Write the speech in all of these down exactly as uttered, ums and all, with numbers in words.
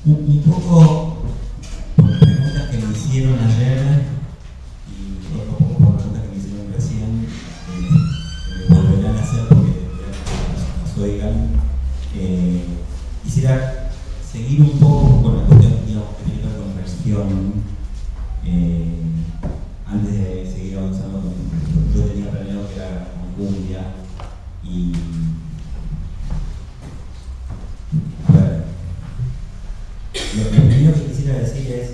Un, un poco por las preguntas que me hicieron ayer y otro poco por las preguntas que me hicieron recién, eh, me volverán a hacer porque las oigan. Eh, quisiera seguir un poco con la cuestión, digamos, que tiene que ver con religión, eh, antes de seguir avanzando con lo que yo tenía planeado que era con cumbia. Y a ver, lo primero que quisiera decir es,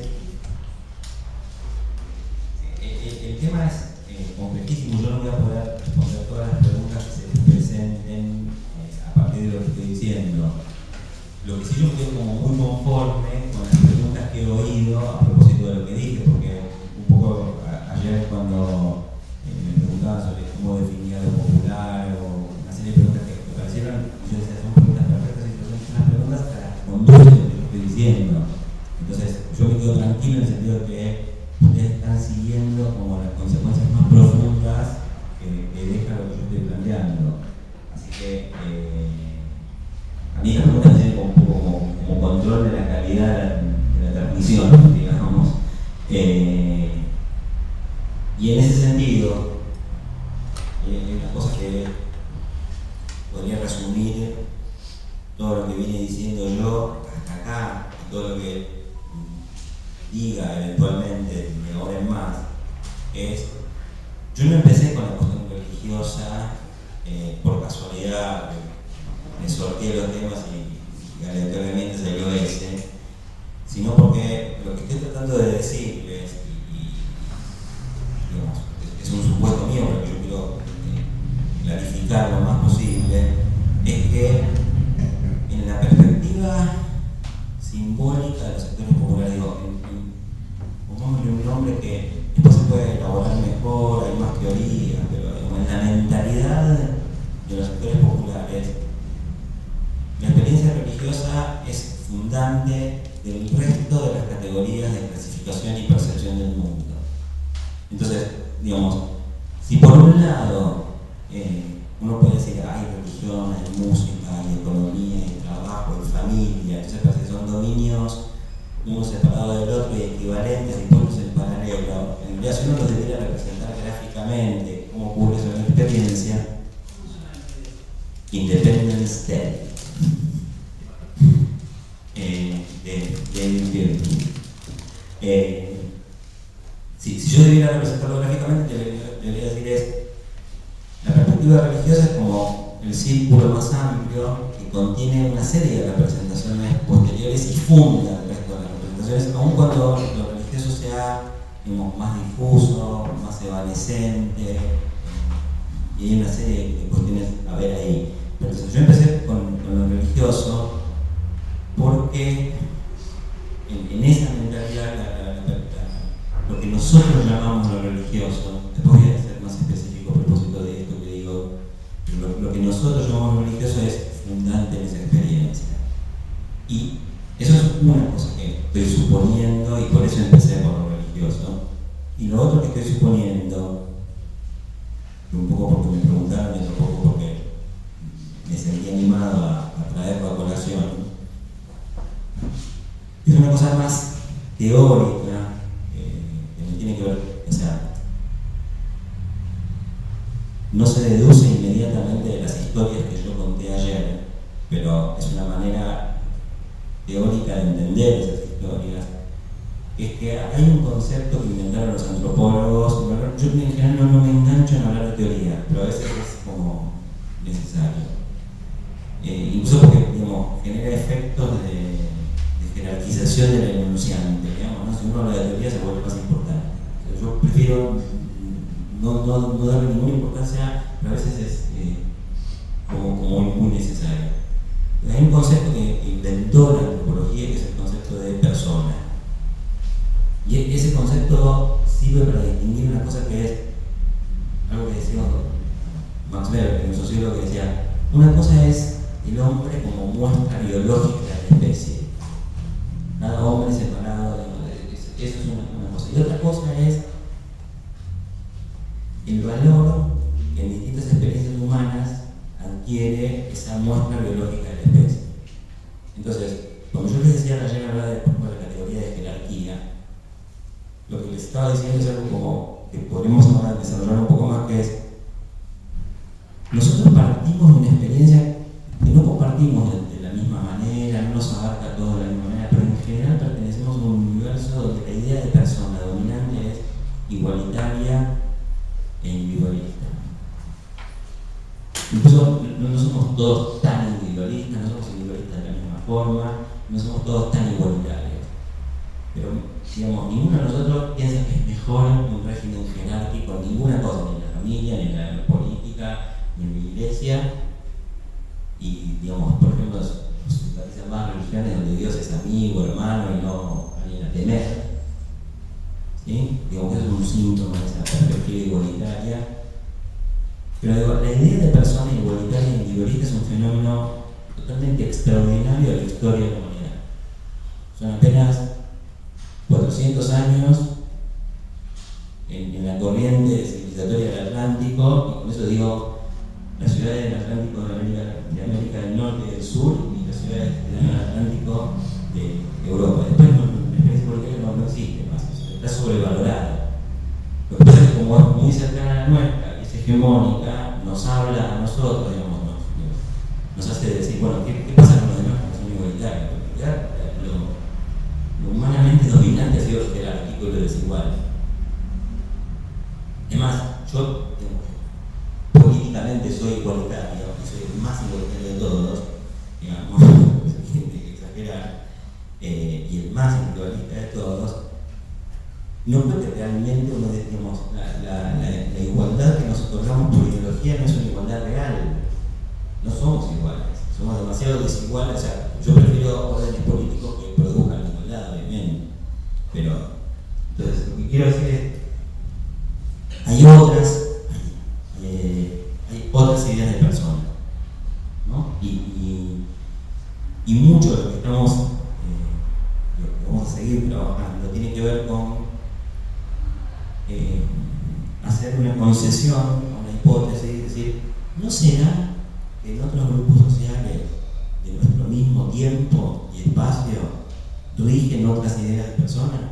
el, el tema es eh, complejísimo. Yo no voy a poder responder todas las preguntas que se presenten eh, a partir de lo que estoy diciendo. Lo que sí yo estoy como muy conforme con las preguntas que he oído a propósito de lo que dije, porque un poco a, ayer cuando eh, me preguntaban sobre cómo definía lo popular o una serie de preguntas que me parecieron, yo decía, son preguntas perfectas y son unas preguntas que las conducen lo que yo estoy diciendo. Entonces yo me quedo tranquilo en el sentido de que ustedes están siguiendo como las consecuencias más profundas que, que deja lo que yo estoy planteando. Así que eh, a mí las preguntas me tienen como un poco como, como control de la calidad de la transmisión, digamos. Eh, y en ese sentido, eh, una cosa que podría resumir todo lo que vine diciendo yo hasta acá y todo lo que diga eventualmente de ahora en más es, yo no empecé con la cuestión religiosa eh, por casualidad, me sorteé los temas y, y aleatoriamente salió ese, sino porque lo que estoy tratando de decirles, y, y digamos, es, es un supuesto mío, pero yo quiero eh, clarificar lo más posible, es que en la perspectiva simbólica de los sectores populares, digo, pongámosle un nombre que después se puede elaborar mejor, hay más teorías, pero digamos, en la mentalidad de los sectores populares, la experiencia religiosa es fundante del resto de las categorías de clasificación y percepción del mundo. Entonces, digamos, si por un lado eh, uno puede decir hay religión, hay música, hay economía, hay trabajo, hay familia, entonces parece que son dominios uno separado del otro y equivalentes y puestos en paralelo. En realidad, si uno los debiera representar gráficamente, ¿cómo ocurre eso en la experiencia? Independence Day. Eh, de, de, eh, si, si yo debiera representarlo gráficamente, debería, debería decir es la perspectiva religiosa es como el círculo más amplio que contiene una serie de representaciones posteriores y funda el resto de las representaciones, aun cuando lo religioso sea, digamos, más difuso, más evanescente, y hay una serie de cuestiones a ver ahí. Pero yo empecé con, con lo religioso porque en, en esa mentalidad la, la, la, la, lo que nosotros llamamos lo religioso, después voy a ser más específico a propósito de esto que digo, lo, lo que nosotros llamamos lo religioso es fundante en esa experiencia. Y eso es una cosa que estoy suponiendo y por eso empecé por lo religioso. Y lo otro que estoy suponiendo, un poco porque me preguntaron y otro poco porque me sentí animado a, a traerlo a colación, es una cosa más teórica, eh, que no tiene que ver, o sea, no se deduce inmediatamente de las historias que yo conté ayer, pero es una manera teórica de entender esas historias, es que hay un concepto que inventaron los antropólogos. Yo en general no, no me engancho en hablar de teoría, pero a veces es como necesario. Eh, incluso porque, digamos, genera efectos de, de jerarquización del enunciante, digamos, ¿no? Si uno habla de teoría se vuelve más importante. O sea, yo prefiero no, no, no darle ninguna importancia, pero a veces es eh, como, como muy necesario. Hay un concepto que inventó la antropología, que es el concepto de persona. Y ese concepto sirve para distinguir una cosa que es algo que decía Max Weber, un sociólogo, que decía: una cosa es el hombre como muestra biológica de la especie, cada hombre separado, de, eso es una, una cosa. Y otra cosa es el valor que en distintas experiencias humanas adquiere esa muestra biológica de la especie. Entonces, como yo les decía ayer a la estaba diciendo es algo como que podremos ahora desarrollar un poco más, que es, nosotros partimos de una experiencia que no compartimos de, de la misma manera, no nos abarca todo de la misma manera, pero en general pertenecemos a un universo donde la idea de persona dominante es igualitaria e individualista. Incluso no, no somos todos tan individualistas, no somos individualistas de la misma forma, no somos todos tan igualitarios. Pero, digamos, ninguno de nosotros piensa que es mejor un régimen jerárquico, ninguna cosa, ni en la familia, ni en la política, ni en la iglesia. Y, digamos, por ejemplo, nos simpatizan más religiones donde Dios es amigo, hermano y no alguien a temer. ¿Sí? Digamos que eso es un síntoma de esa perspectiva igualitaria. Pero digo, la idea de persona igualitaria e individualista es un fenómeno totalmente extraordinario de la historia de la humanidad. Son apenas cuatrocientos años en, en la corriente civilizatoria del Atlántico, y con eso digo las ciudades del Atlántico de América, de América del Norte y del Sur, y las ciudades del Atlántico de Europa. Después no, la experiencia política no, no existe más, está sobrevalorada. Lo que pasa es que como es muy cercana a la nuestra, es hegemónica, nos habla a nosotros, digamos, nos, nos hace decir, bueno, ¿qué, qué pasa con los demás que son igualitarios? Porque ya, lo, lo humanamente dominante ha sido lo jerárquico y lo desigual. Además, yo digamos, políticamente soy igualitario, y soy el más igualitario de todos, digamos, hay que exagerar, eh, y el más individualista de todos. No creo que realmente uno, digamos, la, la, la, la igualdad que nos otorgamos por ideología no es una igualdad real. No somos iguales, somos demasiado desiguales. O sea, yo prefiero órdenes políticos que produzcan la igualdad, obviamente. Pero, entonces, lo que quiero decir es, hay otras, eh, hay otras ideas de persona, ¿no? Y, y, y mucho de lo que estamos, eh, lo que vamos a seguir trabajando, tiene que ver con Eh, hacer una concesión a una hipótesis, es decir, ¿no será que en otros grupos sociales de nuestro mismo tiempo y espacio rigen otras ideas de persona?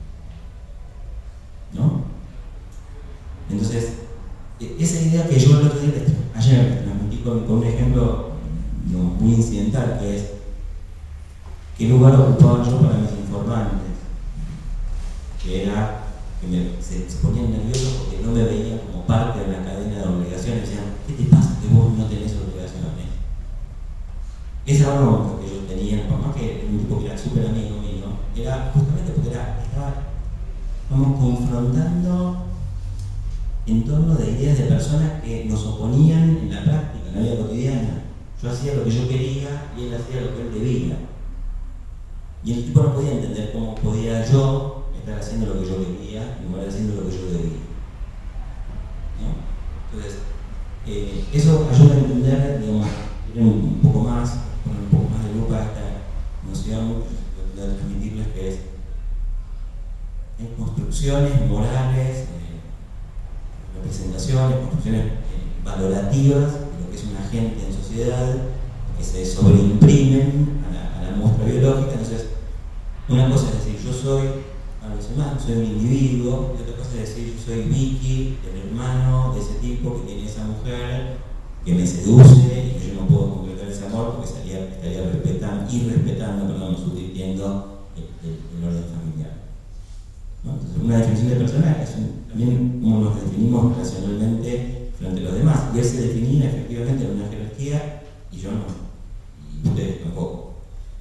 ¿No? Entonces, esa idea que yo el otro día, ayer transmití con, con un ejemplo no, muy incidental, que es ¿qué lugar ocupaba yo para mis informantes? Que era que me, se, se ponían nerviosos porque no me veían como parte de la cadena de obligaciones. Decían, ¿qué te pasa que vos no tenés obligaciones? Esa bronca que yo tenía, por más que un tipo que era súper amigo mío, era justamente porque era, estaba, vamos, confrontando en torno de ideas de personas que nos oponían en la práctica, en la vida cotidiana. Yo hacía lo que yo quería y él hacía lo que él debía. Y el tipo no podía entender cómo podía yo estar haciendo lo que yo quería en lugar de haciendo lo que yo debía, ¿no? Entonces, eh, eso ayuda a entender, digamos, un poco más, poner un poco más de lupa a esta noción de transmitirles que es en construcciones morales, eh, representaciones, construcciones eh, valorativas de lo que es un agente en sociedad, que se sobreimprimen a la, a la muestra biológica. Entonces, una cosa es decir, yo soy a los demás, soy un individuo, y otra cosa es decir, yo soy Vicky, el hermano de ese tipo que tiene esa mujer, que me seduce y que yo no puedo completar ese amor porque estaría, estaría respetando, irrespetando, perdón, subvirtiendo el, el, el orden familiar, ¿no? Entonces, una definición de persona es un, también cómo nos definimos relacionalmente frente a los demás, y él se definía efectivamente en una jerarquía y yo no, y ustedes tampoco.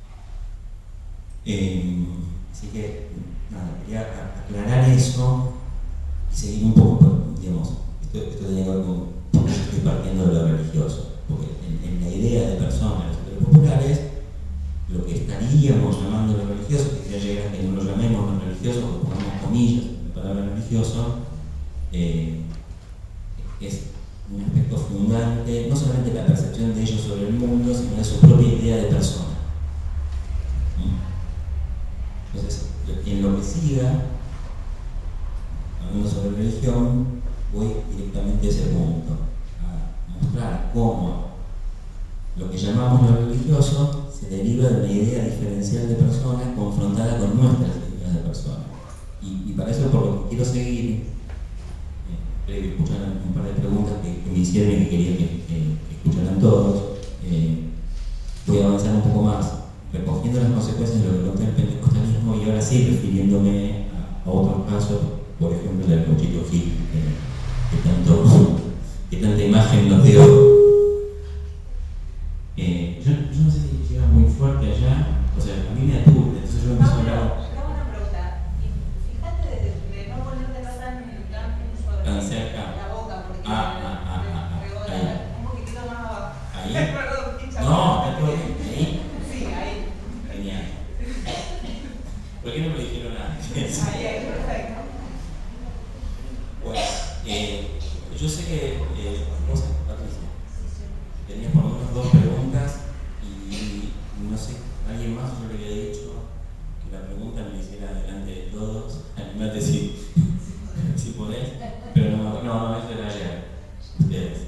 Eh, así que, nada, quería aclarar eso y seguir un poco, digamos, esto, esto tiene que ver con, porque yo estoy partiendo de lo religioso, porque en, en la idea de personas, de los populares, lo que estaríamos llamando lo religioso, que quería llegar a que no lo llamemos lo religioso, o pongamos comillas en la palabra religioso, eh, es un aspecto fundante, no solamente la percepción de ellos sobre el mundo, sino de su propia idea de persona. Entonces, en lo que siga, hablando sobre religión, voy directamente a ese punto, a mostrar cómo lo que llamamos lo religioso se deriva de una idea diferencial de persona confrontada con nuestras ideas de persona. Y, y para eso, por lo que quiero seguir, eh, escuchar un par de preguntas que, que me hicieron y que quería que, que, que escucharan todos. Eh, voy a avanzar un poco más, recogiendo las consecuencias de lo que conté el pentecostalismo y ahora sí refiriéndome a, a otros casos, por ejemplo el del Gauchito Gil, que, que, tanto, que tanta imagen nos dio. Eh, yo, yo no sé si llega muy fuerte allá, o sea, a mí me aturde, entonces yo empiezo a hablar. Tan cerca. La boca, porque ah, ah, ah, ah, ah, ahí. un poquitito más abajo. Ahí. Perdón, No, está todo bien. Ahí. Sí, ahí. Genial. ¿Por qué no me dijeron nada? Ahí, ahí, perfecto. Bueno, eh, yo sé que eh, vos, Patricia, tenías por lo menos dos preguntas y no sé, alguien más yo le había dicho que la pregunta me la hiciera delante de todos. Animate si, si podés, pero no, no, no, eso era ya. Ustedes.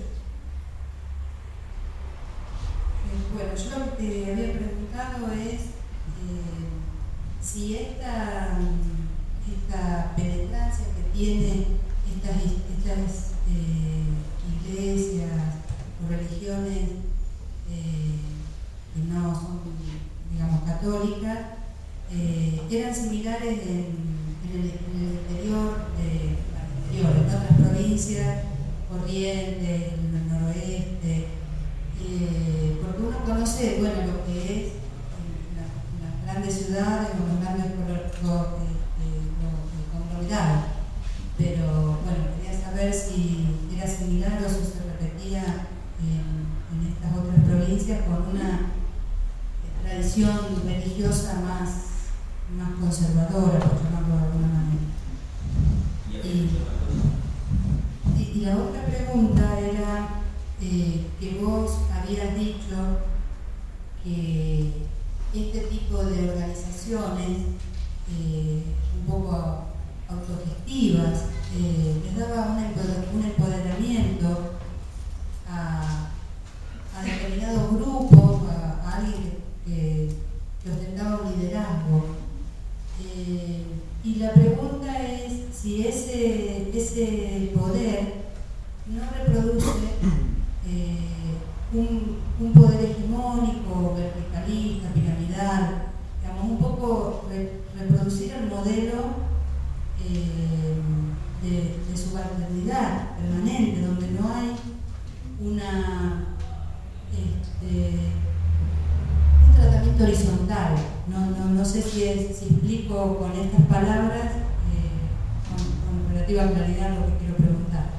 Bueno, yo lo que te había preguntado es eh, si esta, esta penetrancia que tienen estas, estas eh, iglesias o religiones eh, que no son, digamos, católicas, eh, eran similares en, en, el, en el interior, de, al interior, en otras provincias, Corrientes, en el noroeste. Eh, porque uno conoce, bueno, lo que es en las, en las grandes ciudades o los grandes conglomerados, pero bueno, quería saber si era similar o si se repetía en, en estas otras provincias con una tradición religiosa más, más conservadora, por llamarlo de alguna manera. Y, y, y la otra pregunta era Eh, que vos habías dicho que este tipo de organizaciones eh, un poco autogestivas eh, les daba un, empoder, un empoderamiento a, a determinados grupos, a, a alguien que, que ostentaba un liderazgo. Eh, y la pregunta es si ese, ese poder no reproduce Eh, un, un poder hegemónico, verticalista, piramidal, digamos, un poco re, reproducir el modelo eh, de, de subalternidad permanente, donde no hay una, este, un tratamiento horizontal. No, no, no sé si, es, si explico con estas palabras eh, con, con relativa claridad lo que quiero preguntar.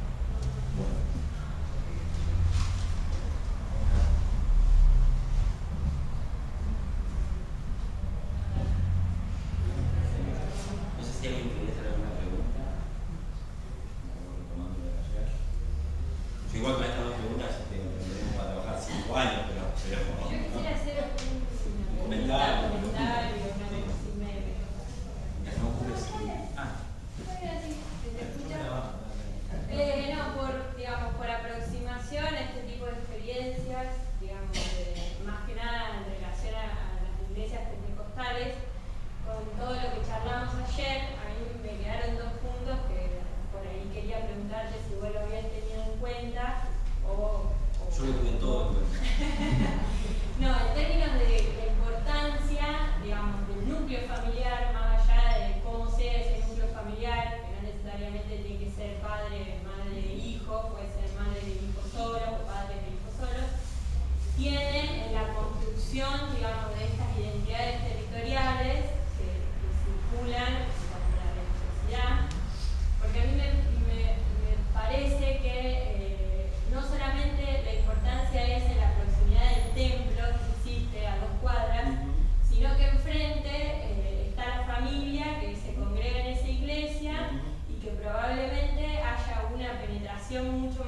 Igual con estas dos preguntas tendremos para trabajar cinco años, pero, pero yo quisiera hacer un, un comentario, un comentario, una cosa así me... no ocurre. Ah, ¿te escuchas? Eh, no, por, digamos, por aproximación a este tipo de experiencias, digamos, de, más que nada en relación a, a las iglesias pentecostales, con todo lo que charlamos ayer, a mí me quedaron dos puntos que por ahí quería preguntarte si vos lo habías tenido en cuenta o... o yo lo tuve todo en cuenta. No, en términos de la importancia, digamos, del núcleo familiar, más allá de cómo sea ese núcleo familiar, que no necesariamente tiene que ser padre, madre e hijo, puede ser madre e hijo solo o padre e hijo solo, tienen en la construcción, digamos, de estas identidades territoriales que, que circulan contra la religiosidad, porque a mí me, me, me parece que eh, no solamente la importancia es en la proximidad del templo que existe a dos cuadras, sino que enfrente eh, está la familia que se congrega en esa iglesia y que probablemente haya una penetración mucho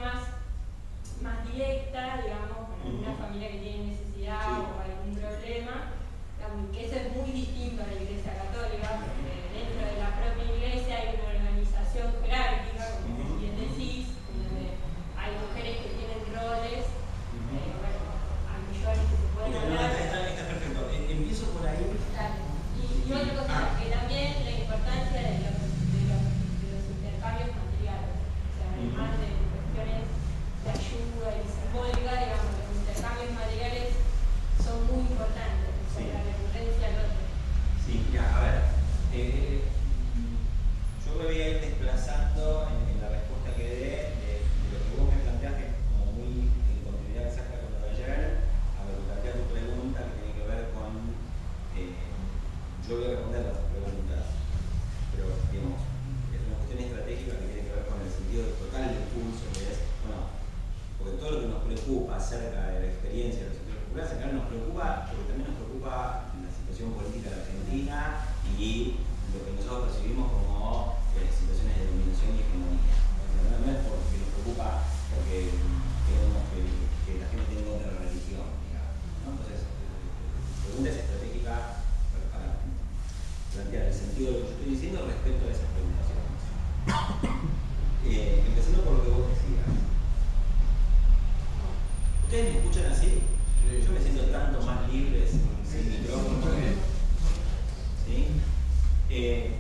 yo voy a responder las preguntas, pero digamos, es una cuestión estratégica que tiene que ver con el sentido total del curso, que es, bueno, porque todo lo que nos preocupa acerca de la experiencia de los sectores populares, en realidad nos preocupa, porque también nos preocupa la situación política de Argentina y lo que nosotros percibimos como eh, situaciones de dominación y hegemonía. No, no es porque nos preocupa porque queremos que, que la gente tenga otra religión, digamos, ¿no? Entonces, la pregunta es estratégica para, para plantear el sentido de lo que yo estoy diciendo respecto a esas preguntaciones. Eh, empezando por lo que vos decías. ¿Ustedes me escuchan así? Yo me siento tanto más libre sin, sin micrófono. ¿Sí? Eh,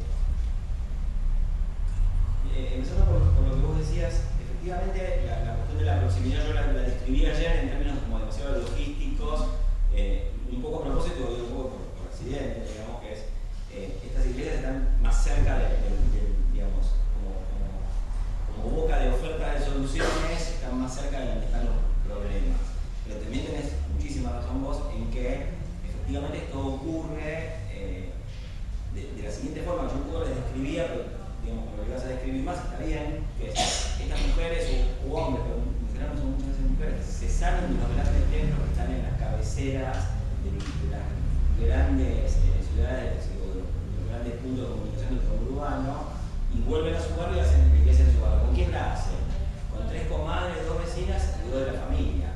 eh, empezando por, por lo que vos decías, efectivamente la, la cuestión de la proximidad yo la, la describí ayer en términos como demasiado logísticos, eh, un poco a propósito y un poco por, por accidente, digamos, que es eh, estas iglesias están más cerca de, de, de digamos, como, como, como boca de ofertas de soluciones, están más cerca de donde están los problemas. Pero también tenés muchísima razón vos en que efectivamente esto ocurre eh, de, de la siguiente forma. Yo un poco les describía, pero digamos, lo que vas a describir más está bien, que estas mujeres o, o hombres, pero en general no son muchas veces mujeres, se salen de los grandes templos que están en las cabeceras de, de las grandes eh, ciudades o de los, de los grandes puntos de comunicación del urbano y vuelven a su barrio y hacen la iglesia en su barrio. ¿Con quién la hacen? Con tres comadres, dos vecinas y dos de la familia.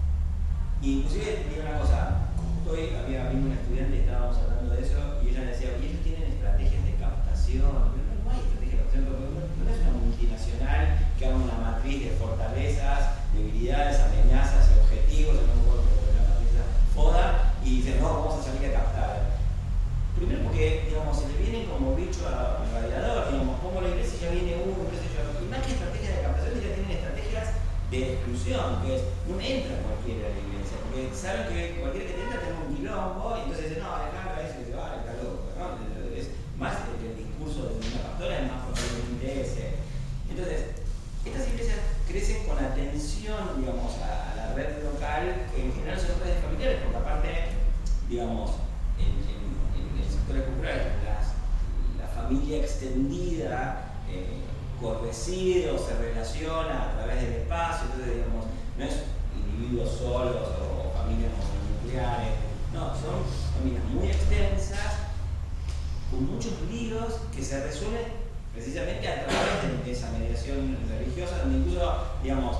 Y inclusive digo una cosa, hoy había venido una estudiante y estábamos hablando de eso y ella me decía, y ellos tienen estrategias de captación, pero no hay estrategias de captación, porque no, no es una multinacional que haga una matriz de fortalezas, debilidades, amenazas y objetivos, no me acuerdo de la matriz FODA, y dicen, no, vamos a salir a captar. Primero porque, digamos, se le viene como bicho al radiador, digamos, como la iglesia ya viene uno, qué sé yo, y más que estrategias de captación, ya tienen estrategias de exclusión, que es, no entra cualquiera a la iglesia, porque saben que cualquiera que te entra tiene un quilombo, y entonces dicen, no, dejá a ese que se va, está loco, ¿no? Es más el, el discurso de una pastora, es más probablemente ese. Entonces, estas iglesias crecen con atención, digamos, a, a la red local, que en general son redes familiares, porque aparte, digamos, en, en, en el sector cultural, las, la familia extendida, eh, correside o se relaciona a través del espacio, entonces digamos, no es individuos solos o, o familias mononucleares, no, son familias muy extensas, con muchos líos que se resuelven precisamente a través de, de esa mediación religiosa, donde incluso, digamos,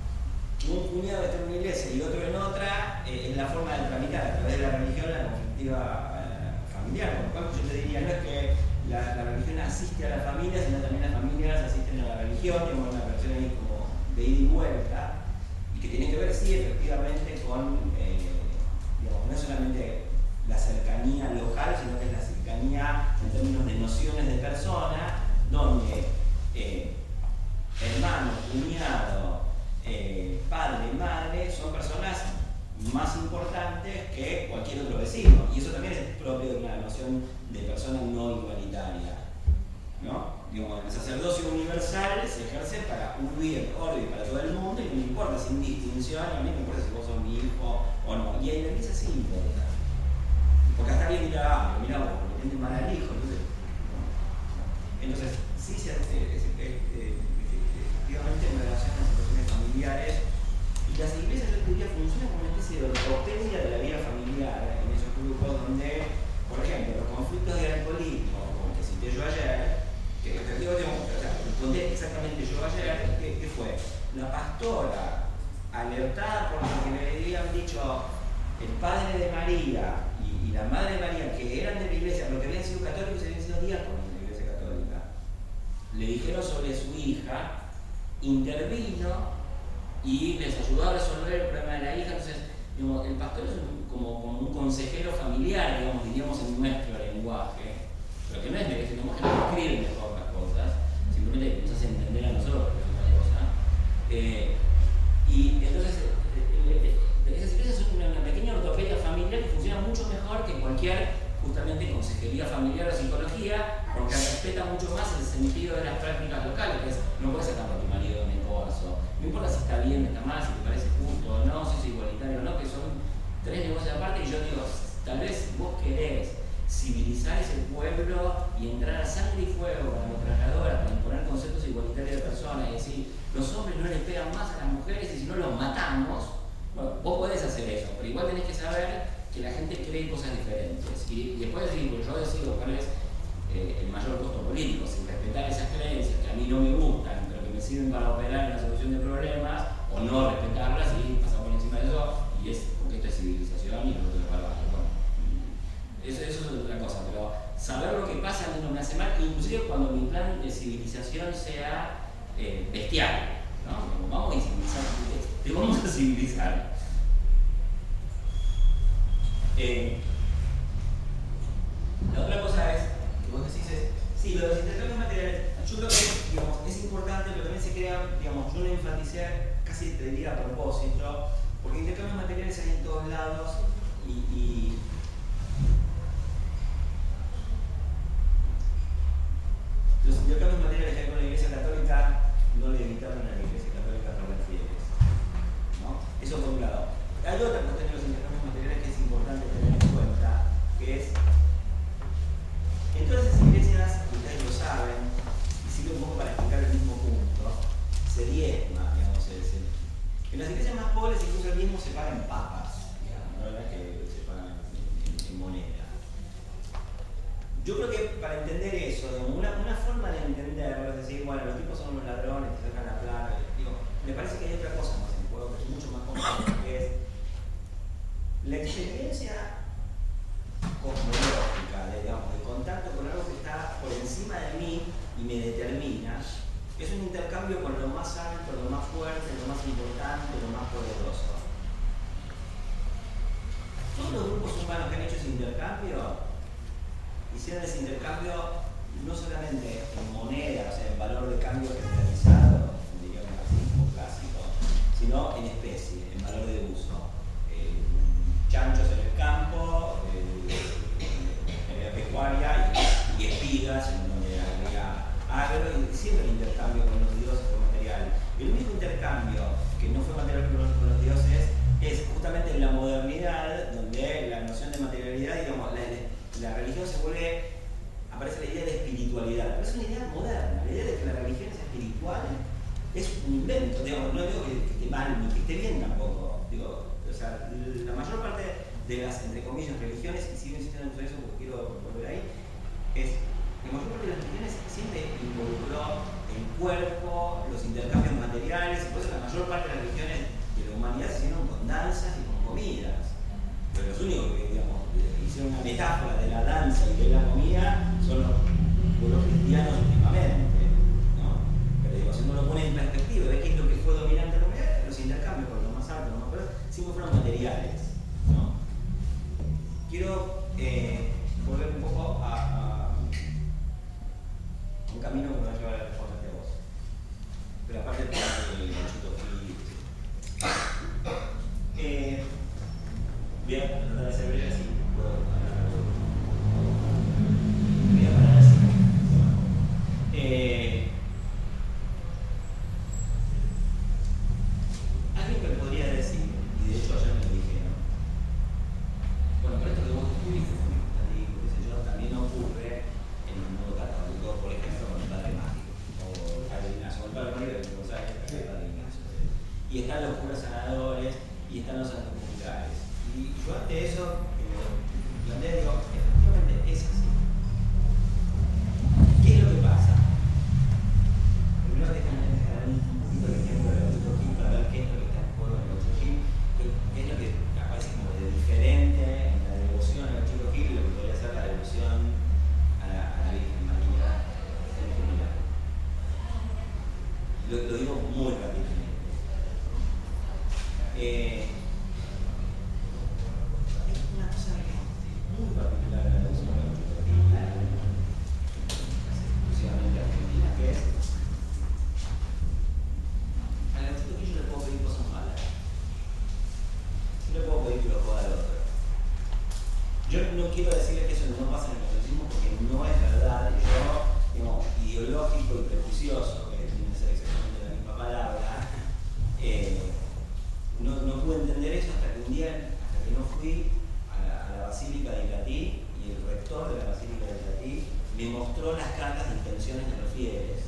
un cuñado está en una iglesia y otro en otra, eh, es la forma de tramitar a través de la religión la conflictiva eh, familiar, por lo cual yo te diría, no es que La, la religión asiste a la familia, sino también las familias asisten a la religión, tenemos una versión ahí como de ida y vuelta, y que tiene que ver, sí, efectivamente, con, eh, digamos, no solamente la cercanía local, sino que es la cercanía en términos de nociones de persona, donde eh, hermano, cuñado, eh, padre, madre, son personas más importantes que cualquier otro vecino, y eso también es propio de una noción de persona no igualitaria, ¿no? Digamos, el sacerdocio universal se ejerce para un bien, orden para todo el mundo y no me importa, sin distinción, a mí no me importa si vos sos mi hijo o no, y en la iglesia sí importa, porque hasta alguien dirá, ah, pero mirá vos, le tienen mal al hijo, entonces, ¿no? Entonces sí se hace, es, es, es, es, efectivamente en relación a situaciones familiares. Y las iglesias, yo diría, funcionan como una especie de ortopedia de la vida familiar en esos grupos donde, por ejemplo, los conflictos de alcoholismo, como que cité yo ayer, que efectivamente, o sea, conté exactamente yo ayer, que, que fue la pastora alertada por lo que le habían dicho el padre de María y, y la madre de María, que eran de la iglesia, pero que habían sido católicos y habían sido diáconos de la iglesia católica, le dijeron sobre su hija, intervino y les ayudó a resolver el problema de la hija. Entonces, digamos, el pastor es un, como, como un consejero familiar, digamos, diríamos en nuestro lenguaje, pero que no es de que no escribe mejor las cosas, simplemente que nos hace entender a nosotros que es una cosa. Eh, y entonces, eh, eh, esas iglesias son una, una pequeña ortopedia familiar que funciona mucho mejor que cualquier, justamente, consejería familiar o psicología, porque respeta mucho más el sentido de las prácticas locales, que es, no puedes sacar a tu marido de negocio, no importa si está bien, está mal, si te parece justo o no, si es igualitario o no, que son tres negocios aparte, y yo digo, tal vez vos querés civilizar ese pueblo y entrar a sangre y fuego con la ametralladora para imponer conceptos igualitarios de personas y decir, los hombres no les pegan más a las mujeres y si no los matamos, bueno, vos podés hacer eso, pero igual tenés que saber que la gente cree cosas diferentes. Y, y después decir, pues yo decido cuál es eh, el mayor costo político, si respetar esas creencias que a mí no me gustan, pero que me sirven para operar en la solución de problemas, o no respetarlas y pasar por encima de eso, y es porque esto es civilización y no es barbarie. Bueno, eso, eso es otra cosa, pero saber lo que pasa a mí no me hace mal, inclusive cuando mi plan de civilización sea eh, bestial, ¿no? Como vamos a civilizar, te vamos a civilizar. Eh, la otra cosa es, que vos decís es, sí, lo de los intercambios materiales, yo creo que digamos, es importante, pero también se crea, digamos, yo lo enfaticé casi te diría a propósito, porque intercambios materiales hay en todos lados y, y los intercambios materiales que hay con la Iglesia Católica no le evitaron a la Iglesia Católica romper fieles, ¿no? Eso por un lado. Hay otra cuestión de los intercambios materiales que es importante tener en cuenta, que es en todas esas iglesias, ustedes lo saben, y sirve un poco para explicar el mismo punto, se diezma, digamos, se, se, en las iglesias más pobres incluso el diezmo se paga en papas, digamos, no es que se paga en, en, en moneda. Yo creo que para entender eso, digamos, una, una forma de entenderlo es decir, bueno, los tipos son unos ladrones, te sacan la plata, digo, me parece que hay otra cosa más en juego, que es mucho más compleja, que es la experiencia cosmológica, de, digamos, de contacto con algo que está por encima de mí y me determina, es un intercambio con lo más alto, lo más fuerte, lo más importante, lo más poderoso. Todos los grupos humanos que han hecho ese intercambio hicieron ese intercambio no solamente en moneda, o sea, en valor de cambio generalizado, diría un marxismo clásico, sino en especie, en valor de uso. Eh, chanchos en el campo, eh, en la pecuaria y, y espigas en donde había agro, y siempre el intercambio con los dioses fue material. El único intercambio que no fue material con los, con los dioses es justamente en la modernidad, donde la noción de materialidad, digamos, la, la religión se vuelve, aparece la idea de espiritualidad, pero es una idea moderna. La idea de que la religión es espiritual es un invento, digamos, no digo que, que esté mal ni que esté bien tampoco, digo, o sea, la mayor parte de las, entre comillas, religiones, y sigo insistiendo en eso porque quiero volver ahí, es la mayor parte de las religiones siempre involucró el cuerpo, los intercambios materiales, y por eso la mayor parte de las religiones de la humanidad se hicieron con danzas y con comidas. Pero los únicos que, digamos, hicieron una metáfora de la danza y de la comida son los pueblos cristianos últimamente, ¿no? Pero digo, si uno lo pone en perspectiva, ve qué es lo que fue dominante en la humanidad, los intercambios con lo más alto, lo más poderoso, siempre fueron materiales, ¿no? Quiero eh, volver un poco a, a un camino que me va a llevar a responderte a vos. Pero aparte de el conchito eh, voy a tratar de ser breve así. Puedo hablar. Voy a parar así. me mostró las cartas de intenciones de los fieles.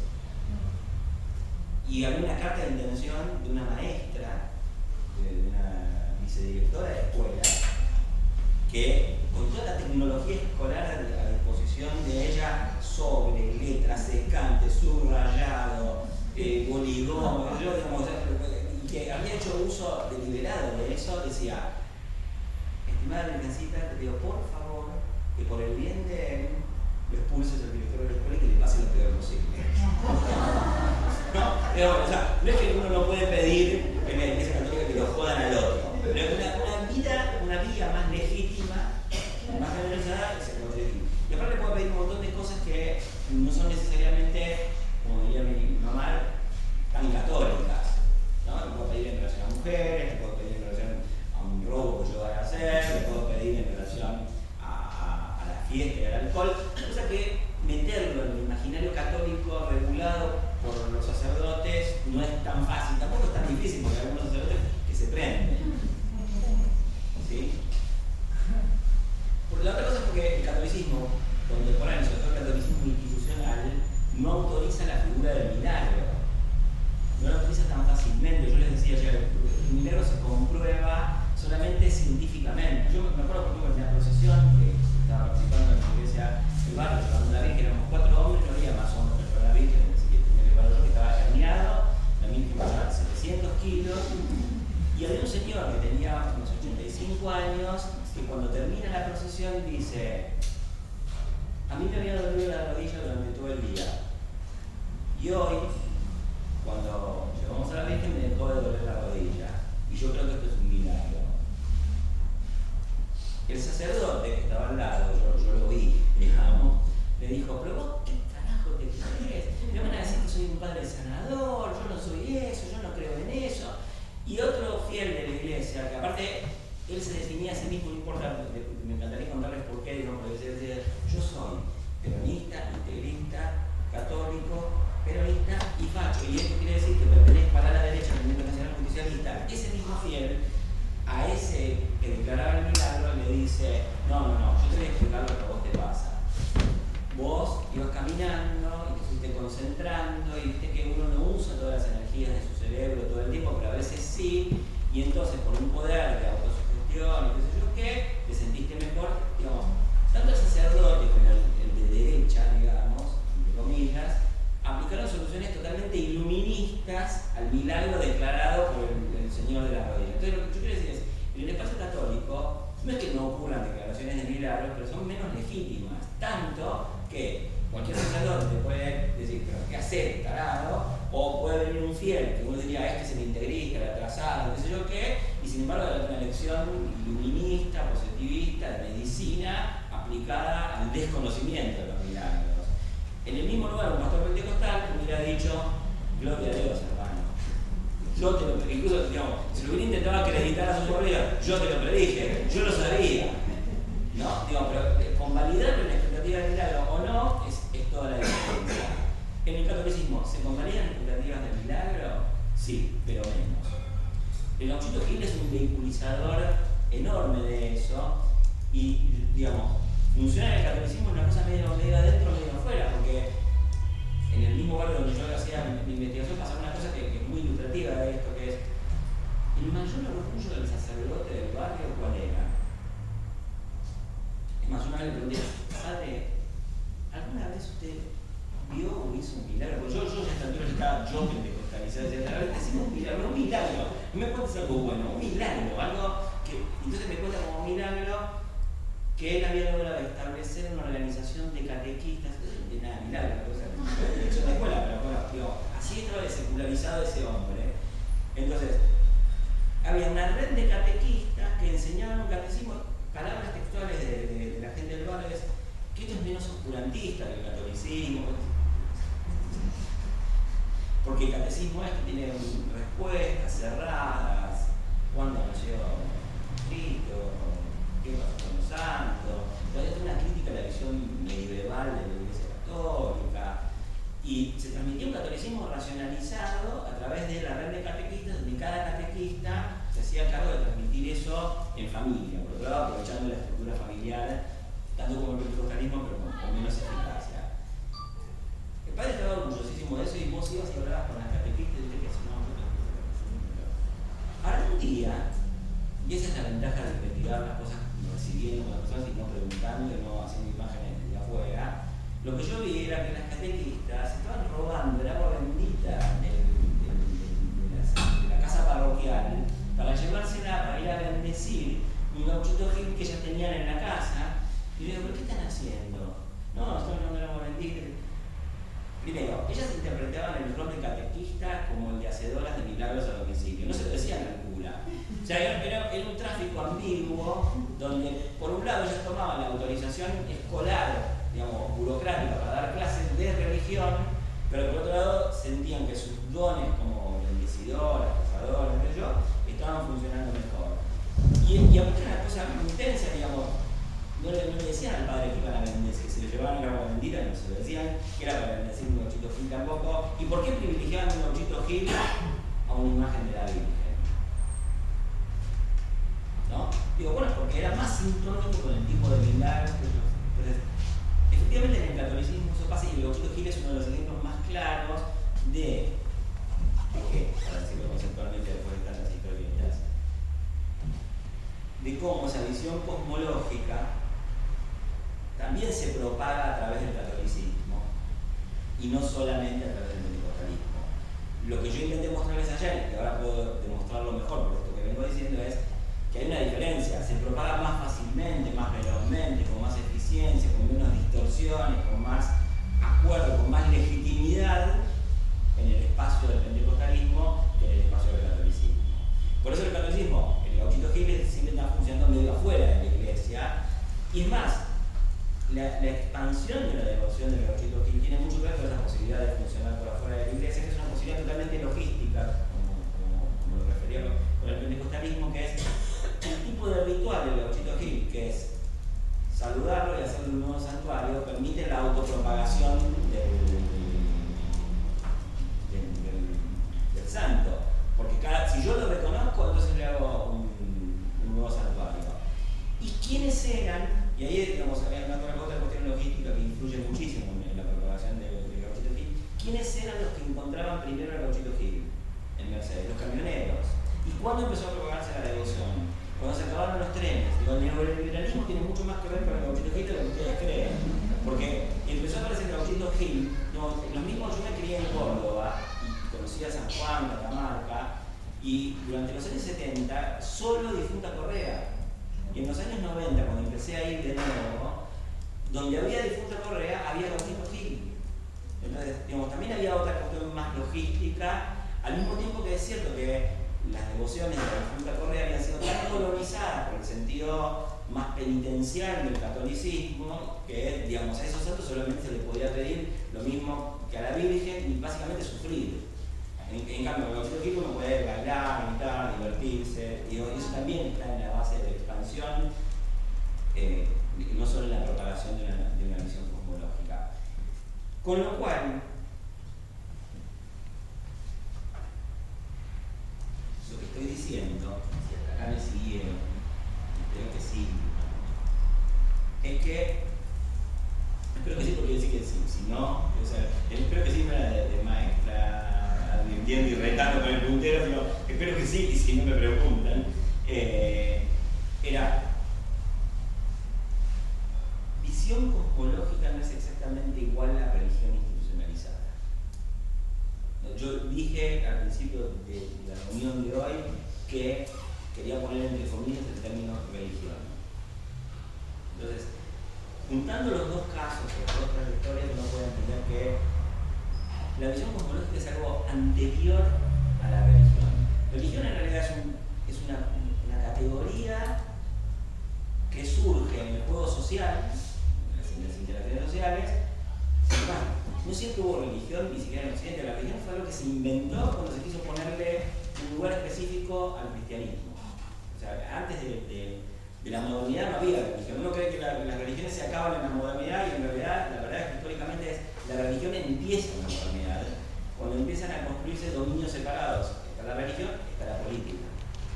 Y había una carta de intención de una maestra, de una vicedirectora de escuela, que con toda la tecnología escolar a disposición de ella, sobre, letra, secante, subrayado, eh, boligón, yo, digamos, que había hecho uso deliberado de eso, decía: estimada Virgencita, te pido por favor que por el bien de él lo expulses al director de la escuela y que le pase lo peor posible. No, pero, o sea, no es que uno no puede pedir en la iglesia católica que lo jodan al otro, pero es una, una vida, una vía más legítima, más generalizada, que se puede pedir. Y aparte puedo pedir un montón de cosas que no son necesariamente, como diría mi mamá, tan católicas, ¿no? Le puedo pedir en relación a mujeres, le puedo pedir en relación a un robo que yo vaya a hacer, le puedo pedir en relación a, a, a la fiesta y al alcohol, cosa que meterlo en el imaginario católico regulado por los sacerdotes no es tan fácil, tampoco es tan difícil, porque hay algunos sacerdotes que se prenden. ¿Sí? Por la otra cosa es porque el catolicismo contemporáneo, sobre todo el catolicismo institucional, no autoriza la figura del milagro. No lo autoriza tan fácilmente. Yo les decía ayer, el milagro se comprueba solamente científicamente. Yo me acuerdo, por ejemplo, en la procesión que estaba participando en la iglesia del barrio, llevando la Virgen, éramos cuatro hombres, no había más hombres para llevar la Virgen, así que tenía que llevar yo que estaba herniado, la Virgen pesaba setecientos kilos, y había un señor que tenía unos ochenta y cinco años, que cuando termina la procesión dice: a mí me había dolido la rodilla durante todo el día, y hoy, cuando llegamos a la Virgen, me dejó de doler la rodilla, y yo creo que esto es un milagro. El sacerdote que estaba al lado, yo, yo lo vi, digamos, le dijo: pero vos, ¿qué carajo te crees? Me van a decir que soy un padre sanador, yo no soy eso, yo no creo en eso. Y otro fiel de la iglesia, que aparte él se definía a sí mismo, no importa, me encantaría contarles por qué, digamos, porque decía: yo soy peronista, integrista, católico, peronista y facho. Y esto quiere decir que pertenezco a la derecha, al Movimiento Nacional Justicialista. Ese mismo fiel, a ese que declaraba el milagro, le dice: no, no, no, yo te voy a explicar lo que a vos te pasa. Vos ibas caminando y te fuiste concentrando y viste que uno no usa todas las energías de su cerebro todo el tiempo, pero a veces sí, y entonces por un poder de autosugestión y qué sé yo qué, te sentiste mejor, digamos, tanto el sacerdote como el, el de derecha, digamos, entre comillas, aplicaron soluciones totalmente iluministas al milagro declarado por el, el Señor de la rodilla. Entonces, lo que yo quiero decir es, en el espacio católico, no es que no ocurran declaraciones de milagros, pero son menos legítimas, tanto que cualquier sacerdote te puede decir: pero ¿qué hacer, tarado? O puede venir un fiel, que uno diría: este es el integrista, el atrasado, qué sé yo qué, y sin embargo hay una lección iluminista, positivista, de medicina, aplicada al desconocimiento de los milagros. En el mismo lugar, un pastor pentecostal hubiera dicho: gloria a Dios, hermano. Yo te lo, incluso, digamos, si lo hubiera intentado acreditar a su sobrina, yo te lo predije, yo lo sabía. ¿No? Digo, pero convalidar la expectativa de milagro o no es, es toda la diferencia. En el catolicismo, ¿se convalidan expectativas de milagro? Sí, pero menos. El Gauchito Gil es un vehiculizador enorme de eso y, digamos, funciona en el catolicismo una cosa medio, medio adentro, medio afuera, porque en el mismo barrio donde yo hacía mi, mi investigación pasaba una cosa que, que es muy ilustrativa de esto, que es: el mayor orgullo del sacerdote del barrio, ¿cuál era? Es más, una vez le pregunté: padre, ¿alguna vez usted vio o hizo un milagro? Porque yo, yo ya a esta altura estaba yo pentecostalizado, decía: a ver, decimos un milagro, un milagro, no me cuentes algo bueno, un milagro, algo que, entonces me cuenta como un milagro que él había logrado establecer una organización de catequistas, no de nada, milagro, o sea, dirección de escuela, pero bueno, digo, así estaba secularizado ese hombre. Entonces, había una red de catequistas que enseñaban un catecismo, palabras textuales de, de, de la gente del barrio, es que esto es menos oscurantista que el catolicismo, porque el catecismo es que tiene respuestas cerradas: ¿cuándo nació Cristo? ¿Qué pasó con los santos? Entonces, es una crítica a la visión medieval de la Iglesia Católica. Y se transmitía un catolicismo racionalizado a través de la red de catequistas, donde cada catequista se hacía cargo de transmitir eso en familia, por otro lado aprovechando la estructura familiar, tanto como el pentecostalismo, pero con, con menos eficacia. lo que yo vi era que las catequistas estaban robando el agua bendita de, de, de, de, la, de la casa parroquial para llevársela para ir a bendecir un gauchito Gil que ya tenían en la casa. Y yo digo, ¿pero qué están haciendo? No, están robando el agua bendita. Primero, ellas interpretaban el rol de catequista como el de hacedoras de milagros a domicilio. No se lo decían al cura. O sea, era, era, era un tráfico ambiguo donde, por un lado, ellas tomaban la autorización escolar, digamos, burocrática para dar clases de religión, pero por otro lado sentían que sus dones como bendecidoras, cazadoras, qué sé yo, estaban funcionando mejor. Y, y aunque era una cosa muy intensa, digamos, no le, no le decían al padre que iban a bendecir, que se le llevaban el agua bendita, no se lo decían, que era para bendecir un gauchito Gil tampoco. ¿Y por qué privilegiaban un gauchito Gil a una imagen de la Virgen? ¿No? Digo, bueno, porque era más sintónico con el tipo de milagros que ellos. Entonces, efectivamente en el catolicismo eso pasa y el gauchito Gil es uno de los ejemplos más claros de, ¿de qué? Para decirlo conceptualmente después de tantas historietas, de cómo esa visión cosmológica también se propaga a través del catolicismo y no solamente a través del pentecostalismo. Lo que yo intenté mostrarles ayer, y que ahora puedo demostrarlo mejor por esto que vengo diciendo, es que hay una diferencia, se propaga más fácilmente, más velozmente, con más eficiencia, con menos distorsiones, con más acuerdo, con más legitimidad en el espacio del pentecostalismo que en el espacio del catolicismo. Por eso el catolicismo, el gauchito Gil siempre está funcionando medio afuera de la iglesia, y es más, la, la expansión de la devoción del gauchito Gil tiene mucho que ver con esa posibilidad de funcionar por afuera de la iglesia, que es una posibilidad totalmente logística, como, como, como lo refería con el pentecostalismo, que es el tipo de ritual del gauchito Gil, que es saludarlo y hacerle un nuevo santuario, permite la autopropagación del, del, del, del santo. Porque cada, si yo lo reconozco, entonces le hago un, un nuevo santuario. ¿Y quiénes eran? Y ahí, digamos, hay una otra cuestión logística que influye muchísimo en la propagación del de gauchito Gil. ¿Quiénes eran los que encontraban primero el gauchito Gil en Mercedes? Los camioneros. ¿Y cuándo empezó a propagarse la devoción? Cuando se acabaron los trenes. Digo, el neoliberalismo tiene mucho más que ver con el gauchito Gil de lo que ustedes creen. Porque empezó a aparecer el gauchito Gil, no, los mismos, yo me crié en Córdoba y conocí a San Juan, Catamarca, y durante los años setenta solo Difunta Correa. Y en los años noventa, cuando empecé a ir de nuevo, donde había Difunta Correa, había gauchito Gil. Entonces, digamos, también había otra cuestión más logística, al mismo tiempo que es cierto que las devociones de la Difunta Correa habían sido tan colonizadas por el sentido más penitencial del catolicismo que, digamos, a esos santos solamente se les podía pedir lo mismo que a la Virgen y básicamente sufrir. En, en cambio, el gauchito Gil uno puede bailar, cantar, divertirse, y eso también está en la base de la expansión, eh, no solo en la propagación de una, de una visión cosmológica. Con lo cual, lo que estoy diciendo, si hasta acá me siguieron, creo que sí, es que, espero que sí porque decir que sí, si no, o sea, espero que sí no era de, de maestra advirtiendo y retando con el puntero, sino espero que sí y si no me preguntan, eh, era, visión cosmológica no es exactamente igual a la religión institucionalizada. Yo dije al principio de la reunión de hoy que quería poner entre comillas el término religión. Entonces, juntando los dos casos, las dos trayectorias, uno puede entender que la visión cosmológica es algo anterior a la religión. Religión en realidad es, un, es una, una categoría que surge en el juego social, en las interacciones sociales. No siempre hubo religión, ni siquiera en Occidente. La religión fue algo que se inventó cuando se quiso ponerle un lugar específico al cristianismo. O sea, antes de, de, de la modernidad no había religión. Uno cree que la, las religiones se acaban en la modernidad y en realidad, la verdad es que históricamente es, la religión empieza en la modernidad, cuando empiezan a construirse dominios separados. Está la religión, está la política.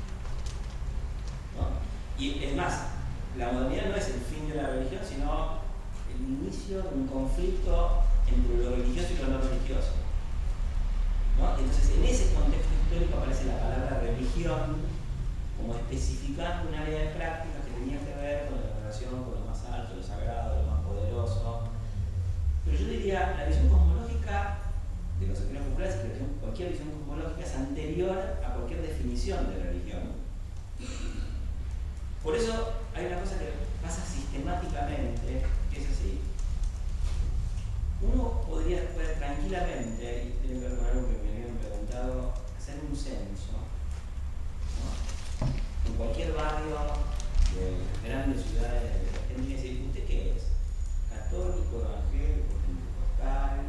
¿No? Y es más, la modernidad no es el fin de la religión, sino el inicio de un conflicto entre lo religioso y lo no religioso. ¿No? Entonces, en ese contexto histórico aparece la palabra religión como especificando un área de práctica que tenía que ver con la relación con lo más alto, lo sagrado, lo más poderoso. realidad la visión cosmológica de los sectores populares es que cualquier visión cosmológica es anterior a cualquier definición de religión. Por eso hay una cosa que pasa sistemáticamente, que es así. Uno podría puede, tranquilamente, y tiene que ver con algo que me habían preguntado, hacer un censo, ¿no? En cualquier barrio de las grandes ciudades de Argentina, y decir, ¿usted qué es? ¿Católico, evangélico, pentecostal,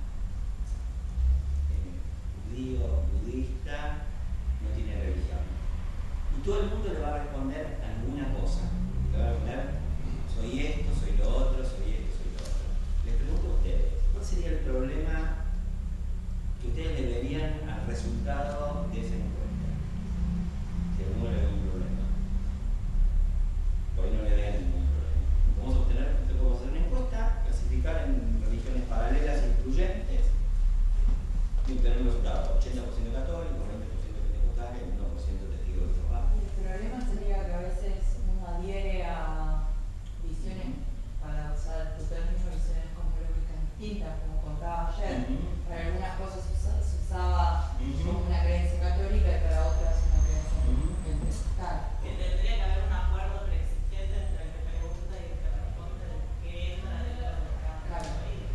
eh, judío, budista? No tiene religión. Y todo el mundo le va a responder alguna cosa. Le va a responder, soy esto, soy lo otro, soy esto, soy lo otro. Les pregunto a ustedes, ¿cuál sería el problema que ustedes le verían al resultado de esa encuesta? Si a alguno le ve un problema. Por ahí no le vean ningún problema. Vamos a obtener, podemos hacer una encuesta, clasificar en religiones paralelas e excluyentes y obtener un resultado: ochenta por ciento católico, veinte por ciento pentecostal y uno por ciento testigo de Jehová. El problema sería que a veces uno adhiere a visiones, para usar tu término, visiones cosmológicas distintas, como contaba ayer. Uh-huh. Para algunas cosas se usaba, se usaba Uh-huh. como una creencia católica y para otras una creencia Uh-huh. pentecostal. Que tendría que haber un acuerdo preexistente entre el que pregunta y el que responde de qué entra dentro de cada país.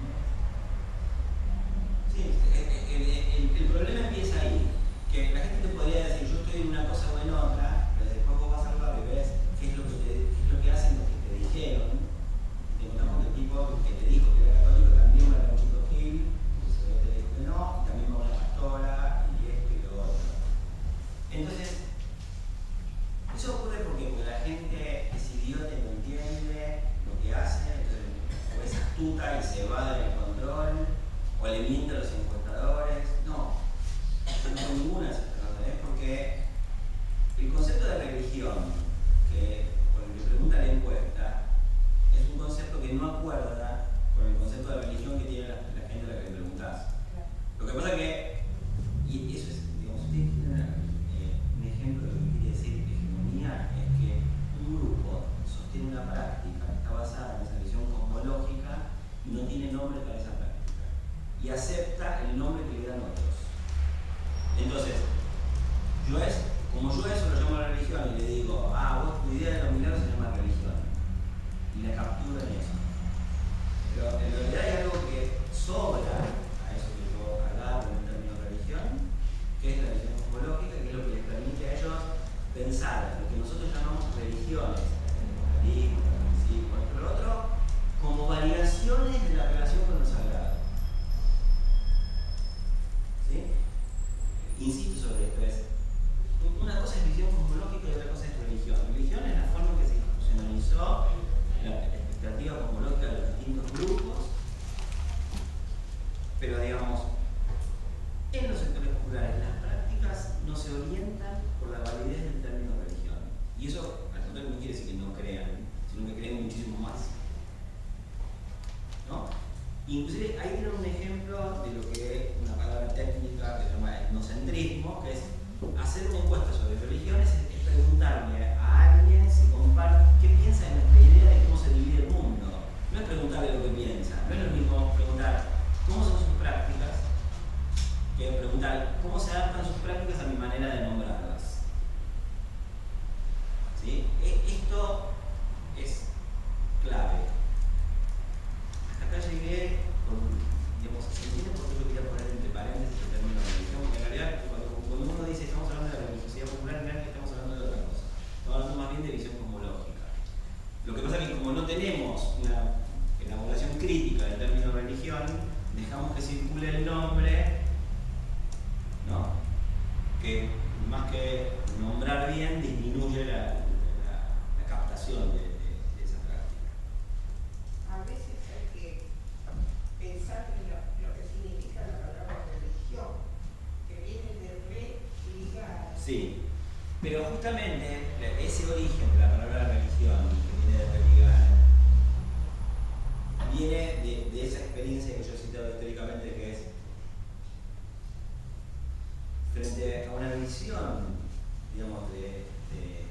Sí, el, el, el, el problema empieza ahí, que la gente te podría decir, yo estoy en una cosa o en otra, pero después vos vas al barrio y ves qué es lo que, te, qué es lo que hacen los que te dijeron, y te encontramos que el tipo que te dijo que era católico también va a un Chico Gil, y se te dijo que no, y también va a una pastora, y esto y lo otro. Entonces, eso ocurre porque, porque la gente es idiota y no entiende lo que hace, entonces o es astuta y se va del control, o le miente a los encuestadores. No, no hay ninguna de esas razones, porque el concepto de religión, que por el que pregunta la encuesta, es un concepto que no acuerda con el concepto de religión que tiene la, la gente a la que le preguntás. Lo que pasa que, y eso es, digamos, ustedes tienen eh, un ejemplo de lo que quiere decir hegemonía, es que un grupo sostiene una práctica que está basada en esa visión cosmológica y no tiene nombre para esa práctica, y acepta el nombre que le dan otros. Entonces, yo es, como yo eso lo llamo la religión y le digo, ah, vos tu idea de los milagros se llama religión, y la captura en eso. Pero en realidad hay algo que sobra a eso que yo agarro en el término religión, que es la visión cosmológica, que es lo que les permite a ellos pensar lo que nosotros llamamos religiones, el sí, por ejemplo, lo otro, como variaciones de la relación con lo sagrado. ¿Sí? Insisto sobre esto, es una cosa es visión cosmológica y otra cosa es religión. Religión es la forma en que se institucionalizó la expectativa cosmológica de los distintos grupos, pero digamos, en los sectores populares las prácticas no se orientan por la validez del término religión. Y eso, al contrario, no quiere decir que no crean, sino que creen muchísimo más. ¿No? Inclusive ahí tienen un ejemplo de lo que es una palabra técnica que se llama etnocentrismo, que es hacer una encuesta sobre religiones, es, es preguntarle a alguien si comparte, qué piensa de nuestra idea de cómo se divide el mundo. No es preguntarle lo que piensa, no es lo mismo preguntar cómo son sus prácticas que preguntar cómo se adaptan sus prácticas a mi manera de nombrarlas. ¿Sí? Esto es clave. Acá llegué con, digamos, ¿se entiende por qué yo quería poner entre paréntesis el término de religión? Porque en realidad, cuando, cuando uno dice estamos hablando de la religiosidad popular, en realidad estamos hablando de otra cosa. Estamos hablando más bien de visión cosmológica. Lo que pasa es que como no tenemos una elaboración crítica del término religión, dejamos que circule el nombre, ¿no? Que más que nombrar bien, disminuye la, la, la captación de, de, de esa práctica. A veces hay que pensar en lo, lo que significa la palabra religión, que viene de religar. Sí, pero justamente ese origen de la palabra religión, que viene de religar, viene de, de esa experiencia que yo he citado históricamente, que es frente a una visión, digamos, de, de,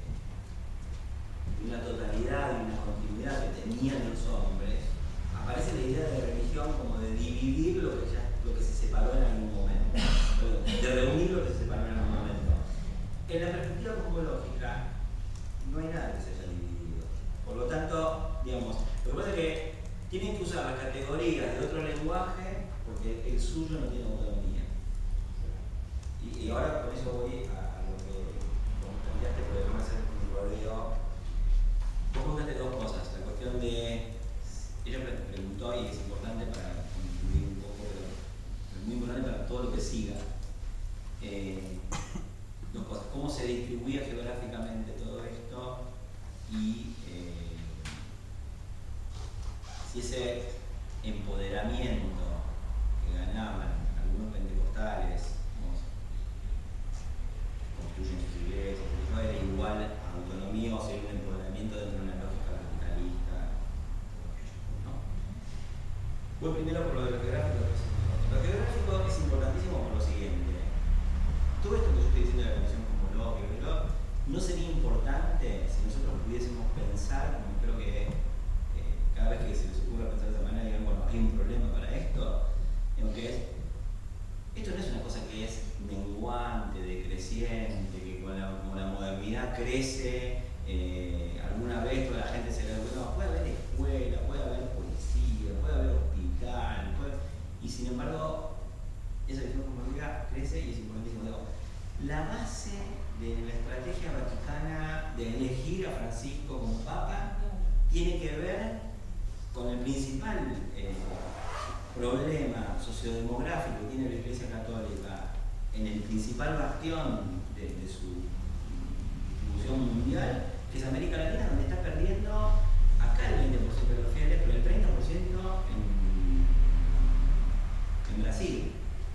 de una totalidad y una continuidad que tenían los hombres, aparece la idea de religión religión como de dividir lo que, ya, lo que se separó en algún momento, de reunir lo que se separó en algún momento. En la perspectiva cosmológica no hay nada que se haya dividido. Por lo tanto, digamos, lo que pasa es que tienen que usar las categorías de otro lenguaje porque el suyo no tiene autonomía. Y, y ahora con eso voy a, a lo que vos planteaste, porque no hacer un rodeo. Vos contaste dos cosas. La cuestión de. Ella preguntó, y es importante para concluir un poco, pero es muy importante para todo lo que siga. Eh, dos cosas. Cómo se distribuía geográficamente todo esto y eh, si ese empoderamiento que ganaban algunos pentecostales, construyen sus iglesias, no era igual a autonomía o ser un empoderamiento dentro de una lógica verticalista. ¿No? Voy primero por lo de lo geográfico. Lo geográfico es importantísimo por lo siguiente. Todo esto que yo estoy diciendo de la condición cosmológica, pero no sería importante si nosotros pudiésemos pensar, como creo que eh, cada vez que se les ocurra pensar de esa manera, digan, bueno, hay un problema para esto, aunque es, esto no es una cosa que es menguante, decreciente, que con la, con la modernidad crece, eh, alguna vez toda la gente se le da, no, puede haber escuela, puede haber policía, puede haber hospital, puede, y sin embargo, esa visión cosmológica crece y es importantísimo. Digo, la base de la estrategia vaticana de elegir a Francisco como Papa tiene que ver con el principal eh, problema sociodemográfico que tiene la Iglesia Católica en el principal bastión de, de su distribución mundial, que es América Latina, donde está perdiendo acá el veinte por ciento de los fieles, pero el treinta por ciento en, en Brasil,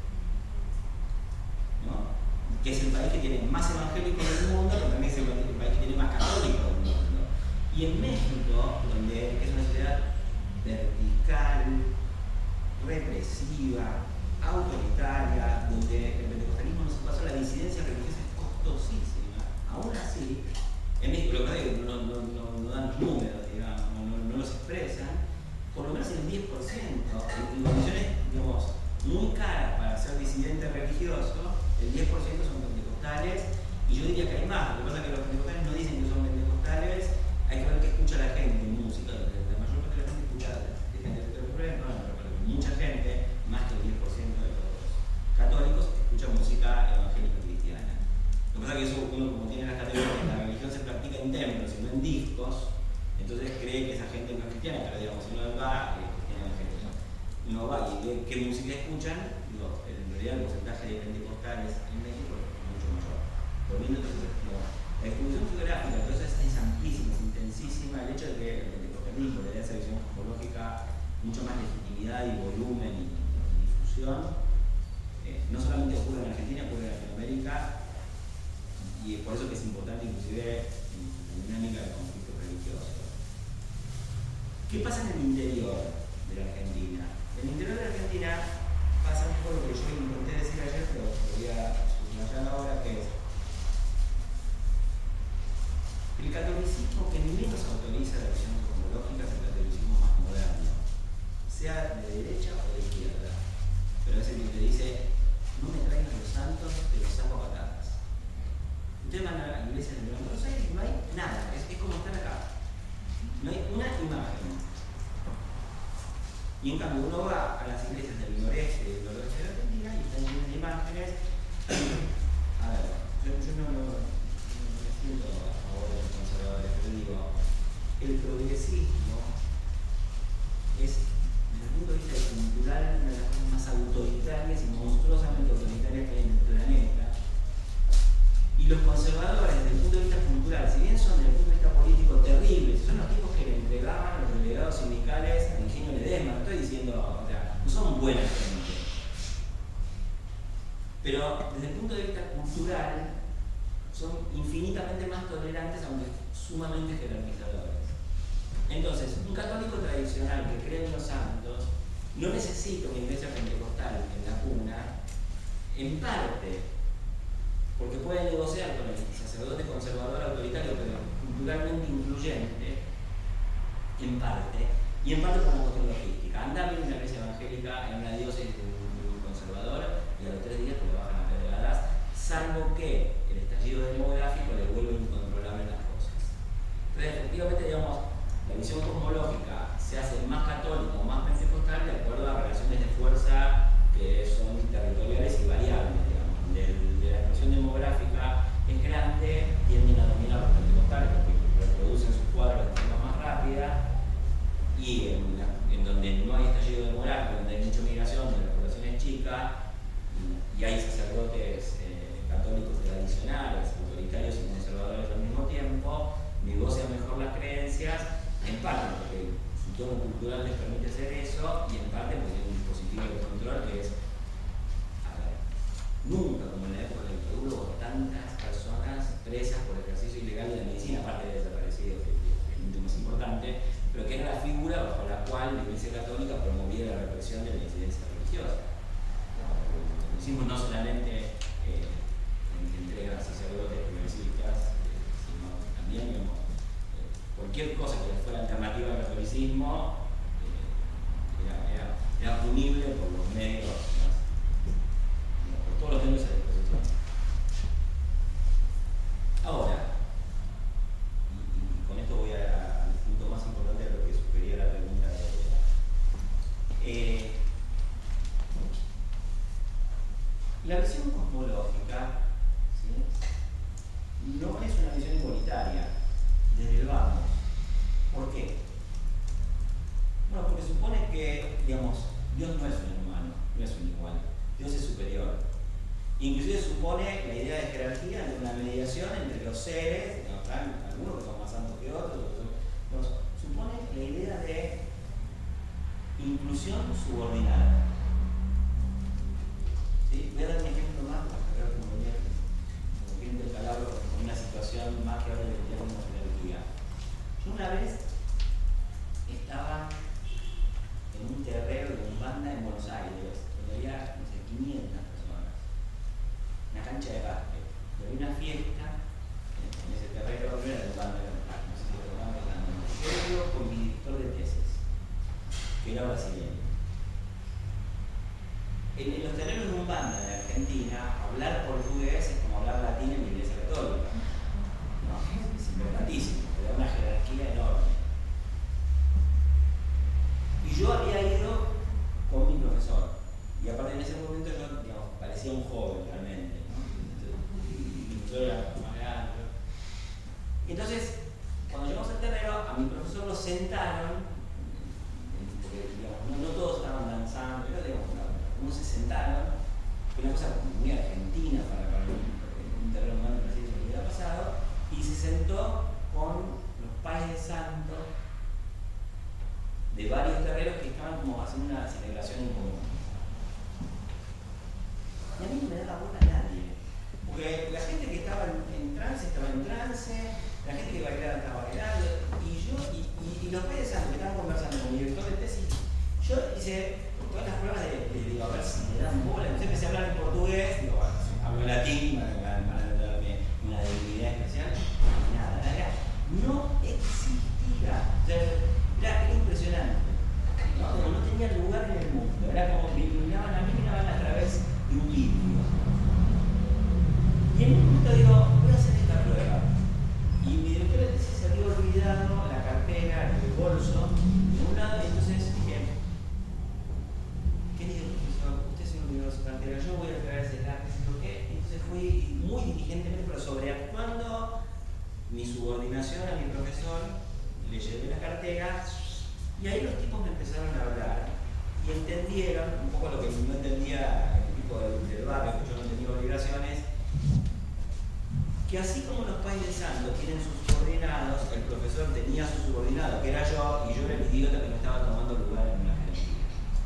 ¿no? Que es el país que tiene más evangélicos del mundo, pero también es el país que tiene más católicos del mundo. Y en México, donde es una sociedad vertical, represiva, autoritaria, donde el pentecostalismo no se pasó, la disidencia religiosa es costosísima. Aún así, en México, lo que pasa es que no, no, no, no dan los números, digamos, no, no los expresan, por lo menos el diez por ciento, en condiciones, digamos, muy caras para ser disidente religioso, el diez por ciento son pentecostales, y yo diría que hay más. Lo que pasa es que los pentecostales no dicen que son pentecostales, hay que ver qué escucha la gente, música, la mayor parte de la gente escucha de gente de otros problemas, no, pero mucha gente, más que el diez por ciento de los católicos, escucha música evangélica cristiana. Lo que pasa es que eso uno, como tiene las categorías, la religión se practica en templos y no en discos, entonces cree que esa gente no es cristiana, pero digamos, si uno va, es cristiana evangélica. No va y ve qué música escuchan, digo, en realidad el porcentaje de pentecostales en México es mucho mayor. Volviendo entonces, digo, la distribución geográfica entonces es amplísima, es intensísima, el hecho de que el pentecostalismo le dé esa visión cosmológica mucho más legitimidad y volumen y, y difusión, eh, no solamente ocurre en Argentina, ocurre en Latinoamérica, y es por eso que es importante inclusive en la dinámica del conflicto religioso. ¿Qué pasa en el interior de la Argentina? En el interior de la Argentina pasa un poco lo que yo intenté decir ayer, pero lo voy a subrayar ahora, que es el catolicismo que menos autoriza la visión cosmológica es el catolicismo más moderno, sea de derecha o de izquierda, pero es el que te dice, no me traigan los santos, te los saco a patadas. Ustedes van a la iglesia de Buenos Aires y no hay nada, es, es como estar acá, no hay una imagen. Y en cambio uno va a las iglesias del noreste y del noroeste de la Argentina y están llenas de imágenes. A ver, yo, yo no, no, no me siento a favor de los conservadores, pero digo, el progresismo es, desde el punto de vista cultural, una de las cosas más autoritarias y monstruosamente autoritarias que hay en el planeta. Y los conservadores, desde el punto de vista cultural, si bien son desde el punto de vista político terribles, son los tipos que le entregaban a los delegados sindicales al ingenio Ledesma, no estoy diciendo, o sea, no son buena gente. Pero desde el punto de vista cultural, son infinitamente más tolerantes, aunque sumamente jerarquizadores. Entonces, un católico tradicional que cree en los santos no necesita una iglesia pentecostal en la cuna, en parte, porque puede negociar con el sacerdote conservador autoritario, pero culturalmente incluyente, en parte, y en parte por una cuestión logística. Andá bien una iglesia evangélica católica en una diócesis muy conservadora y a los tres días te lo bajan a pedradas, salvo que el estallido demográfico le vuelve incontrolable las cosas. Entonces, efectivamente, digamos, la visión cosmológica se hace más católica o más pentecostal de acuerdo a relaciones de fuerza que son territoriales y variables, digamos. De, de la explosión demográfica es grande, tienden a dominar los pentecostales porque reproducen sus cuadros de forma más rápida, y en, la, en donde no hay estallido demográfico, donde hay mucha migración, donde la población es chica y hay sacerdotes eh, católicos tradicionales, autoritarios y conservadores al mismo tiempo, negocian mejor las creencias, en parte porque su tono cultural les permite hacer eso y en parte porque tiene un dispositivo de control que es, a ver, nunca como en la época del Perú hubo tantas personas presas por ejercicio ilegal de la medicina, aparte de desaparecidos, que, que es mucho más importante, pero que era la figura bajo la cual la Iglesia Católica promovía la represión de la incidencia religiosa. El catolicismo no solamente eh, entrega a sacerdotes progresistas, eh, sino también, digamos, eh, cualquier cosa que fuera alternativa al catolicismo eh, era, era, era punible por los medios, ¿no? Por todos los medios a disposición. Ahora, y, y con esto voy a, al punto más importante de lo que sugería la pregunta de ella. Eh, la visión cosmológica, ¿sí?, no es una visión igualitaria desde el vamos. ¿Por qué? Bueno, porque supone que, digamos, Dios no es un humano, no es un igual. Dios es superior. Inclusive supone la idea de jerarquía de una mediación entre los seres, digamos, algunos que son más santos que otros, otros digamos, supone la idea de inclusión subordinada. ¿Sí? Voy a dar un ejemplo más para ver cómo venía, como que intercalarlo con una situación más que hable de términos de jerarquía. Yo una vez estaba en un terreno de Umbanda en Buenos Aires, donde había, no sé, quinientas personas, una cancha de básquet, y había una fiesta en ese terreno, no era de Umbanda, no sé si era de Umbanda, yo con mi director de tesis, que era brasileño. En, en los terrenos de Umbanda de Argentina, hablar portugués es como hablar latín en la Iglesia Católica. No, es importantísimo, te da una jerarquía enorme. Y yo había ido con mi profesor, y aparte en ese momento yo, digamos, parecía un joven realmente, ¿no? Y mi profesor era más grande. Y entonces, cuando llegamos al terreno, a mi profesor lo sentaron, porque digamos, no, no todos estaban danzando, pero digamos, unos se sentaron, fue una cosa muy argentina para, para un, un terreno humano que así se me hubiera pasado, y se sentó con los padres de santo de varios terrenos que estaban como haciendo una celebración en común. Y a mí no me daba bola a nadie, porque la gente que estaba en, en trance estaba en trance, la gente que bailaba estaba bailando, y yo, y, y, y los padres de santo que estaban conversando con mi director de tesis, yo hice todas las pruebas de, de, digo, a ver si me dan bola. Entonces empecé a hablar en portugués, digo, bueno, hablo latín para, para darme una debilidad especial. Nada, nada, no existía. O sea, era, era impresionante. ¿No? Como no tenía lugar en el mundo. Era como que me miraban a mí, miraban a través de un vidrio. Y en un momento digo, voy a hacer esta prueba. Y mi director de tesis se había olvidado la cartera, el bolso, de un lado, y entonces dije, querido profesor, usted se me olvidó su cartera, yo voy a traer ese lápiz, ¿por qué? Entonces fui muy diligentemente, pero sobreactuando mi subordinación a mi profesor, le llevé la cartera, y ahí los tipos me empezaron a hablar, y entendieron, un poco lo que no entendía el tipo del, del barrio, que yo no tenía obligaciones, que así como los padres de santo tienen sus subordinados, el profesor tenía su subordinado, que era yo, y yo era el idiota que no estaba tomando lugar en una jerarquía.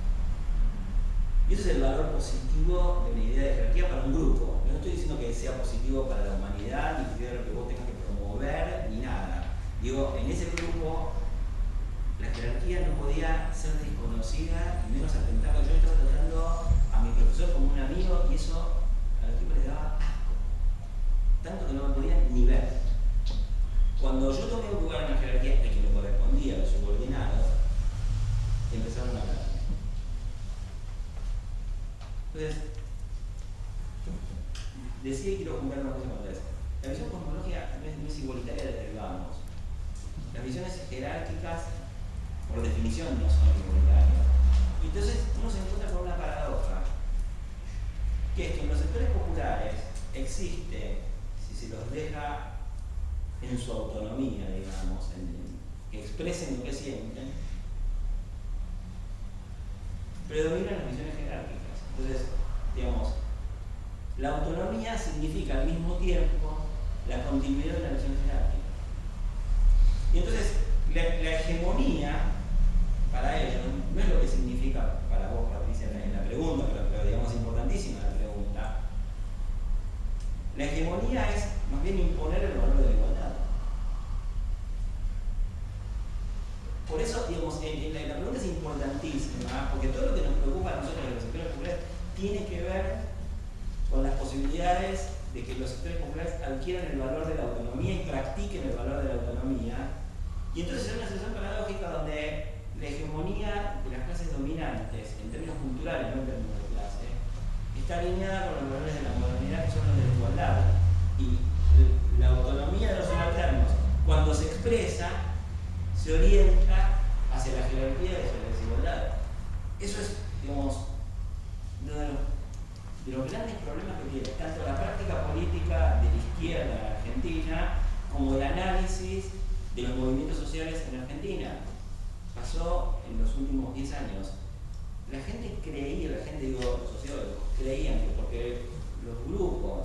Y ese es el valor positivo de la idea de jerarquía para un grupo. Yo no estoy diciendo que sea positivo para la humanidad, ni que que vos tengas que promover, ni nada. Digo, en ese grupo, la jerarquía no podía ser desconocida, y menos atentarlo. Yo estaba tratando a mi profesor como un amigo, y eso a los tipos les daba asco. Tanto que no me podían ni ver. Cuando yo tomé un lugar en la jerarquía, el que me correspondía, los subordinados, empezaron a hablar. Entonces, decía y quiero juntar una cosa con otra. La visión cosmológica no es, no es igualitaria de la que vamos. Las visiones jerárquicas, por definición, no son igualitarias. Y entonces uno se encuentra con una paradoja, que es que en los sectores populares existe, si se los deja en su autonomía, digamos, en, en, que expresen lo que sienten, predominan las visiones jerárquicas. Entonces, digamos, la autonomía significa al mismo tiempo la continuidad de la visión jerárquica. Y entonces, la, la hegemonía, para ellos, no es lo que significa para vos, Patricia, en la, en la pregunta, pero, pero digamos es importantísima la pregunta. La hegemonía es más bien imponer el valor de la igualdad. Por eso, digamos, en, en la, la pregunta es importantísima, porque todo lo que nos preocupa a nosotros en los sectores populares tiene que ver con las posibilidades de que los sectores populares adquieran el valor de la autonomía y practiquen el valor de la autonomía. Y entonces es una situación paradójica donde la hegemonía de las clases dominantes, en términos culturales, no en términos de clase, está alineada con los valores de la modernidad, que son los de la igualdad. Y la autonomía de los subalternos, cuando se expresa, se orienta hacia la jerarquía y hacia la desigualdad. Eso es, digamos, uno de los, de los grandes problemas que tiene tanto la práctica política de la izquierda argentina como el análisis de los movimientos sociales en Argentina. Pasó en los últimos diez años. La gente creía, la gente, digo, los sociólogos, creían que porque los grupos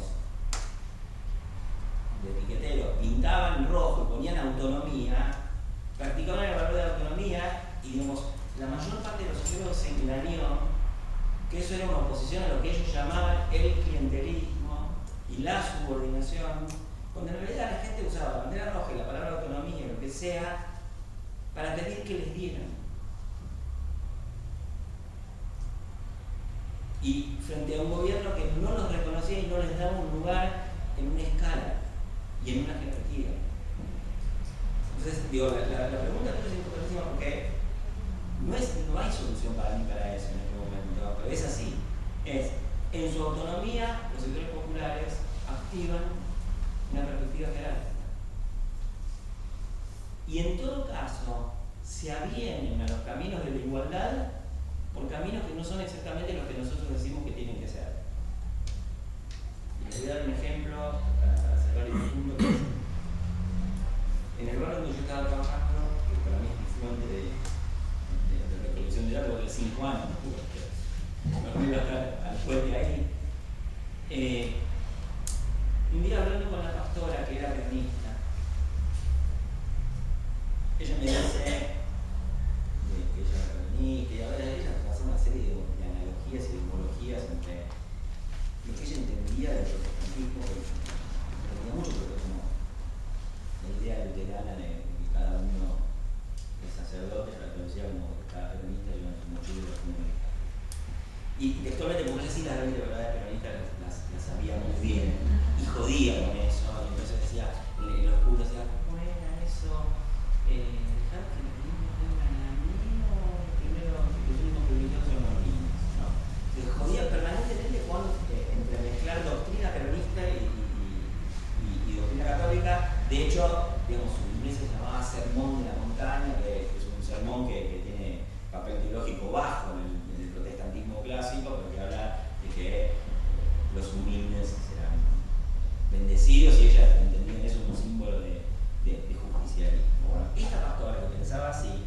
de piqueteros pintaban rojo y ponían autonomía, practicaban el valor de la autonomía y, digamos, la mayor parte de los sociólogos se engañó que eso era una oposición a lo que ellos llamaban el clientelismo y la subordinación, cuando en realidad la gente usaba la bandera roja y la palabra autonomía, lo que sea, para pedir que les dieran. Y frente a un gobierno que no los reconocía y no les daba un lugar en una escala y en una jerarquía. Entonces, digo, la, la, la pregunta es importantísima porque no, es, no hay solución para mí para eso en este momento, pero es así. Es, en su autonomía, los sectores populares activan una perspectiva jerárquica. Y en todo caso, se avienen a los caminos de la igualdad por caminos que no son exactamente los que nosotros decimos que tienen que ser. Y les voy a dar un ejemplo para, para cerrar este punto. Que es, en el barrio donde yo estaba trabajando, que para mí es fuente de, de, de recolección de datos de cinco años, porque me iba a estar al puente ahí. Eh, un día hablando con la pastora que era peronista, ella me dice que ella era peronista y ahora ella hace una serie de, de analogías y de homologías entre lo que ella entendía del protestantismo, que tenía mucho protestantismo, la idea luterana de que cada uno de sacerdotes la traducía como que cada peronista lleva en su mochila los comunistas. Y textualmente, porque ella sí las veinte verdades peronistas las, las, las sabía muy bien y jodía con eso, y entonces decía, en los cultos decía, ¿cómo era eso? Eh, dejar que los niños vengan a mí o primero los únicos privilegiados son los niños, ¿no? Se jodía permanentemente con eh, entremezclar doctrina peronista y, y, y, y doctrina católica. De hecho, digamos, su iglesia se llamaba Sermón de la Montaña, que es un sermón que, que tiene papel teológico bajo en el, en el protestantismo clásico, porque habla de que eh, los humildes serán bendecidos y ella entendía en eso un símbolo de, de, de justicialismo. Bueno, esta pastora que pensaba así,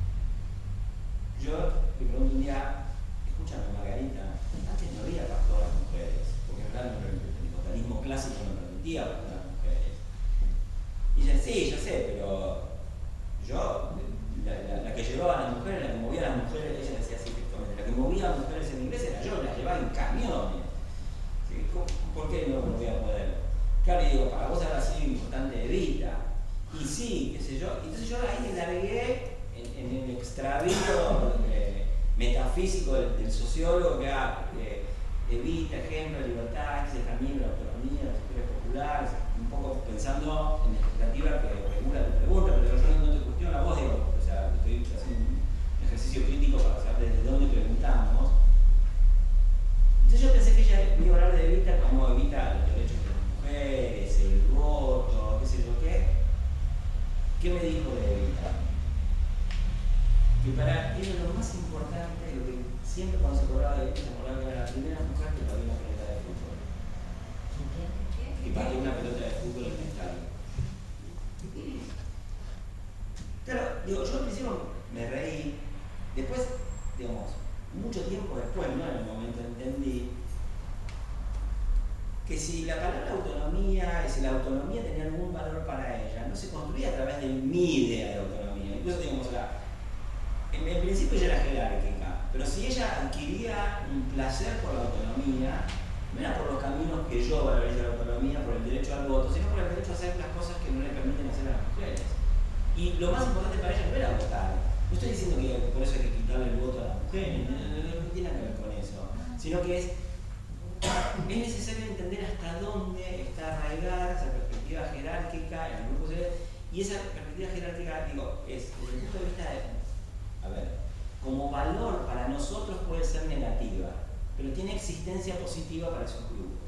yo le pregunto un día, escúchame Margarita, antes no había pastoras mujeres, porque en realidad el pentecostalismo clásico no permitía pastoras mujeres. Y ella, sí, yo sé, pero yo, la, la, la que llevaba a las mujeres, la que movía a las mujeres, ella decía así textualmente, la que movía a las mujeres en la iglesia era yo, las llevaba en camiones. ¿Por qué no lo voy a poder? Claro, y digo, para vos habrá sido importante Evita. Y sí, qué sé yo. Entonces yo ahí navegué en, en el extravío eh, metafísico del, del sociólogo que haga eh, Evita, ejemplo, libertad, que es el camino de la autonomía, los sectores populares, un poco pensando en la expectativa que regula tu pregunta, pero yo no te cuestiono a vos, digo, o sea, estoy haciendo un ejercicio crítico para saber desde dónde preguntamos. Entonces cuando se acordaba de ella, se acordaba que era la primera mujer que pateó una pelota de fútbol. Que pateó una pelota de fútbol en el estadio. Claro, digo, yo al principio me reí, después, digamos, mucho tiempo después, no en el momento entendí que si la palabra autonomía, y si la autonomía tenía algún valor para ella, no se construía a través de mi idea de autonomía. Incluso, digamos, la, en, en principio ella era jerárquica, pero si ella adquiría un placer por la autonomía, no era por los caminos que yo valorizo la autonomía, por el derecho al voto, sino por el derecho a hacer las cosas que no le permiten hacer a las mujeres. Y lo más importante para ella no era votar. No estoy diciendo que por eso hay que quitarle el voto a las mujeres, no, no, no, no tiene que ver con eso, sino que es, es necesario entender hasta dónde está arraigada esa perspectiva jerárquica en el grupo social, y esa perspectiva jerárquica, digo, es desde el punto de vista de, a ver, como valor para nosotros puede ser negativa, pero tiene existencia positiva para esos grupos.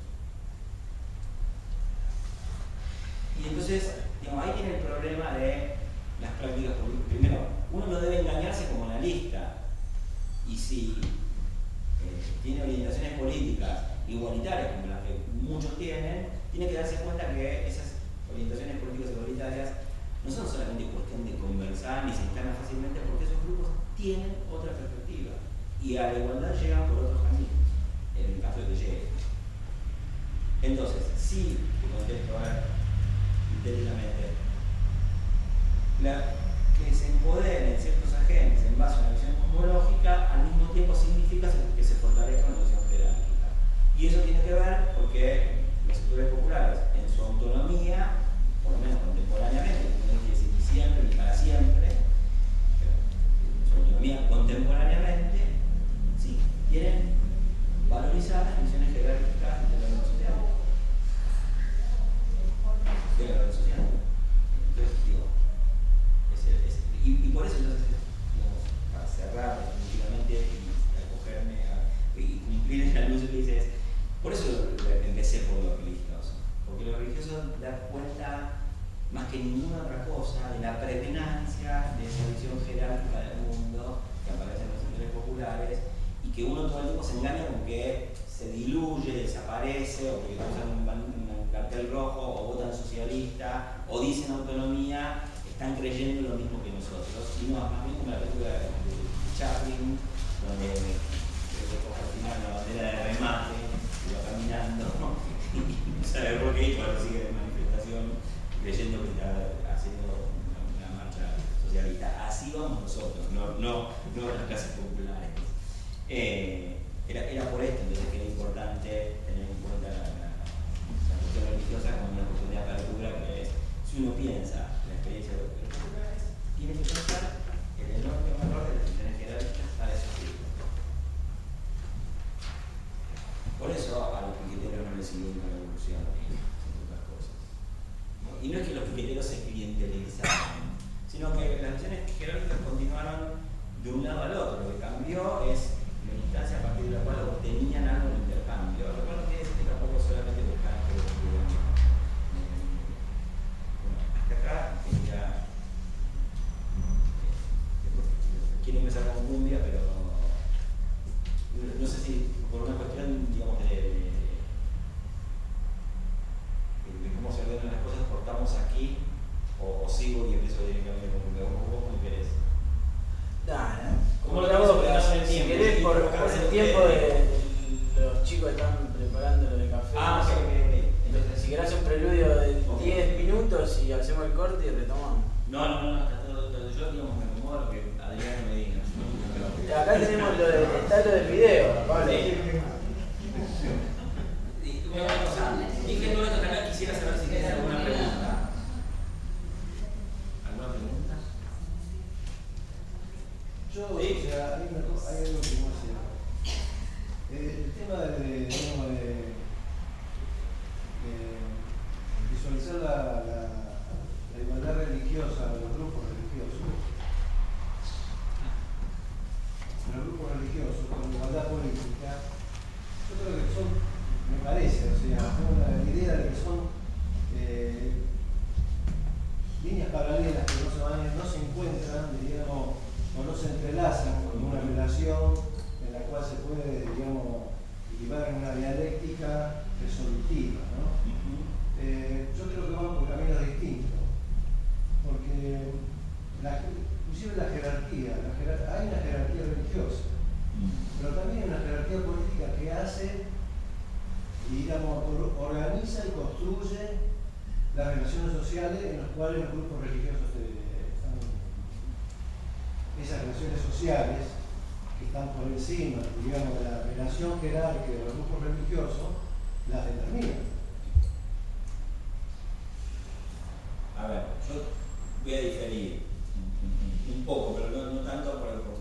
Y entonces, digamos, ahí tiene el problema de las prácticas políticas. Primero, uno no debe engañarse como analista, y si eh, tiene orientaciones políticas igualitarias como las que muchos tienen, tiene que darse cuenta que esas orientaciones políticas igualitarias no son solamente cuestión de conversar ni se instalan fácilmente, porque esos grupos tienen otra perspectiva y a la igualdad llegan por otros caminos, en el caso de que lleguen. Entonces, sí, te contesto ahora sintéticamente, la, que se empoderen ciertos agentes en base a una visión cosmológica, al mismo tiempo significa que se fortalezca una visión jerárquica. Y eso tiene que ver porque los sectores populares, en su autonomía, por lo menos contemporáneamente, no quiere decir ni siempre ni para siempre, pero en su autonomía contemporáneamente, sí, quieren valorizar las visiones jerárquicas de la orden social. De la orden social. Entonces, digo, es, es, y, y por eso entonces, digamos, para cerrar definitivamente y acogerme a, y cumplir en la luz que dices, por eso empecé por los religiosos, porque los religiosos dan cuenta más que ninguna otra cosa de la predominancia de esa visión jerárquica del mundo que aparece en los sectores populares y que uno todo el tiempo se engaña con que se diluye, desaparece, o que usan un, un cartel rojo, o votan socialista, o dicen autonomía, están creyendo lo mismo que nosotros, y no, más bien como la película de Chaplin, donde recoge al final la bandera de remate, y va caminando, y no sabe por qué, y cuando sigue de manifestación, creyendo que está haciendo una, una marcha socialista. Así vamos nosotros, no, no, no las clases populares. Eh, era, era por esto entonces que era importante tener en cuenta la, la, la cuestión religiosa como una cuestión de apertura, que es, si uno piensa la experiencia de los populares, tiene que pensar el enorme valor de las visiones jerárquicas para esos grupos. Por eso a los piqueteros no les siguió una revolución, entre otras cosas. Y no es que los piqueteros se clientelizaron, sino que las visiones jerárquicas continuaron de un lado al otro. Lo que cambió es la instancia a partir de la cual obtenían algo en intercambio. Lo cual no quiere decir que tampoco solamente buscaban que lo tuvieran. Bueno, hasta acá ya quiero empezar con cumbia, pero no sé si por una cuestión, digamos, de, de, de cómo se ordenan las cosas, cortamos aquí o, o sigo y empiezo directamente con cumbia. ¿Vos cómo querés? Nah, como lo hago, si querés, por, por el tiempo de, de los chicos que están preparando lo de café. Ah, ok, ok, ok. Entonces, si querés un preludio de diez minutos y hacemos el corte y retomamos. No, no, no, hasta todo, todo, yo digamos me acomodo a lo que Adriano me diga. Acá tenemos lo de, está lo del video, Pablo. Sí. Una cosa, dije todo esto hasta acá, quisiera saber si tienes alguna pregunta. ¿Alguna pregunta? Yo, sí. O sea, hay, una cosa, hay algo que no sé. Eh, el tema de, digamos, de, de visualizar la, la, la igualdad religiosa de los grupos religiosos, de los grupos religiosos con la igualdad política, yo creo que son, me parece, o sea, tengo la idea de que son eh, líneas paralelas que no se, van, no se encuentran, digamos, o no se entrelazan con una relación en la cual se puede organiza y construye las relaciones sociales en las cuales los grupos religiosos eh, están. Esas relaciones sociales que están por encima, digamos, de la relación jerárquica de los grupos religiosos, las determinan. A ver, yo voy a diferir un, un poco, pero no, no tanto por el... Por...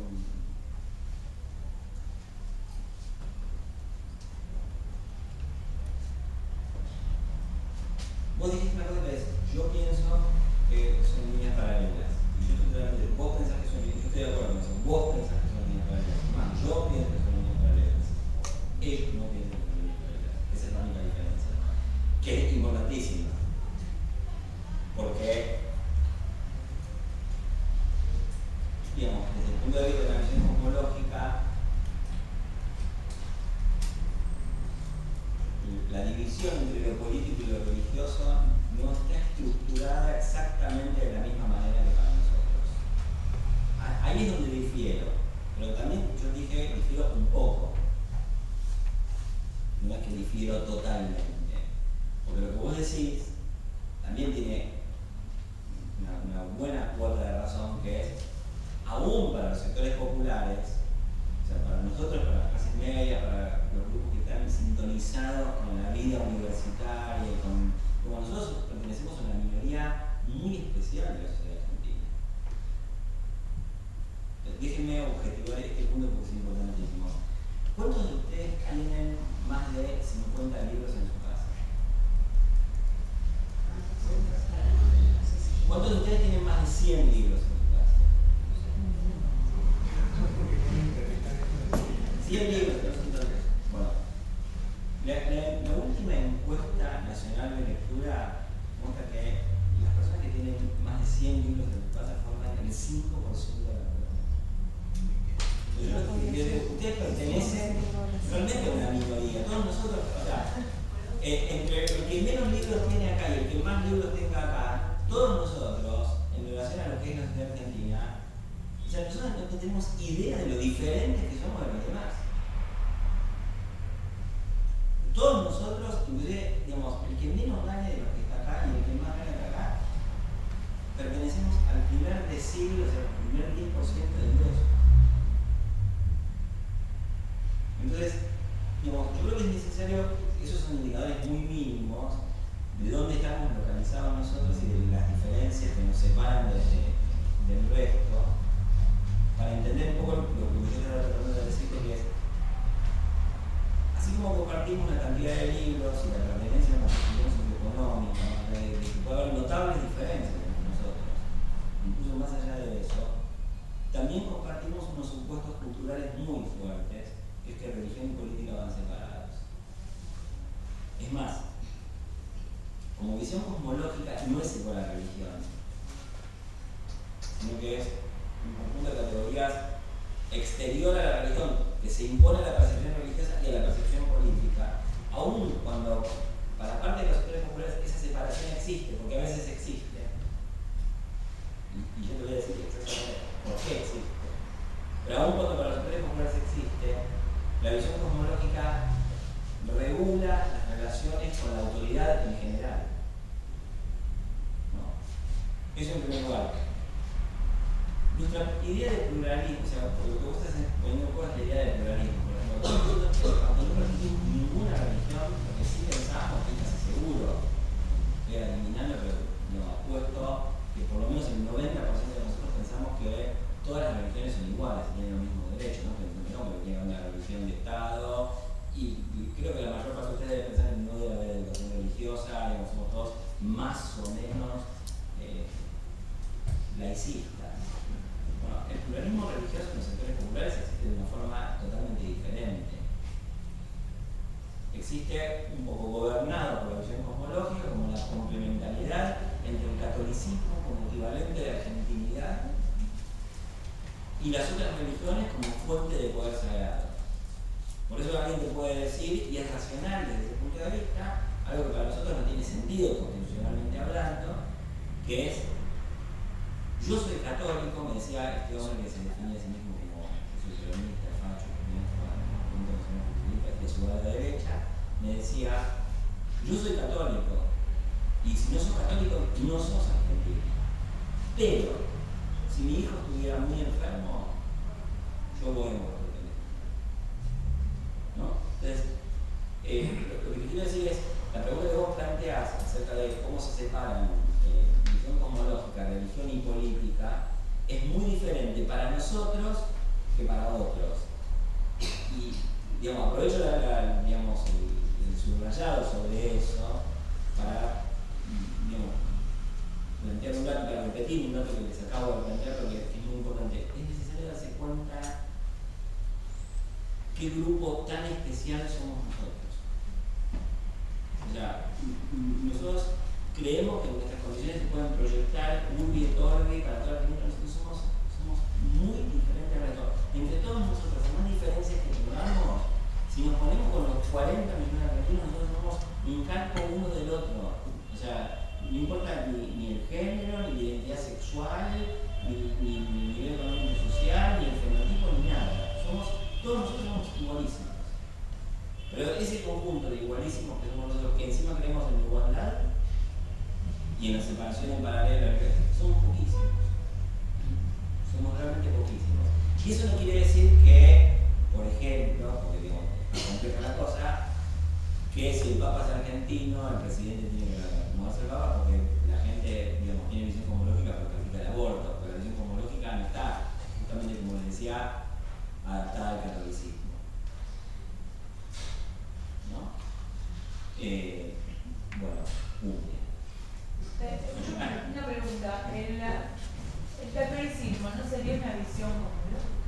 Vos dijiste una cosa que es, yo pienso que son líneas paralelas. Y yo estoy tratando de, vos pensás que son líneas, yo estoy de acuerdo con eso, vos pensás que son líneas paralelas. Más, yo pienso que son líneas paralelas. Ellos no piensan que son líneas paralelas. Esa es la única diferencia. Que es importantísima. Porque, digamos, desde el punto de vista de la visión cosmológica, la división entre lo político y lo religioso no está estructurada exactamente de la misma manera que para nosotros. Ahí es donde difiero, pero también yo dije difiero un poco. No es que difiero totalmente, porque lo que vos decís también tiene una, una buena cuota de razón, que es, aún para los sectores populares, o sea, para nosotros, para las clases medias, para los grupos que están sintonizados con la vida universitaria, y con, como nosotros pertenecemos a una minoría muy especial de la sociedad argentina. Déjenme objetivar este punto porque es importantísimo. ¿Cuántos de ustedes tienen más de cincuenta libros en su casa? ¿Cuántos de ustedes tienen más de cien libros en su casa? cien libros. Bueno, la, la, la última encuesta nacional de lectura muestra que las personas que tienen más de cien libros en su casa forman el cinco por ciento de la población. Ustedes pertenecen realmente a una minoría. Todos nosotros, o sea, eh, entre el que menos libros tiene acá y el que más libros tenga acá, todos nosotros, en relación a lo que es la sociedad argentina, o sea, nosotros no tenemos idea de lo diferentes que somos de los demás. Todos nosotros, inclusive, digamos, el que menos gane de los que está acá y el que más gane de acá, pertenecemos al primer decilio, o sea, al primer diez por ciento del ingreso. Entonces, digamos, yo creo que es necesario, esos son indicadores muy mínimos de dónde estamos localizados nosotros y de las diferencias que nos separan de, de, del resto, para entender un poco lo que yo estaba tratando de decir, que es, así como compartimos una cantidad de libros y la pertenencia a una situación socioeconómica, de que puede haber notables diferencias entre nosotros, incluso más allá de eso, también compartimos unos supuestos culturales muy fuertes, que es que religión y política van separados. Es más, como visión cosmológica no es igual a la religión, sino que es un conjunto de categorías exterior a la religión, que se impone a la percepción religiosa y a la percepción política, aun cuando para parte de los sectores populares esa separación existe, porque a veces existe. Y, y yo te voy a decir exactamente por qué existe. Pero aun cuando para los sectores populares existe, la visión cosmológica regula las relaciones con la autoridad en general. ¿No? Eso en primer lugar. Nuestra idea de pluralismo, o sea, por lo que vos estás poniendo cosas, la idea de pluralismo, por ejemplo, aunque no practiquemos ninguna religión, lo que sí pensamos, que casi seguro, estoy eliminando, pero lo apuesto que por lo menos el noventa por ciento de nosotros pensamos que todas las religiones son iguales y tienen los mismos derechos, ¿no? Que no, que tiene una religión de Estado, y, y creo que la mayor parte de ustedes debe pensar que no debe haber educación religiosa, digamos, somos todos más o menos eh, laicistas. Bueno, el pluralismo religioso en los sectores populares existe de una forma totalmente diferente. Existe un poco gobernado por la visión cosmológica como la complementariedad entre el catolicismo como equivalente de argentinidad y las otras religiones como fuente de poder sagrado. Por eso alguien te puede decir, y es racional desde ese punto de vista, algo que para nosotros no tiene sentido constitucionalmente hablando, que es: yo soy católico, me decía este hombre que se definía a sí mismo como soy peronista, facho, comunista, de su ala derecha, me decía, yo Yo soy católico, y si no sos católico, no sos argentino. Pero, si mi hijo estuviera muy enfermo, yo voy a morir. ¿No? Entonces, eh, lo, lo que quiero decir es, la pregunta que vos planteás acerca de cómo se separan eh, visión cosmológica, religión y política, es muy diferente para nosotros que para otros. Y, digamos, aprovecho la, la, digamos, el, el subrayado sobre eso para, digamos, plantear un dato, para repetir un dato que les acabo de plantear porque es muy importante. Es necesario darse cuenta qué grupo tan especial somos nosotros. O sea, nosotros creemos que en nuestras condiciones se pueden proyectar urbi et orbi para todas las personas. Nosotros somos, somos muy diferentes al resto. Entre todos nosotros, las más diferencias que tengamos, si nos ponemos con los cuarenta millones de argentinos, nosotros somos un calco uno del otro. O sea, no importa ni, ni el género, ni la identidad sexual, ni, ni, ni el nivel económico y social, ni el fenotipo, ni nada. Somos, todos nosotros somos igualísimos. Pero ese conjunto de igualísimos que somos nosotros, que encima creemos en la igualdad y en la separación en paralelo, somos poquísimos. Somos realmente poquísimos. Y eso no quiere decir que, por ejemplo, porque digo, compleja la cosa, que si el Papa es argentino, el presidente tiene que mudarse el Papa porque la gente, digamos, tiene visión cosmológica porque practica el aborto, pero la visión cosmológica no está, justamente como les decía, adaptada al catolicismo. ¿No? Eh, bueno, una. Una pregunta, ¿el, el catolicismo no sería una visión cosmológica?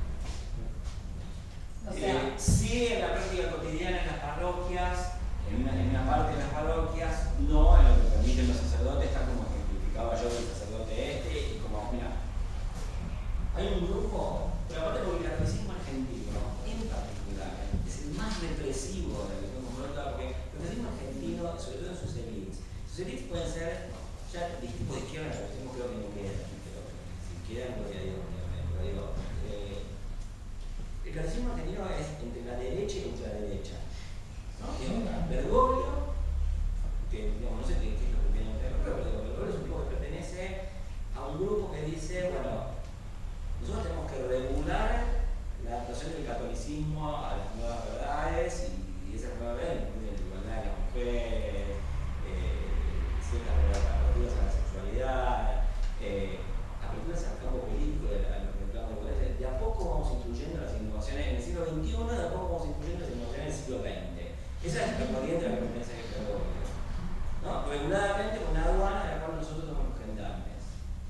O sea, eh, sí, en la práctica cotidiana en las parroquias, en una, en una parte de las parroquias, no en lo que permiten los sacerdotes, tal como ejemplificaba yo del sacerdote este, y como, mira, hay un grupo, pero aparte porque el catolicismo argentino, en particular, es el más represivo de la religión cosmológica, porque el catolicismo argentino, sobre todo en sus élites, sus élites pueden ser ya de tipo de izquierda, el catolicismo creo que no queda, pero si quedan, pues ya digo, pero digo, eh, el catolicismo argentino es entre la derecha y la ultraderecha. ¿No? Bergoglio, que digamos, no sé qué, qué es lo que viene de Bergoglio, pero Bergoglio es un tipo que pertenece a un grupo que dice, bueno, nosotros tenemos que regular la adaptación del catolicismo a las nuevas verdades y, y esas nuevas verdades incluyen la igualdad de las mujeres, eh, ciertas aperturas a la sexualidad, eh, aperturas al campo político, a los reclamos de igualdad. De a poco vamos incluyendo las innovaciones en el siglo veintiuno, de a poco vamos incluyendo las innovaciones en el siglo veinte. Esa es la corriente de la que piensa que es Bergoglio. ¿No? Reguladamente con una aduana de la cual nosotros somos los gendarmes.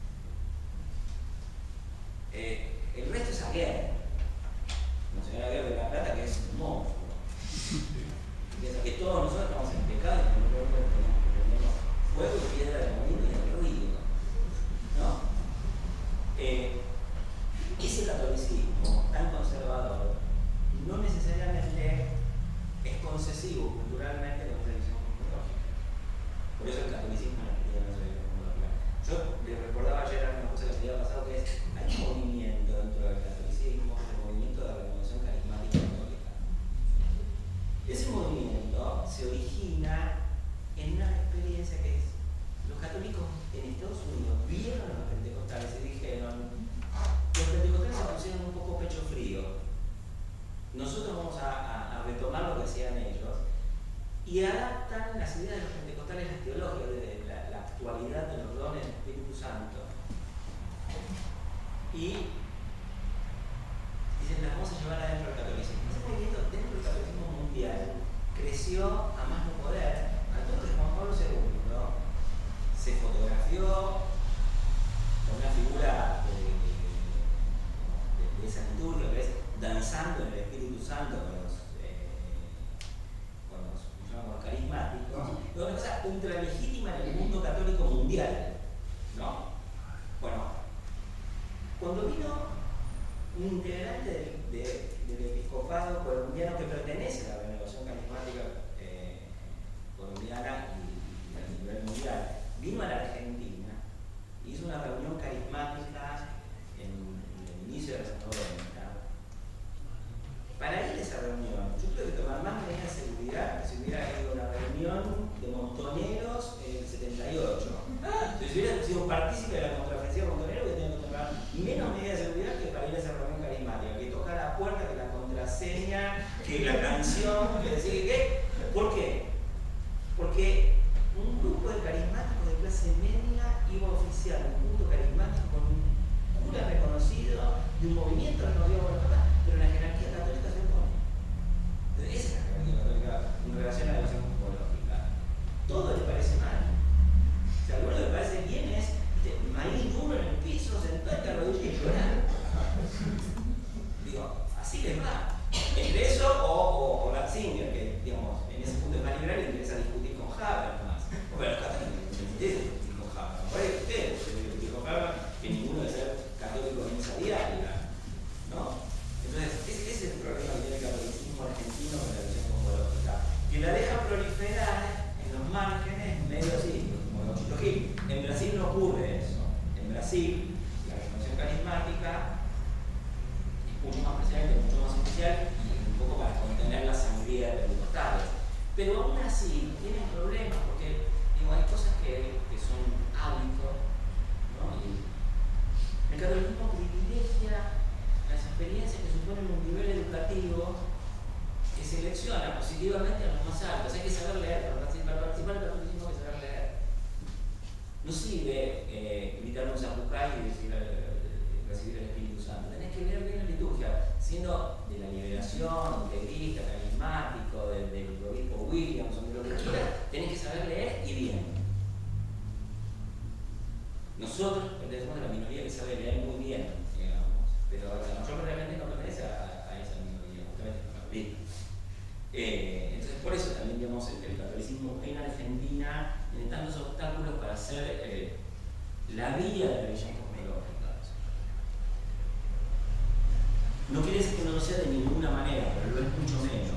Eh, el resto es Aguirre. La señora Aguirre de la Plata, que es un monstruo. Piensa que todos nosotros estamos en pecado y que no tenemos que tener fuego y piedra de molino y del río. ¿No? Eh, ese catolicismo tan conservador no necesariamente es concesivo culturalmente con esa visión cosmológica. Por eso el catolicismo en la Argentina no se ve cosmológica. Yo les recordaba ayer una cosa que me había pasado, que es hay un movimiento dentro del catolicismo, el movimiento de la renovación carismática católica. Ese movimiento se origina en una experiencia que es, los católicos en Estados Unidos vieron a los pentecostales y dijeron, los pentecostales se pusieron un poco pecho frío, nosotros vamos a, a, a retomar lo que hacían ellos y adaptan las ideas de los pentecostales, las teologías, de la, la actualidad de los dones del Espíritu Santo y dicen, las vamos a llevar adentro del catolicismo. Ese movimiento dentro del catolicismo mundial creció a más no poder, al punto que Juan Pablo segundo se fotografió con una figura de, de, de esa liturgia que es danzando en el Espíritu Santo con los, eh, con los, con los carismáticos, es una cosa ultra legítima en el mundo católico mundial, ¿no? Bueno, cuando vino un integrante del, de, del episcopado colombiano que pertenece a la renovación carismática eh, colombiana y, y a nivel mundial, vino a la Argentina y hizo una reunión carismática en, en el inicio de los noventa. Para ir a esa reunión, yo creo que tomar más medida de seguridad que si hubiera ido a una reunión de que la canción, que decía que, ¿por qué? Porque un grupo de carismáticos de clase media iba a oficiar un culto carismático con un cura reconocido de un movimiento reconocido por la verdad, pero la jerarquía católica se opone. Entonces, esa es la jerarquía católica en relación a la relación cosmológica. Todo le parece mal. O sea, lo único que le parece bien es maíz duro en el piso, sentarte a rodillas y llorar. Digo, así les va. Entre eso o, o, o Ratzinger, que digamos, en ese punto es más liberal y interesa discutir con Habermas más. Porque los católicos no les interesa discutir con Habermas. Por ahí ustedes quieren discutir con Habermas, que ninguno debe ser católico en esa diaria. ¿No? Entonces, ese, ese es el problema que tiene el catolicismo argentino con la visión cosmológica. Que la deja proliferar en los márgenes medio así, como el Chito Gil. En Brasil no ocurre eso. En Brasil, la renovación carismática es mucho más presente, mucho más oficial y un poco para contener la sangría de pentecostales. Pero aún así tienen problemas porque digo, hay cosas que, que son hábitos, ¿no? Y el catolicismo privilegia las experiencias que suponen un nivel educativo que selecciona positivamente a los más altos. Hay que saber leer, para participar, para participar del catolicismo hay que saber leer. No sirve eh, gritar un zapucay y decir, eh, recibir el Espíritu Santo. Tenés que leer bien la liturgia, siendo de la liberación, integrista, carismático, del de, de obispo Williams, de lo que quieras, tenés que saber leer y bien. Nosotros pertenecemos a la minoría que sabe leer muy bien, digamos, pero la mayor parte de la gente no pertenece a, a esa minoría, justamente a la mayoría. Eh, entonces, por eso también, digamos, el, el catolicismo en Argentina tiene tantos obstáculos para ser eh, la vía de la religión cosmológica. No quiere decir que no lo sea de ninguna manera, pero lo es mucho menos.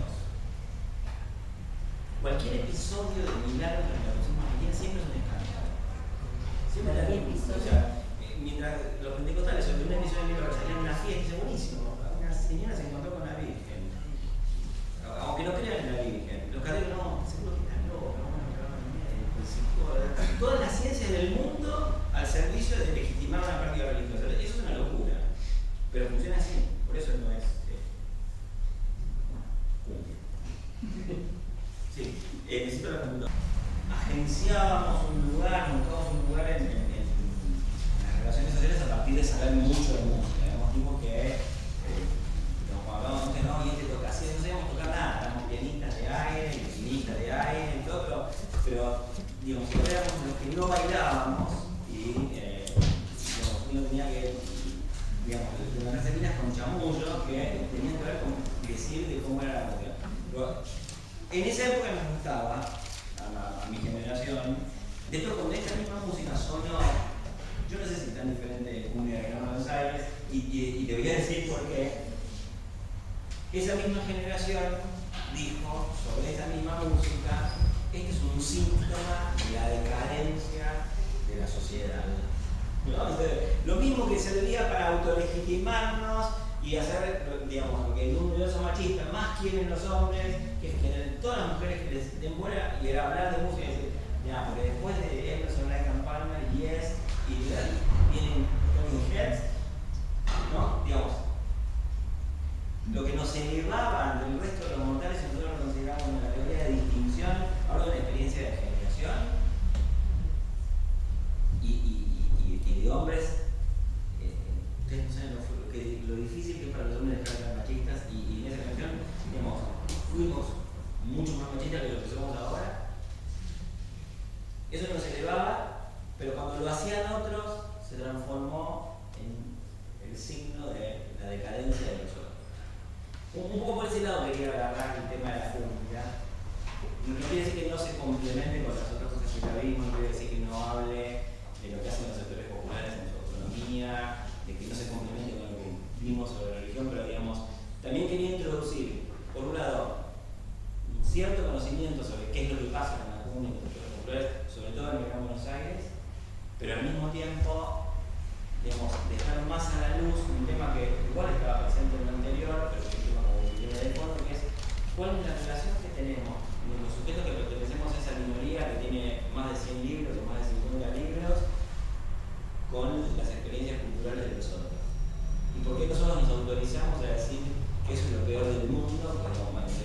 Cualquier episodio de milagro en el catolicismo argentino siempre es un escándalo. Siempre es la misma. O sea, eh, mientras los pentecostales sobre una emisión de libro que salían en una fiesta, dice buenísimo, una señora se encontró con la Virgen. Aunque no crean en la Virgen, los católicos no, seguro que están locos, no van a trabajar en medio. Todas las ciencias del mundo al servicio de legitimar una práctica religiosa. Eso es una locura, pero funciona así, por eso no es. Eh, sí, eh, necesito la computadora. Agenciábamos un lugar, buscábamos un lugar en, en, en, en las relaciones sociales a partir de saber mucho de música. Éramos tipos que. Eh, Cuando hablamos de no, y este toca así, no sabíamos tocar nada, éramos pianistas de aire, pianistas de aire y todo, pero, pero digamos, éramos los que no bailábamos y eh, digamos, uno tenía que, digamos, levantarse pilas con chamullos que tenían que ver con decir de cómo era la música. Pero en esa época nos gustaba, a, a, a mi generación, después cuando esta misma música sonó, yo no sé si es tan diferente de cumbia de Gran Buenos Aires, y, y, y te voy a decir por qué. Esa misma generación dijo sobre esa misma música, este es un síntoma de la decadencia de la sociedad. ¿No? Entonces, lo mismo que servía para autolegitimarnos y hacer, digamos, lo que en un universo machista más quieren los hombres, que es que todas las mujeres que les den buena, y era hablar de música y decir, ya, porque después de Emerson, Lake and Palmer, Yes y vienen Talking Heads, ¿no? Digamos, lo que nos elevaba ante el resto de los mortales, y nosotros lo consideramos una categoría de distinción, hablo de una experiencia de generación y, y, y, y de hombres. Eh, ustedes no saben lo, lo, que, lo difícil que es para los hombres dejar de ser machistas, y, y en esa generación, digamos, fuimos mucho más machistas que lo que somos ahora. Eso nos elevaba, pero cuando lo hacían otros, se transformó en el signo de la decadencia de los otros. Un poco por ese lado quería agarrar el tema de la cumbia. No quiere decir que no se complemente con las otras cosas que ya vimos, no quiere decir que no hable de lo que hacen los sectores populares en su autonomía, de que no se complemente con lo que vimos sobre la religión, pero digamos, también quería introducir, por un lado, un cierto conocimiento sobre qué es lo que pasa con la cumbia y los sectores populares, sobre todo en el Gran Buenos Aires, pero al mismo tiempo, digamos, dejar más a la luz un tema que igual estaba presente en lo anterior, pero que de fondo, que es cuál es la relación que tenemos entre los sujetos que pertenecemos a esa minoría que tiene más de cien libros o más de cincuenta libros con las experiencias culturales de los otros. Y por qué nosotros nos autorizamos a decir que eso es lo peor del mundo, cuando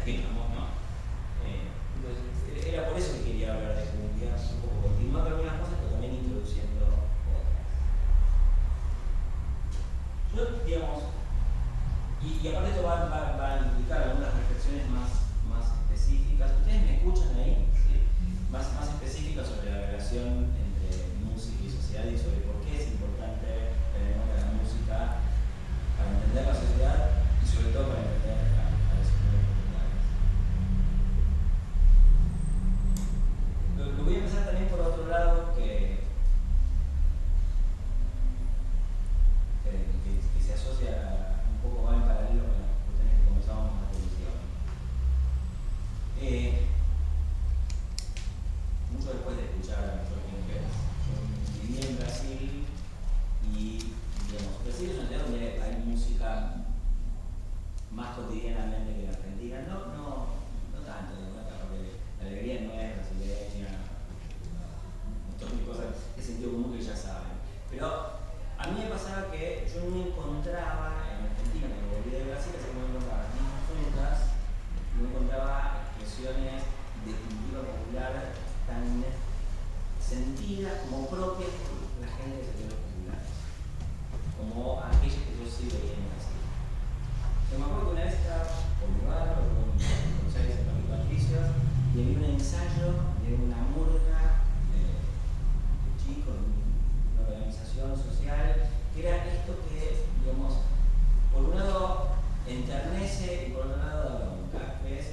digamos, ¿no? Eh, entonces, era por eso que quería hablar de cumbia, un poco continuando algunas cosas, pero también introduciendo otras. Yo, digamos, y, y aparte esto va, va, va a implicar algunas reflexiones más, más específicas. ¿Ustedes me escuchan ahí? ¿Sí? Más, más específicas sobre la relación entre música y sociedad y sobre por qué es importante tener en cuenta la música para entender la sociedad y sobre todo para entender a, a las comunidades populares. Lo, lo voy a empezar también por otro lado que, que, que, que se asocia un poco más en paralelo con las cuestiones que comenzábamos a televisión. Eh, mucho después de escuchar a Joaquín Pérez, yo viví en Brasil y, digamos, Brasil es una ciudad donde hay música más cotidianamente que en Argentina, no, no, no tanto, digamos, la alegría no es brasileña, un montón de cosas de sentido común que ya saben, pero a mí me pasaba que yo no encontraba en Argentina, cuando volví de Brasil, así como encontraba las mismas juntas, no encontraba expresiones de cultura popular tan sentidas como propias por la gente de sectores populares, como aquellas que yo sí veía en Brasil. Yo me acuerdo que una vez estaba por mi barrio, con Buenos Aires en Parque Patricios, y había un ensayo de una murga eh, de chicos, de una organización social, que era esto que, digamos, por un lado enternece y por otro lado da bronca, que es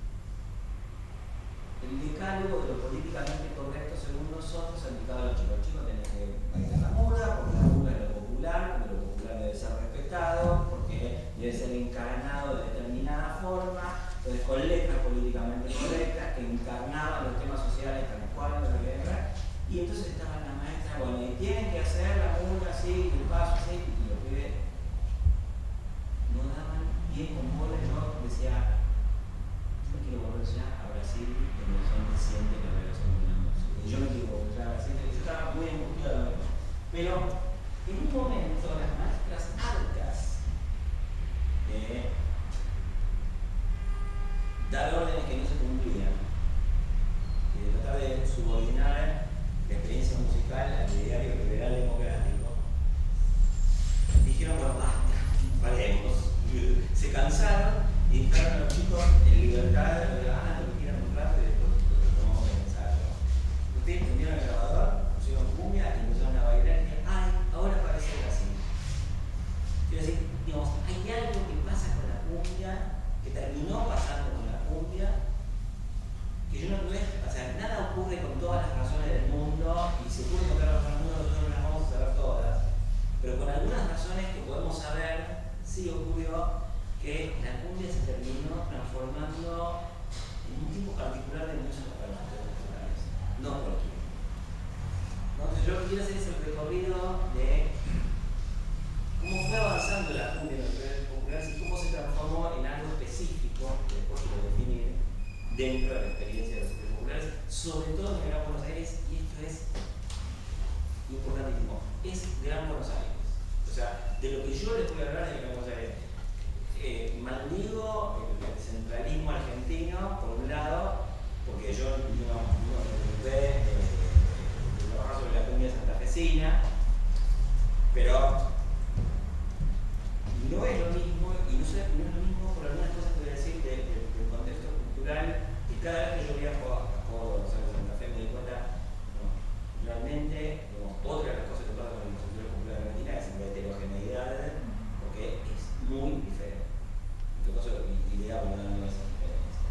el decálogo de lo políticamente correcto según nosotros aplicado a los chicos. Los chicos tienen que bailar la murga, porque la murga es lo popular, porque lo popular debe ser respetado, porque debe ser encarnado de determinada forma, entonces con letras políticamente correctas que encarnaban los temas sociales tal cual, no guerra, y entonces estaban las maestras, bueno, y tienen que hacer la murga así, el paso así, y los pibes no daban bien con bola. Yo decía, yo me quiero volver ya a Brasil, donde la gente siente la relación con la música, y yo me quiero volver ya a Brasil, y yo estaba muy angustiado, pero en un momento las maestras hartas de dar órdenes que no se cumplían y de tratar de subordinar la experiencia musical al ideario liberal democrático, dijeron, bueno, basta, paremos. Se cansaron y dejaron a los chicos en libertad de hagan lo que quieran un rato y después tomamos el ensayo. Ustedes prendieron el grabador, pusieron cumbia y empezaron a bailar y dijeron, ay, ahora parece así. Quiero decir, digamos, hay algo que pasa con la cumbia, que terminó pasando con la cumbia, que yo no tuve, o sea, nada ocurre con todas las razones del mundo, y si ocurre con todas las razones del mundo, nosotros no las vamos a saber todas, pero con algunas razones que podemos saber, sí ocurrió que la cumbia se terminó transformando en un tipo particular de música para los sectores populares, no cualquiera. Entonces yo quiero hacer ese recorrido de cómo fue avanzando la cumbia en los sectores populares y cómo se transformó en algo específico, que después quiero definir, dentro de la experiencia de los sectores populares, sobre todo en Gran Buenos Aires, y esto es importantísimo, es Gran Buenos Aires. O sea, de lo que yo les voy a hablar de Gran Buenos Aires, eh, maldigo el, el centralismo argentino, por un lado, porque yo no, no me preocupé de, de, de trabajar sobre la cumbia santafesina, pero no es lo mismo, y no, sé, no es lo mismo por algunas cosas que voy a decir de, de, del contexto cultural, y cada vez que yo viajo a Córdoba, o sea, a Santa Fe, me di cuenta, no, realmente, digamos, otra de las cosas que pasa con el sector popular de Argentina es la heterogeneidad, porque es muy diferente. En todo caso, mi idea abordando esas diferencias.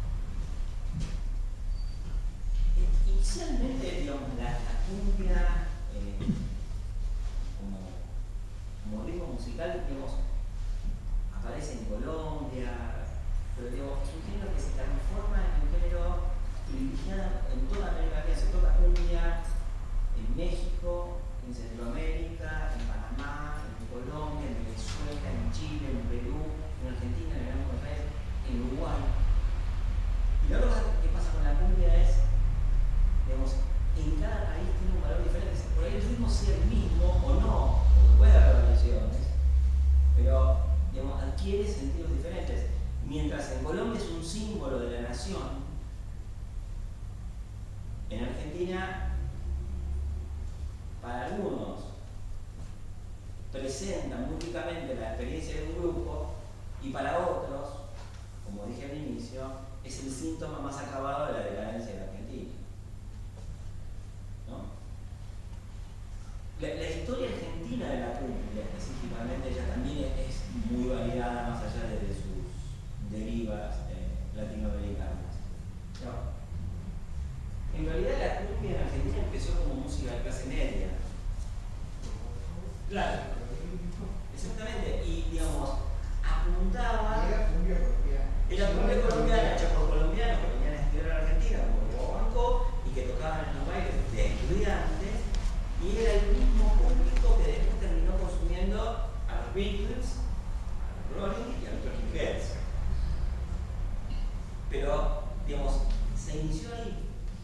Inicialmente, digamos, la, la cumbia eh, como, como ritmo musical, digamos, aparece en Colombia, pero digamos, es un género que se transforma en un género privilegiado en toda América Latina. Se toca cumbia en México, en Centroamérica, en Panamá, en Colombia, en Venezuela, en Chile, en Perú, en Argentina, en Gran Buenos Aires, en Uruguay. Y la otra cosa que pasa con la cumbia es, digamos, en cada país tiene un valor diferente. Por ahí el ritmo sea el mismo o no, porque puede haber variaciones, pero digamos, adquiere sentidos diferentes. Mientras en Colombia es un símbolo de la nación, en Argentina, para algunos, presenta muy ricamente la experiencia de un grupo y para otros, como dije al inicio, es el síntoma más acabado de la decadencia de la Argentina. ¿No? La, la historia argentina de la cumbia, específicamente, ya también es muy variada más allá de sus derivas eh, latinoamericanas. ¿No? En realidad la cumbia en Argentina empezó como música de clase media. Claro, exactamente, y digamos, apuntaba. Era cumbia colombiana. Era cumbia colombiana, hecha por colombianos que venían a estudiar a la Argentina, como Banco, y que tocaban en los bailes de estudiantes, y era el mismo público que después terminó consumiendo a los Beatles, a los Rolling y a los Talking Heads. Pero, digamos, se inició ahí.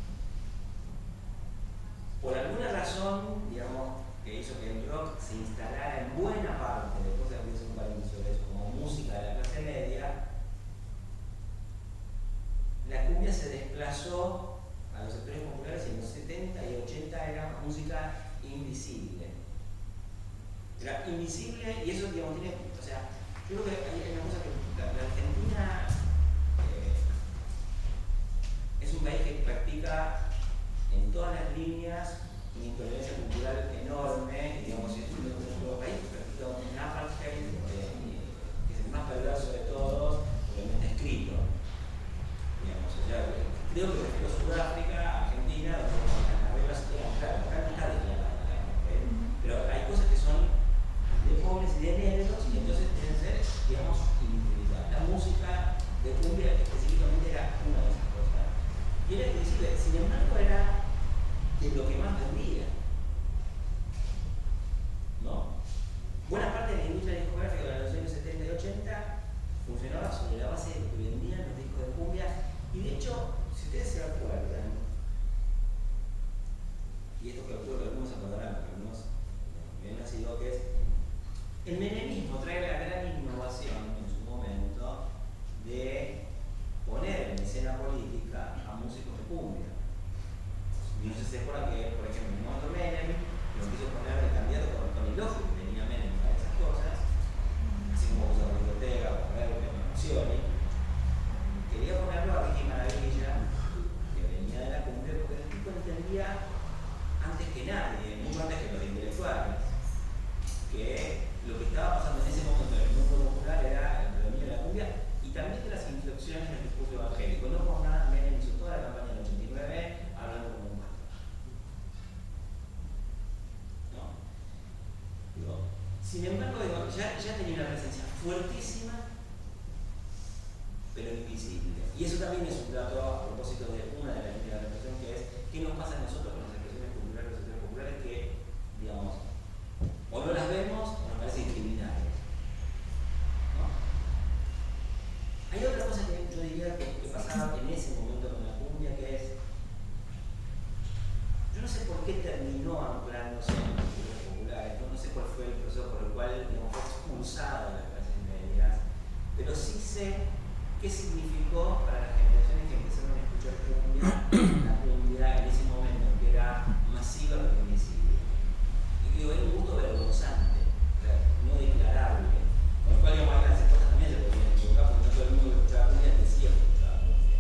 Por alguna razón, digamos, que hizo que el rock se instalara en buena parte, después se empieza un país sobre eso, como música de la clase media, la cumbia se desplazó a los sectores populares y en los setenta y ochenta era música invisible. Era invisible y eso, digamos, tiene, o sea, yo creo que hay una cosa que la, la Argentina eh, es un país que practica en todas las líneas una intolerancia cultural enorme, y digamos, es uno de los países que practica un apartheid, eh, que es el más perverso de todos, obviamente escrito. Digamos, o sea, creo que prefiero Sudáfrica, Argentina, donde las reglas eran claras, acá no está declarada, ¿eh? Pero hay cosas que son de pobres y de negros, y entonces tienen que ser, digamos, invisibilizadas. La música de cumbia específicamente era una de esas cosas. Y era invisible, sin embargo, era de lo que más vendía. ¿No? Buena parte de la industria discográfica de los años setenta y ochenta funcionaba sobre la base de lo que vendían los discos de cumbia, y de hecho, si ustedes se acuerdan, y esto calculo que algunos se acordarán, porque algunos bien nacido, que es el menemismo trae la gran innovación en su momento de poner en escena política a músicos de cumbia. Y no sé si se acuerdan que, por ejemplo, en el momento Menem lo quiso poner de candidato con Tony Lojo, que venía Menem para esas cosas, así como puso a Ricky Ortega, o a Verbe, o a Scioli. Quería ponerlo a Ricky Maravilla, que venía de la cumbia, porque el tipo entendía antes que nadie, mucho antes que los intelectuales, que lo que estaba pasando en ese momento en el mundo popular era el predominio de la cumbia y también de las inflexiones en el discurso evangélico. No por nada, Menem hizo toda la campaña del ochenta y nueve hablando como un pastor. ¿No? Digo, sin embargo, digo, ya, ya tenía una presencia fuertísima, pero invisible. Y eso también es un dato a propósito de una de las líneas de reflexión, que es qué nos pasa a nosotros con las expresiones culturales, los sectores populares, que, digamos, o no las vemos o nos parecen criminales. ¿No? Hay otra cosa que yo diría que, que pasaba en ese momento con la cumbia, que es, yo no sé por qué terminó anclándose en los sectores populares, ¿no? No sé cuál fue el proceso por el cual, digamos, fue expulsada de las clases medias, pero sí sé qué significó para las generaciones que empezaron a escuchar cumbia, la cumbia en ese momento, que era masiva pero invisible. Y digo, era un gusto vergonzante, no declarable, con lo cual, digamos, ahí las esposas también se podían equivocar, porque no todo el mundo que escuchaba cumbia decía que escuchaba cumbia.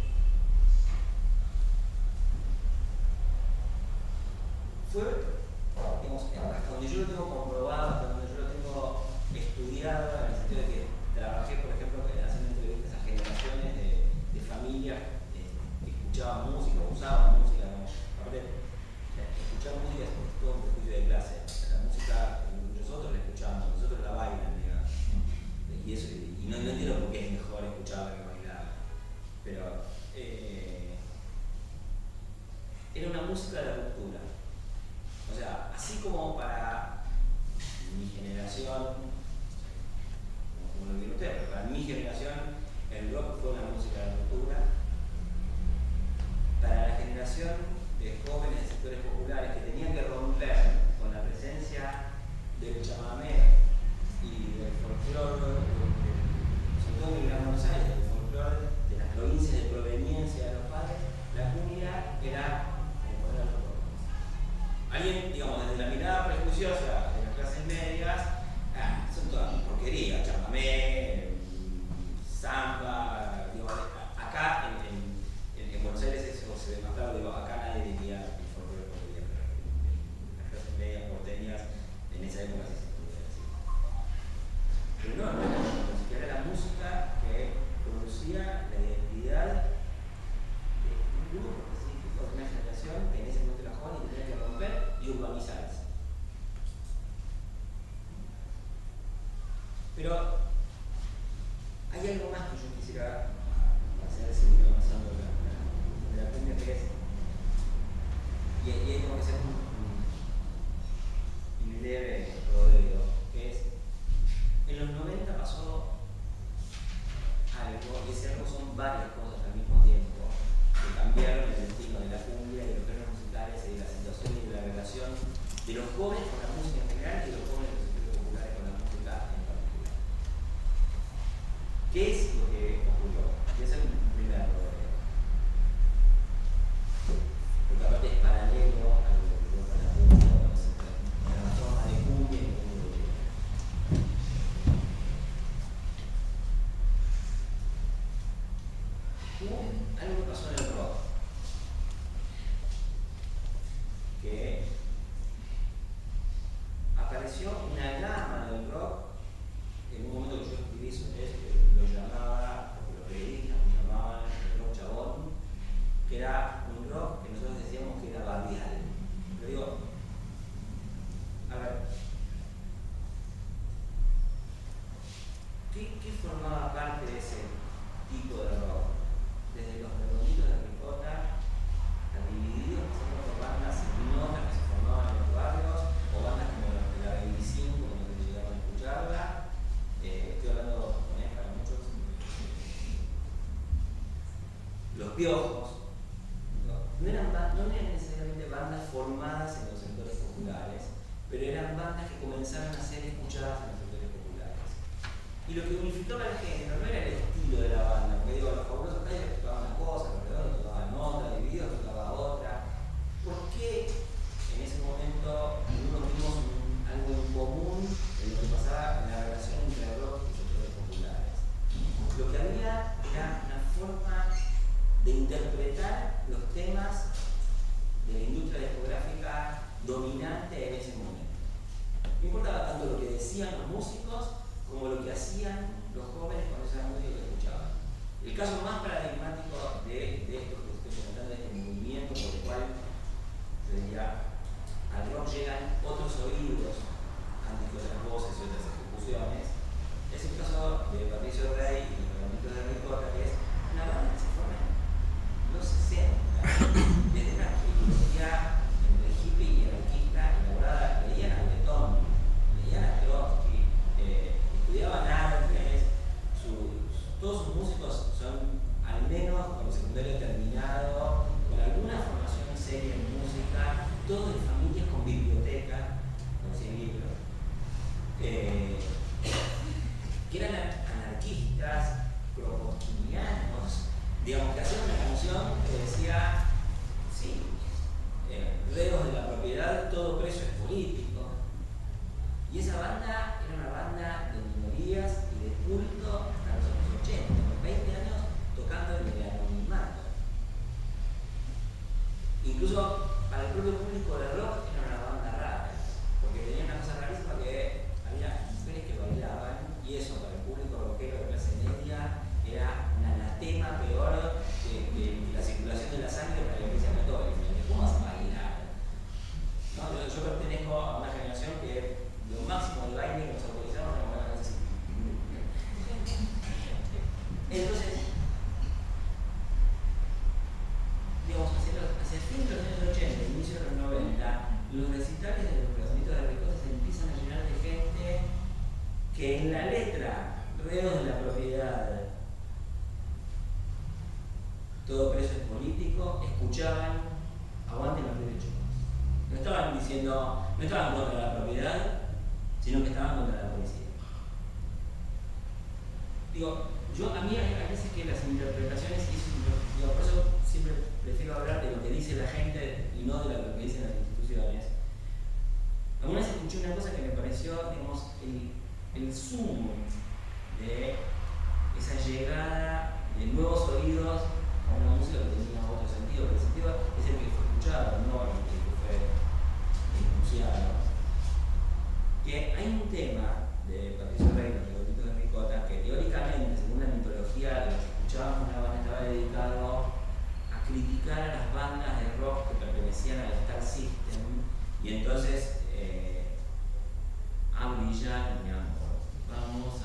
Fue, digamos, hasta donde yo lo tengo comprobado, hasta donde yo lo tengo estudiado, en el sentido de que trabajé, por ejemplo, haciendo entrevistas a generaciones de, de familias eh, que escuchaban música, usaban música, ¿no? Aparte, escuchar música es todo un prejuicio de clase. La música, nosotros la escuchamos, nosotros la bailan, digamos. Y, eso, y no, no entiendo por qué es mejor escucharla que bailarla. Pero eh, era una música de la ruptura. O sea, así como para mi generación, como lo vieron ustedes, pero para mi generación el rock fue una música de ruptura. Para la generación de jóvenes de sectores populares que tenían que romper con la presencia del chamamé y del folclore, sobre todo en el Gran Buenos Aires, más que yo quisiera hacer, seguir avanzando de la, de la cumbia, que es, y, y ahí tengo que hacer un, un, un leve rodeo, que es, en los noventa pasó algo, y ese algo son varias cosas al mismo tiempo, que cambiaron el destino de la cumbia, de los géneros musicales, y de la situación y de la relación de los jóvenes con la música en general y de los jóvenes de los sectores populares con la música en particular. ¿Qué es lo que ocurrió? Y ese es el primer rodeo. Porque aparte es paralelo a lo que ocurrió con la cumbia, con la forma de cumbia y de cumbia. Hubo algo que pasó en el rock, que apareció una gama del rock, en un momento que yo escribí sobre eso, que lo llamaba, porque los periodistas lo llamaban el rock chabón, que era un rock que nosotros decíamos que era barrial. Pero digo, a ver, ¿qué, qué formaba parte de ese tipo de rock? Desde los redonditos de ricota, hasta divididos, pasando por bandas ignotas que se formaban en los barrios, o bandas como las de la veinticinco, cuando te llegaron a escucharla. Eh, estoy hablando con él para muchos. Los Piojos. No, no, eran, no eran necesariamente bandas formadas en los sectores populares, pero eran bandas que comenzaron a ser escuchadas en los sectores populares. Y lo que unificaba el género no era el estilo de la banda, porque digo, los fabulosos Cadillacs tocaban una cosa, los redondos tocaban otra, Divididos tocaba otra. ¿Por qué en ese momento no vimos un, algo en común en lo que pasaba en la relación entre el rock y sectores populares? Lo que había era una forma de interpretar los temas de la industria discográfica dominante en ese momento. No importaba tanto lo que decían los músicos como lo que hacían los jóvenes con esa música que escuchaban. El caso más paradigmático de, de esto que estoy comentando, de este movimiento por el cual yo diría, al rock llegan otros oídos antes que otras voces y otras ejecuciones, es el caso de Patricio Rey y los Redonditos de Ricota, que es una banda que se forma en los sesenta, desde una ideología entre hippie y anarquista elaborada. Leían a Breton, leían a Trotsky, eh, estudiaban artes, sus, todos sus músicos son al menos con el secundario terminado, con alguna formación seria en música, todos de familias con biblioteca, con cien libros, eh, que eran anarquistas, kropotkianianos, digamos, que hacían una canción que decía, sí, eh, reos de la propiedad, todo preso es político. Y esa banda era una banda de minorías y de culto hasta los años ochenta, unos veinte años tocando en el anonimato. Incluso para el propio público de rock era una banda rara, porque tenía una cosa rarísima, que había mujeres que bailaban, y eso para el público rockero de clase media era un anatema peor que, que la circulación de la sangre para la Iglesia Católica. ¿Cómo vas a bailar? No, yo, yo pertenezco a una generación que lo máximo del baile que nos autorizaron era bailar así. Entonces, digamos, hacia, los, hacia el fin de los años ochenta, inicio de los noventa, los recitales de los Redonditos de Ricota se empiezan a llenar de gente que en la letra, reos de la propiedad, todo preso es político, escuchaban aguanten los derechos. No estaban diciendo, no estaban contra la propiedad, sino que estaban contra la policía. Digo, yo a mí hay veces que las interpretaciones, digo, por eso siempre prefiero hablar de lo que dice la gente y no de lo que dicen las instituciones. Alguna vez escuché una cosa que me pareció, digamos, el, el zoom de esa llegada de nuevos oídos a una música que tenía otro sentido, pero el sentido es el que fue escuchado, no el que fue enunciado. Que hay un tema de Patricio Rey, los Redonditos de Ricota, que teóricamente, según la mitología de los que escuchábamos la banda, estaba dedicado a criticar a las bandas de rock que pertenecían al Star System, y entonces eh, a brillar, mi amor, vamos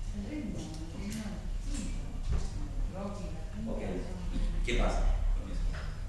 ¿Qué pasa con eso?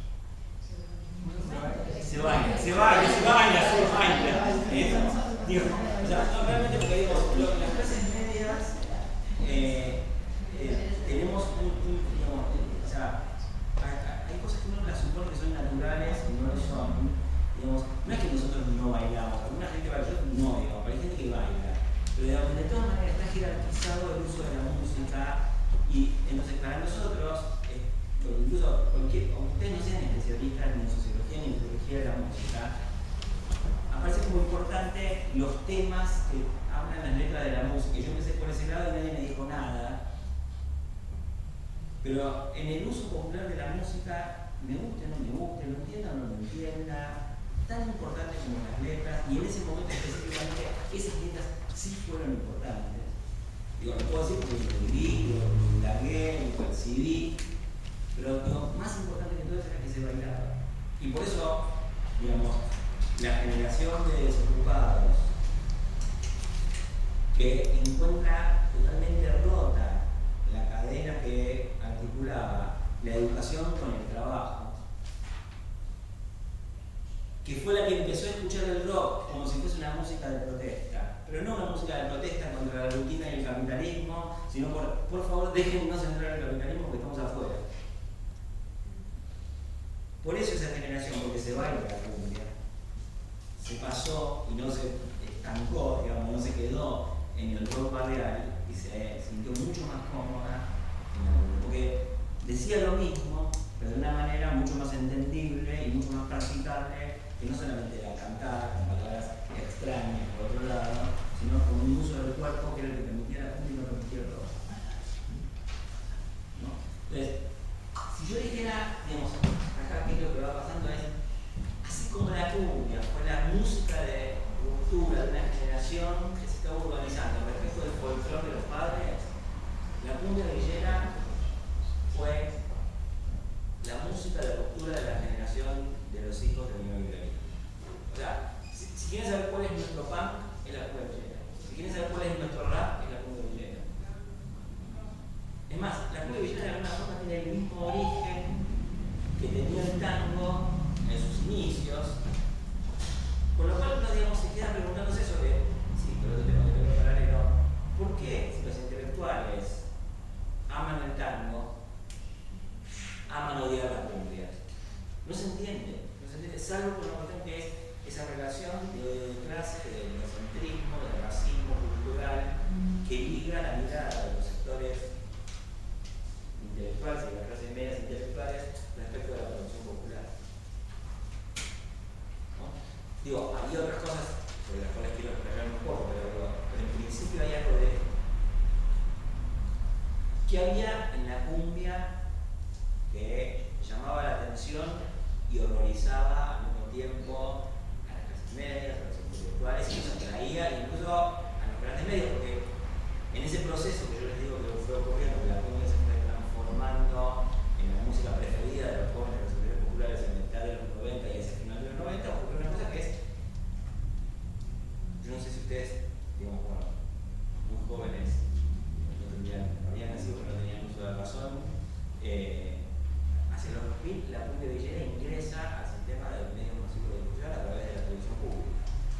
Se baila, se baila, se baila, se baila. Eso. Digo, o sea, no, realmente porque digo, lo, las clases medias eh, eh, tenemos un, un digamos, o sea, hay, hay cosas que uno las supone que son naturales y no lo son. Digamos, no es que nosotros no bailamos, alguna gente baila, yo no, digamos, hay gente que baila, pero digamos, de todas maneras está jerarquizado el uso de la música y entonces para nosotros, eh, incluso cualquier, aunque ustedes no sean especialistas ni en sociología ni en psicología de la música, aparece como importante los temas que hablan las letras de la música. Yo empecé por ese lado y nadie me dijo nada, pero en el uso popular de la música, me guste o no me guste, lo entienda o no lo entienda, tan importante como las letras, y en ese momento específicamente esas letras sí fueron importantes. Digo, lo puedo decir porque lo viví, lo indagué, lo percibí, pero digo, más importante que todo eso era que se bailaba. Y por eso, digamos, la generación de desocupados que encuentra totalmente rota la cadena que articulaba la educación con el trabajo, que fue la que empezó a escuchar el rock como si fuese una música de protesta, pero no una música de protesta contra la rutina y el capitalismo, sino por, por favor déjennos entrar en el capitalismo porque estamos afuera. Por eso esa generación, porque se baila la cumbia, se pasó y no se estancó, digamos, no se quedó en el rock barrial y se sintió mucho más cómoda en la cumbia, porque decía lo mismo, pero de una manera mucho más entendible y mucho más practicable, que no solamente era cantar con palabras extrañas por otro lado, sino con un uso del cuerpo que era el que permitía la cumbia y no permitía el rock. ¿No? Entonces, si yo dijera, digamos, acá qué es lo que va pasando es, así como la cumbia fue la música de ruptura de una generación que se estaba urbanizando respecto del folclore de los padres, la cumbia villera fue la música de ruptura de la generación de los hijos del neoliberalismo. O sea, si, si quieren saber cuál es nuestro punk, es la cumbia villera. Si quieren saber cuál es nuestro rap, es la cumbia villera. Es más, la cumbia villera de alguna forma tiene el mismo origen que tenía el tango en sus inicios, con lo cual uno, digamos, se queda preguntándose sobre, sí, pero otro tema que tengo paralelo, ¿por qué si los intelectuales aman el tango, aman odiar la cumbia? No se entiende, no se entiende, salvo por una cuestión que es esa relación de odio de clase, de egocentrismo, de racismo cultural, que liga la mirada de los sectores intelectuales y de las clases medias intelectuales respecto a la producción popular. ¿No? Digo, hay otras cosas sobre las cuales quiero explayar un poco, pero, digo, pero en principio hay algo de que había en la cumbia que llamaba la atención y horrorizaba al mismo tiempo a las clases medias, a los intelectuales, y nos atraía incluso a los grandes medios, porque en ese proceso que yo les digo que fue ocurriendo, que la cumbia se fue transformando en la música preferida de los jóvenes de los sectores populares en mitad de los noventa y hacia el final de los noventa, ocurrió una cosa que es, yo no sé si ustedes, digamos, bueno, muy jóvenes, no tendrían, habían nacido pero no tenían uso de la razón, eh, hacia los dos mil la cumbia villera ingresa al sistema del medio masivo de difusión a través de la televisión pública.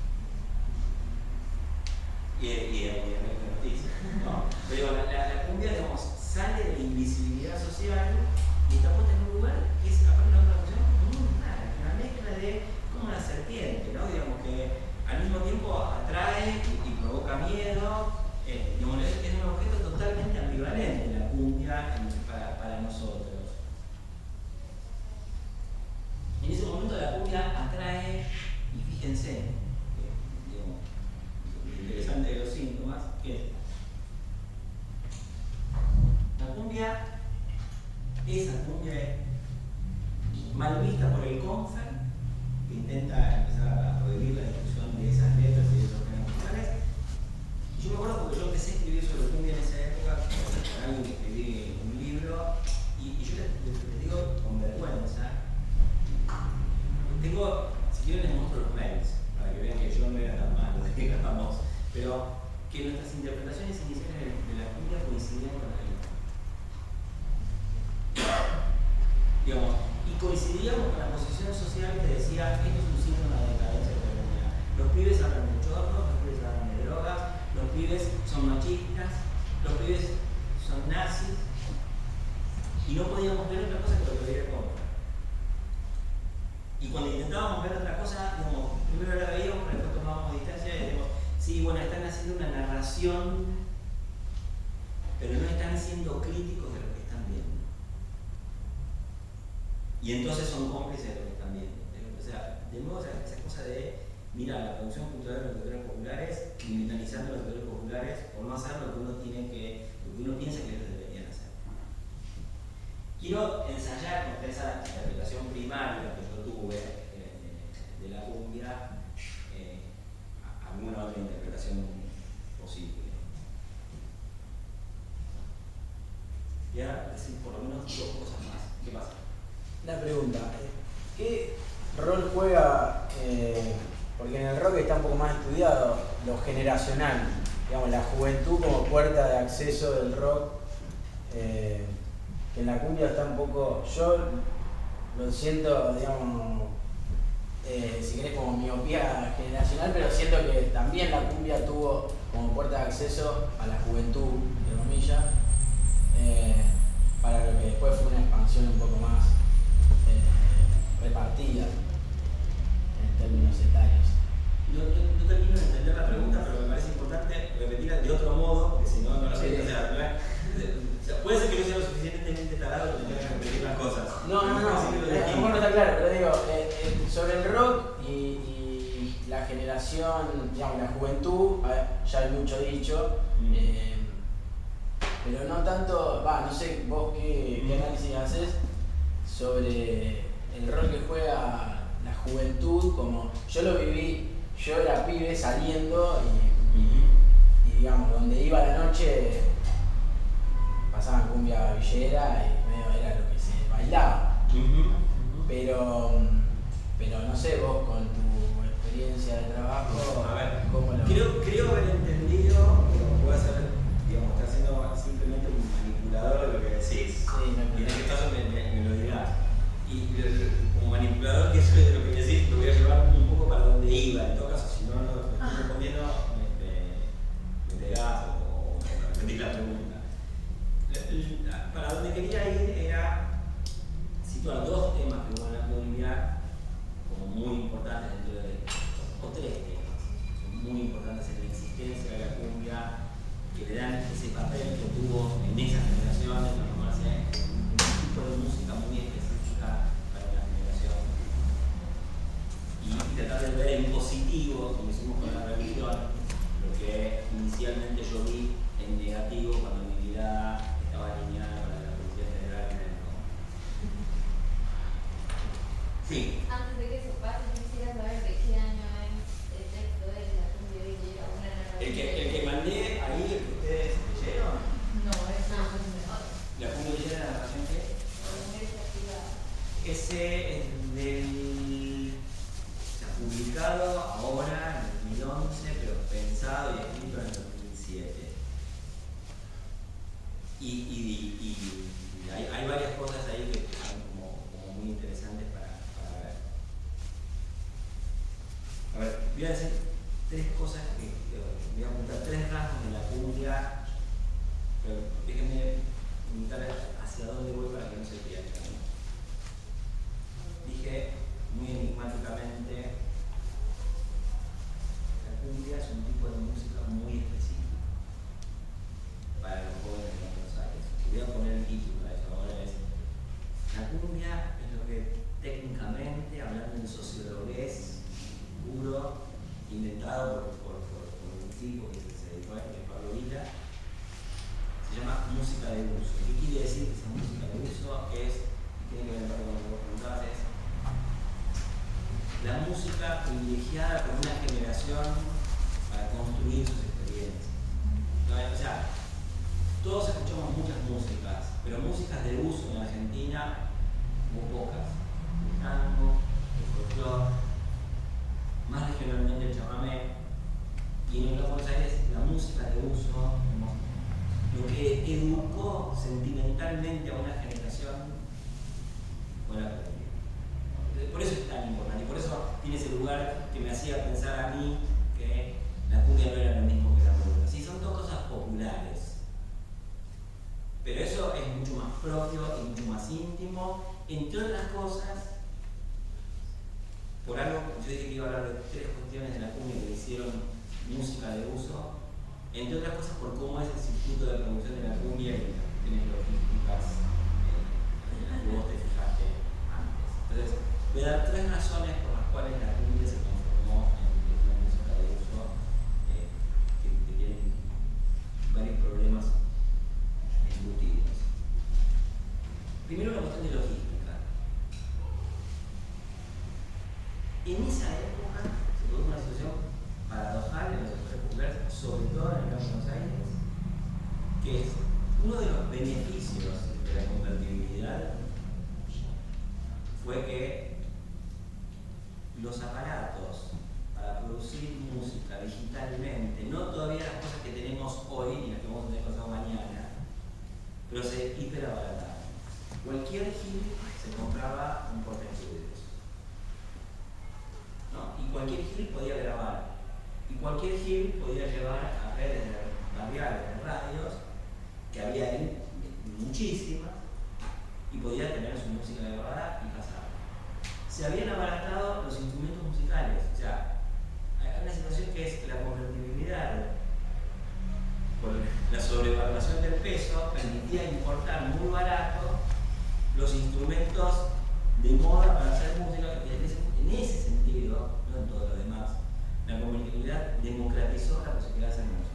Y, y, y el medio de noticias, ¿no? Pero la, la, la cumbia, digamos, sale de la invisibilidad social y está puesta en un lugar que es, aparte de otra cuestión, muy rara, una mezcla de como una serpiente, ¿no? Digamos que al mismo tiempo atrae y, y provoca miedo, eh, digamos, es, es un objeto totalmente ambivalente la cumbia en, para, para nosotros. En ese momento la cumbia atrae, y fíjense, eh, digamos, lo interesante de los síntomas, que es la cumbia, esa cumbia es mal vista por el CONFER, que intenta empezar a prohibir la difusión de esas letras y de esos géneros musicales. Yo me acuerdo porque yo empecé a escribir sobre cumbia en esa época, con alguien que escribí un libro, y, y yo les, les, les digo con vergüenza, tengo, si quieren les muestro los mails, para que vean que yo no era tan malo, de que grabamos, pero que nuestras interpretaciones iniciales de la cumbia coincidían con la letra. y no podíamos ver otra cosa que lo que veía el compa. Y cuando intentábamos ver otra cosa, digamos, primero la veíamos, pero después tomábamos distancia y decíamos, sí, bueno, están haciendo una narración, pero no están siendo críticos de lo que están viendo. Y entonces son cómplices de lo que están viendo. O sea, de nuevo, o sea, esa cosa de, mira, la producción cultural de los autores populares, criminalizando a los autores populares por no hacer lo que uno tiene que, lo que uno piensa que ellos deberían hacer. Quiero ensayar con esa interpretación primaria que yo tuve eh, de la cumbia eh, alguna otra interpretación posible. Y ahora decir por lo menos dos cosas más. ¿Qué pasa? Una pregunta. ¿Qué rol juega, eh, porque en el rock está un poco más estudiado, lo generacional, digamos, la juventud como puerta de acceso del rock, eh, que en la cumbia está un poco, yo lo siento, digamos, eh, si querés como miopía generacional, pero siento que también la cumbia tuvo como puerta de acceso a la juventud, entre comillas, eh, para lo que después fue una expansión un poco más eh, repartida en términos etarios. No, no, no termino de entender la pregunta, pero me parece importante repetirla de otro modo, que si no, no lo sé. O sea, o sea, puede ser que yo sea lo suficientemente tarado que tenga que repetir las cosas. No, no, no, a lo mejor no está claro, pero digo, eh, eh, sobre el rock y, y la generación, digamos, la juventud, ya hay mucho dicho, mm. eh, pero no tanto, va, no sé vos qué, qué análisis haces sobre el rol que juega la juventud, como yo lo viví, yo era pibe saliendo y, y, y digamos, donde iba a la noche pasaban cumbia villera y medio era lo que se bailaba. Uh-huh. Pero, pero no sé, vos con tu experiencia de trabajo, a ver, ¿cómo lo creo, creo haber entendido, pero puedo hacer, digamos, estar siendo simplemente un manipulador de lo que decís. Sí, no, y en este caso me, me, me lo dirás. Y como manipulador que soy de lo que decís, lo voy a llevar un poco para donde iba. En todo caso, si no lo estoy respondiendo, me, me, me pegás o, o me repetís la pregunta. Para donde quería ir era situar dos temas que hubo en la cumbia como muy importantes dentro de, o tres temas, son muy importantes en la existencia de la cumbia, que le dan ese papel que tuvo en esa generación de transformarse en un tipo de música muy específica para una generación. Y tratar de ver en positivo, como hicimos con la religión, lo que inicialmente yo vi en negativo cuando mi vida estaba alineada para la Policía Federal en el no. Sí. Antes de que eso pase, yo quisiera saber de qué año es el texto de la cumbia villera, una narración. El que, el que mandé ahí, el que ustedes leyeron. No, es una cumbia. La cumbia villera de la narración que ese es del. Está publicado ahora en el dos mil once, pero pensado y escrito en el dos mil siete. Y, y, y, y hay, hay varias cosas ahí que son como, como muy interesantes para, para ver. A ver, voy a decir tres cosas que, que voy a apuntar, tres rasgos de la cumbia, pero déjenme preguntar hacia dónde voy para que no se pierdan. Dije muy enigmáticamente, la cumbia es un tipo de música muy específico para los jóvenes de Buenos Aires. Voy a poner el título a eso ahora, es la cumbia es lo que técnicamente, hablando en sociologués puro, inventado por, por, por, por un tipo que se dedicó a esto, que es Pablo Vila, se llama música de uso. ¿Qué quiere decir que esa música de uso? Es, tiene que ver con lo que vos preguntabas, es la música privilegiada por una generación para construir sus experiencias. ¿No? O sea, todos escuchamos muchas músicas, pero músicas de uso en Argentina hubo pocas. El tango, el folclore, más regionalmente el chamamé, y en los Buenos Aires la música de uso, lo que educó sentimentalmente a una generación fue la cumbia. Por eso es tan importante, y por eso tiene ese lugar que me hacía pensar a mí que la cumbia no era lo mismo que la rumba. Sí, son dos cosas populares, pero eso es mucho más propio y mucho más íntimo, entre otras cosas, por algo, yo dije que iba a hablar de tres cuestiones de la cumbia que le hicieron música de uso, entre otras cosas por cómo es el circuito de producción de la cumbia y las cuestiones logísticas eh, en las que vos te fijaste antes. Entonces, voy a dar tres razones por las cuales la cumbia se transformó en una música de uso eh, que, que tienen varios problemas embutidos. Primero, la cuestión de logística. En esa época se produjo una situación paradojal en los sectores populares, sobre todo en el Gran Buenos Aires, que es uno de los beneficios de la convertibilidad fue que los aparatos para producir música digitalmente, no todavía las cosas que tenemos hoy ni las que vamos a tener pasado mañana, pero se hiperabarataron. Cualquier gil se compraba un portaestudios, ¿no? Y cualquier gil podía grabar, y cualquier gil podía llevar a redes radiales, de radios, que había ahí muchísimas, y podía tener su música grabada y pasar. Se habían abaratado los instrumentos musicales, o sea, hay una situación que es la convertibilidad, por la sobrevaluación del peso, permitía importar muy barato los instrumentos de moda para hacer música, y en ese, en ese sentido, no en todo lo demás, la convertibilidad democratizó la posibilidad de hacer música.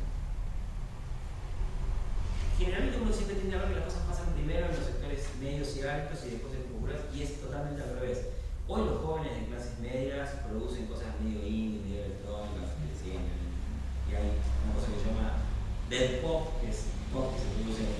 Generalmente uno siempre tiende a ver que las cosas pasan primero en los sectores medios y altos y después en los populares, y es totalmente al revés. Hoy los jóvenes de clases medias producen cosas medio indie, medio electrónicas, y hay una cosa que se llama dead pop, que es pop que se produce en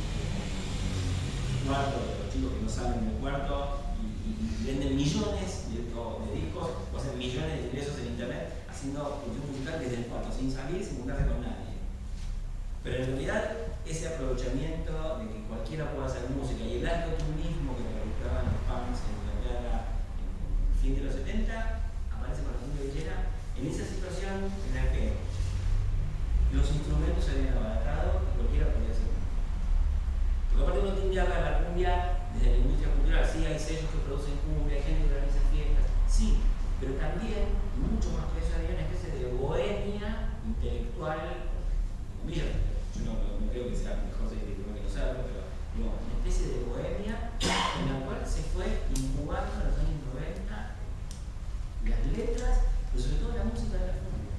el cuarto de los chicos que no salen del cuarto y, y, y venden millones de, de discos o hacen millones de ingresos en internet haciendo producción musical desde el cuarto, sin salir, sin juntarse con nadie. Pero en realidad ese aprovechamiento de que cualquiera pueda hacer música y el algoritmismo que practicaban los punks en Inglaterra en el fin de los setenta aparece con la cumbia villera en esa situación en la que los instrumentos se habían abaratado y cualquiera podía hacer música. Porque aparte uno tiende a ver la cumbia desde la industria cultural, sí hay sellos que producen cumbia, hay gente que organiza fiestas, sí, pero también, y mucho más que eso, había una especie de bohemia intelectual, mira, yo no, no, no creo que sea mejor ser intelectual que no serlo, pero digo, una especie de bohemia en la cual se fue incubando en los años noventa las letras, pero sobre todo la música de la cumbia.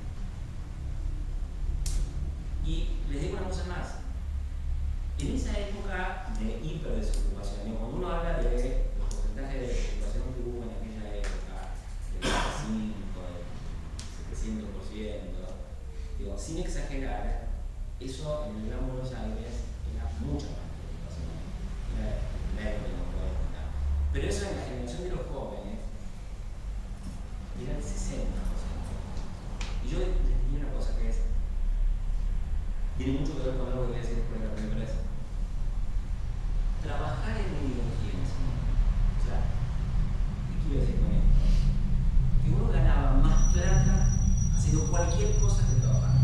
Y les digo una cosa más, en esa época de hiperdesocupación, cuando uno habla de los porcentajes de desocupación que hubo en aquella época, del veinticinco, del setecientos por ciento, digo, sin exagerar, eso en el Gran Buenos Aires era mucha más desocupación, era menos de lo que puedo contar. Pero eso en la generación de los jóvenes era el sesenta por ciento. Y yo les diría una cosa que es, tiene mucho que ver con algo que voy a decir después de la primera vez. Trabajar en una urgencia. O sea, ¿qué quiero decir con esto? Que uno ganaba más plata haciendo cualquier cosa que trabajar.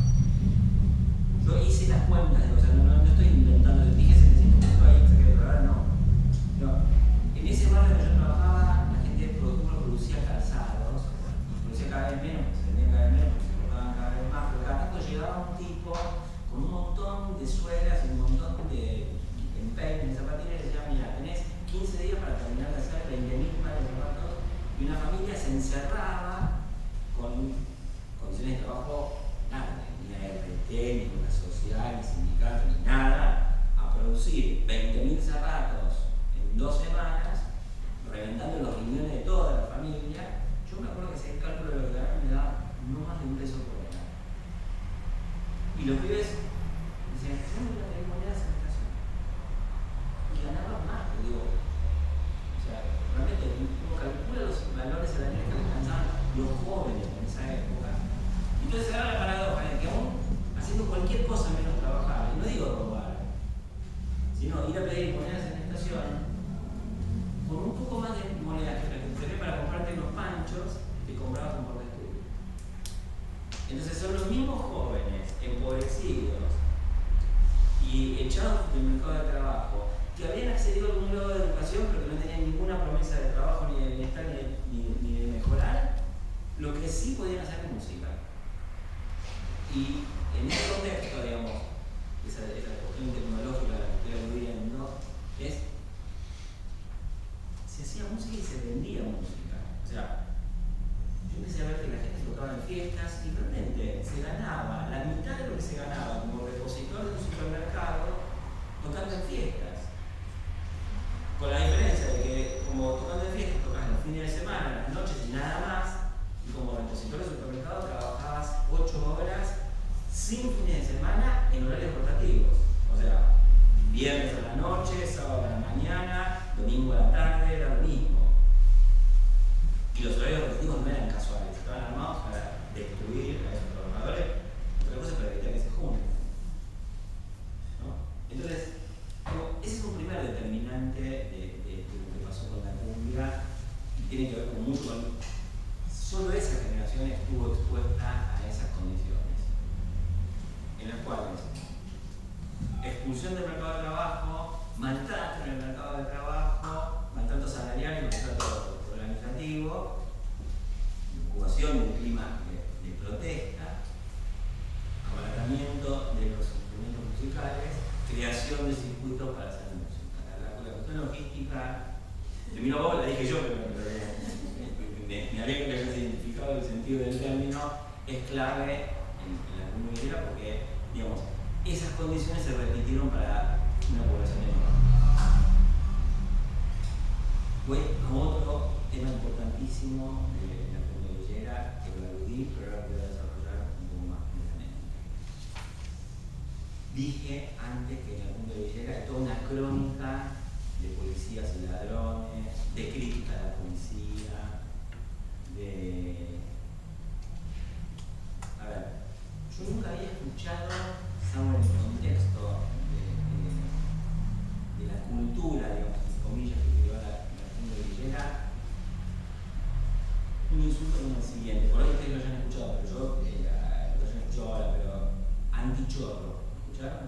Yo hice las cuentas, o sea, no, no, no estoy inventando, les dije setecientos puntos ahí, se quedó raro, no. no. En ese barrio donde yo trabajaba, la gente de productor producía calzados, producía cada vez menos, se vendía cada vez menos, se cortaban cada vez más, pero cada tanto llegaba un tipo con un montón de suelas y un montón de empeños, zapatillas, y decía, mira, tenés quince días para terminar de hacer veinte mil pares de zapatos, y una familia se encerraba con condiciones de trabajo nada, ni a R T, ni una social, ni sindicato, ni nada, a producir veinte mil zapatos en dos semanas, reventando los riñones de toda la familia. Yo me acuerdo que ese cálculo de lo que ganaba me daba no más de un peso por hora. Y los pibes decían, yo no voy a tener monedas en la estación. Y ganaban más, te digo. O sea, realmente uno calcula los valores salariales que alcanzaban los jóvenes en esa época. Entonces se da la paradoja de que aún haciendo cualquier cosa menos trabajar, y no digo robar, sino ir a pedir monedas en la estación, con un poco más de monedas que te para comprarte los panchos que comprabas un por estudio. Entonces son los mismos jóvenes empobrecidos y echados del mercado de trabajo que habían accedido a algún grado de educación pero que no tenían ninguna promesa de trabajo ni de bienestar ni de, ni, ni de mejorar, lo que sí podían hacer es música. Y en ese contexto, digamos, esa, esa cuestión tecnológica a la que estoy aludiendo, es se hacía música y se vendía música. O sea, yo empecé a ver que la gente tocaba en fiestas y realmente se ganaba la mitad de lo que se ganaba como repositor de un supermercado tocando en fiestas. Con la diferencia de que como tocando en fiestas tocas los fines de semana, las noches y nada más, y como repositor de supermercado trabajabas ocho horas sin fines de semana en horarios rotativos. O sea, viernes a la noche, sábado a la mañana, domingo a la tarde, era lo mismo. Y los horarios rotativos no eran casuales, estaban armados para destruir a esos trabajadores, otra cosa es para evitar que se junten. ¿No? Entonces, ese es un primer determinante de, de, de lo que pasó con la cumbia y tiene que ver con mucho con solo esa generación estuvo expuesta a esas condiciones en las cuales expulsión del mercado de trabajo, maltrato en el mercado de trabajo, maltrato salarial y maltrato organizativo, ocupación de un clima de, de protesta, abaratamiento de los instrumentos musicales, creación de circuitos para hacer música. La, la cuestión logística, terminó vos, la dije yo, pero, pero me, me alegro que hayas identificado el sentido del término, es clave en, en la comunidad porque, digamos, esas condiciones se repitieron para una población enorme. Voy a otro tema importantísimo de la comunidad que lo aludí, pero ahora voy a desarrollar un poco más plenamente. Dije antes que en la Punta de Villera hay toda una crónica de policías y ladrones, de crítica a la policía, de... A ver, yo nunca había escuchado, salvo en el contexto de, de, de la cultura, digamos, entre comillas, que creó la, la Punta de Villera, un insulto como el siguiente. Por ahí ustedes lo hayan escuchado, pero yo eh, lo hayan escuchado ahora, pero antichorro. ¿Escucharon?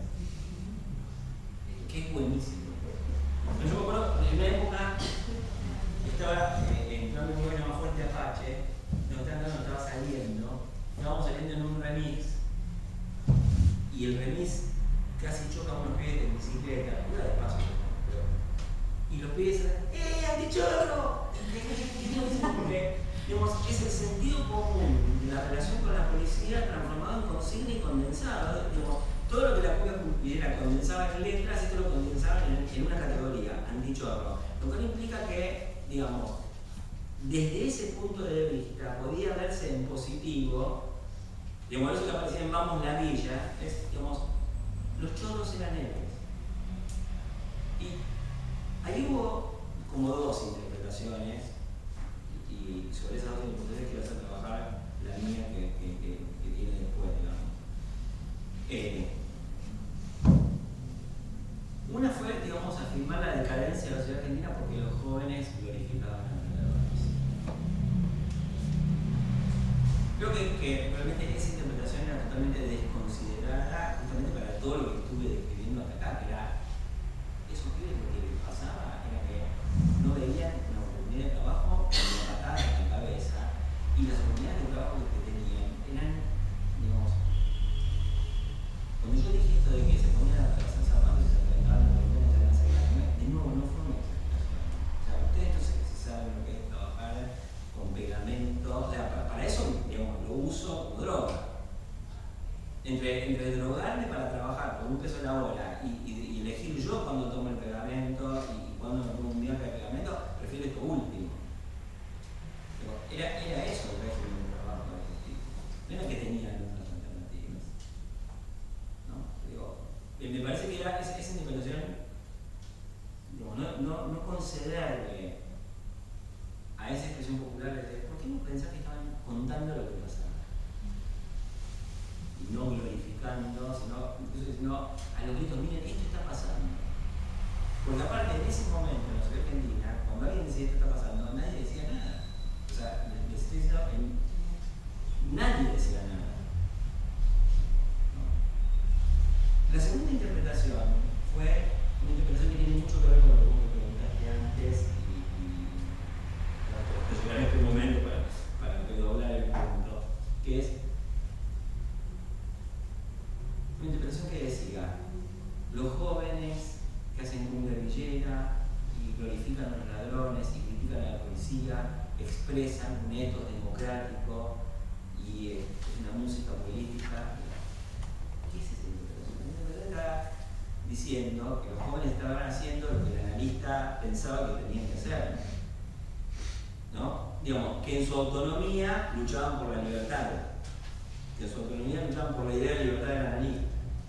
Que es buenísimo. Yo me acuerdo, en una época estaba eh, entrando un gobierno más fuerte Apache, no estaba, no estaba saliendo, estábamos saliendo en un remis y el remis casi choca a unos pibes de bicicleta, una de paso, pero, y los pibes eran, ¡eh, antichorro! Porque, digamos, es el sentido común de la relación con la policía transformado en consigna y condensado. Digamos, todo lo que la cumbia cumpliera condensaba en letras, esto lo condensaba en, en una categoría, antichorro. Lo cual implica que, digamos, desde ese punto de vista podía verse en positivo, digamos, eso que aparecía en Vamos la Villa, es, digamos, los chorros eran héroes. Y ahí hubo como dos interpretaciones, y sobre esas dos interpretaciones quiero hacer trabajar la mía que, que, que, que tiene después, digamos. Eh, Una fue, digamos, afirmar la decadencia de la sociedad argentina porque los jóvenes glorificaban a los ladrones. Creo que, que realmente esa interpretación era totalmente desconsiderada justamente para todo lo que estuve describiendo hasta acá, que era esos pibes lo que les pasaba era que no veían una oportunidad de trabajo con una patada en la cabeza y las oportunidades de trabajo que tenían eran, digamos, cuando yo dije esto de que se ponían a hacer zapatos y se enfrentaban por lo menos en la segunda, de nuevo no fue una exageración. O sea, ustedes no sé si saben lo que es trabajar con pegamento, o sea, para, para eso, digamos, lo uso como droga. Entre, entre drogarme para trabajar por un peso la hora y, y, y elegir yo cuando tomo el pegamento y, y cuando me pongo un viaje de pegamento, prefiero esto último. Pero era, era eso el régimen de trabajo argentino. No era que tenían otras alternativas. ¿No? Digo, me parece que era esa, esa interpretación, digo, no, no, no concederle a esa expresión popular de ¿por qué no pensás que estaban contando lo que pasaba? Y no glorificando, sino, incluso sino a los gritos, miren, esto está pasando. Porque aparte, en ese momento, en la sociedad argentina, cuando alguien decía esto está pasando, nadie decía nada. O sea, les estoy diciendo, nadie decía nada. ¿No? La segunda interpretación fue una interpretación que derecha y glorifican a los ladrones y critican a la policía, expresan un etos democrático y eh, una música política. ¿Qué es ese interpretación? Está diciendo que los jóvenes estaban haciendo lo que el analista pensaba que tenían que hacer, ¿no? Digamos, que en su autonomía luchaban por la libertad, que en su autonomía luchaban por la idea de libertad del analista.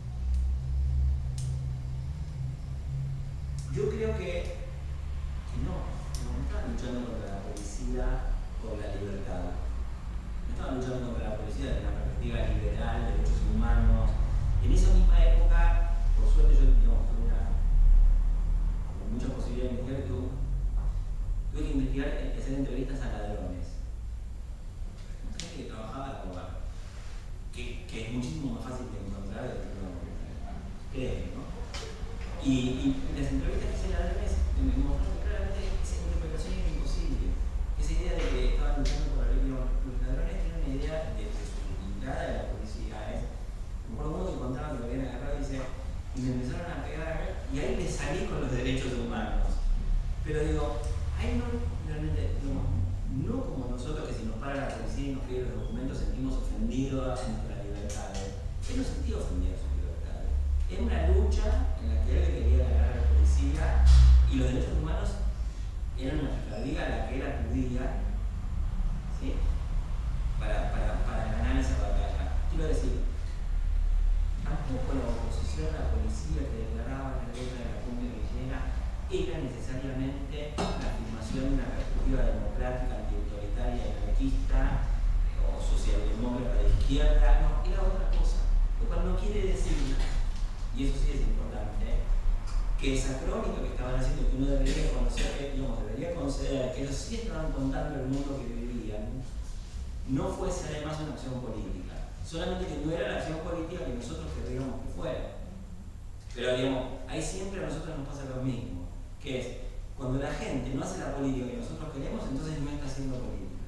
Yo creo que, que no, no estaban luchando contra la policía por la libertad, no estaban luchando contra la policía desde una perspectiva liberal, de derechos humanos. En esa misma época, por suerte, yo digamos, tuve una, muchas posibilidades de investigar, tuve, tuve que investigar y hacer entrevistas a ladrones. Gente que trabajaba a robar, que, que es muchísimo más fácil de encontrar de lo que creen, ¿no? Y, y las entrevistas que hacen ladrones me mostraron claramente que esa interpretación era imposible. Esa idea de que estaban luchando por la ley, los ladrones tienen una idea de, de su mirada de la policía. ¿eh? Me acuerdo uno que contaba que lo habían agarrado y dice, y me empezaron a pegar, y ahí le salí con los derechos humanos. Pero digo, ahí no, realmente, no, no como nosotros que si nos para la policía y nos pide los documentos sentimos ofendidos a nuestra libertad. Él no sentía ofendido a su libertad. Era una lucha en la que él quería ganar a la policía y los derechos humanos eran una chifladía a la que él acudía, ¿sí? para, para, para ganar esa batalla. Quiero decir, tampoco la oposición a la policía que declaraba la guerra de la cumbia guerrillera era necesariamente la afirmación de una perspectiva democrática, antiautoritaria, anarquista o socialdemócrata de izquierda, no, era otra cosa. Lo cual no quiere decir, y eso sí es importante, ¿eh? que esa crónica que estaban haciendo, que uno debería conocer, que, digamos, debería considerar que ellos sí estaban contando el mundo que vivían, no fuese además una acción política. Solamente que no era la acción política que nosotros queríamos que fuera. Pero digamos, ahí siempre a nosotros nos pasa lo mismo, que es, cuando la gente no hace la política que nosotros queremos, entonces no está haciendo política.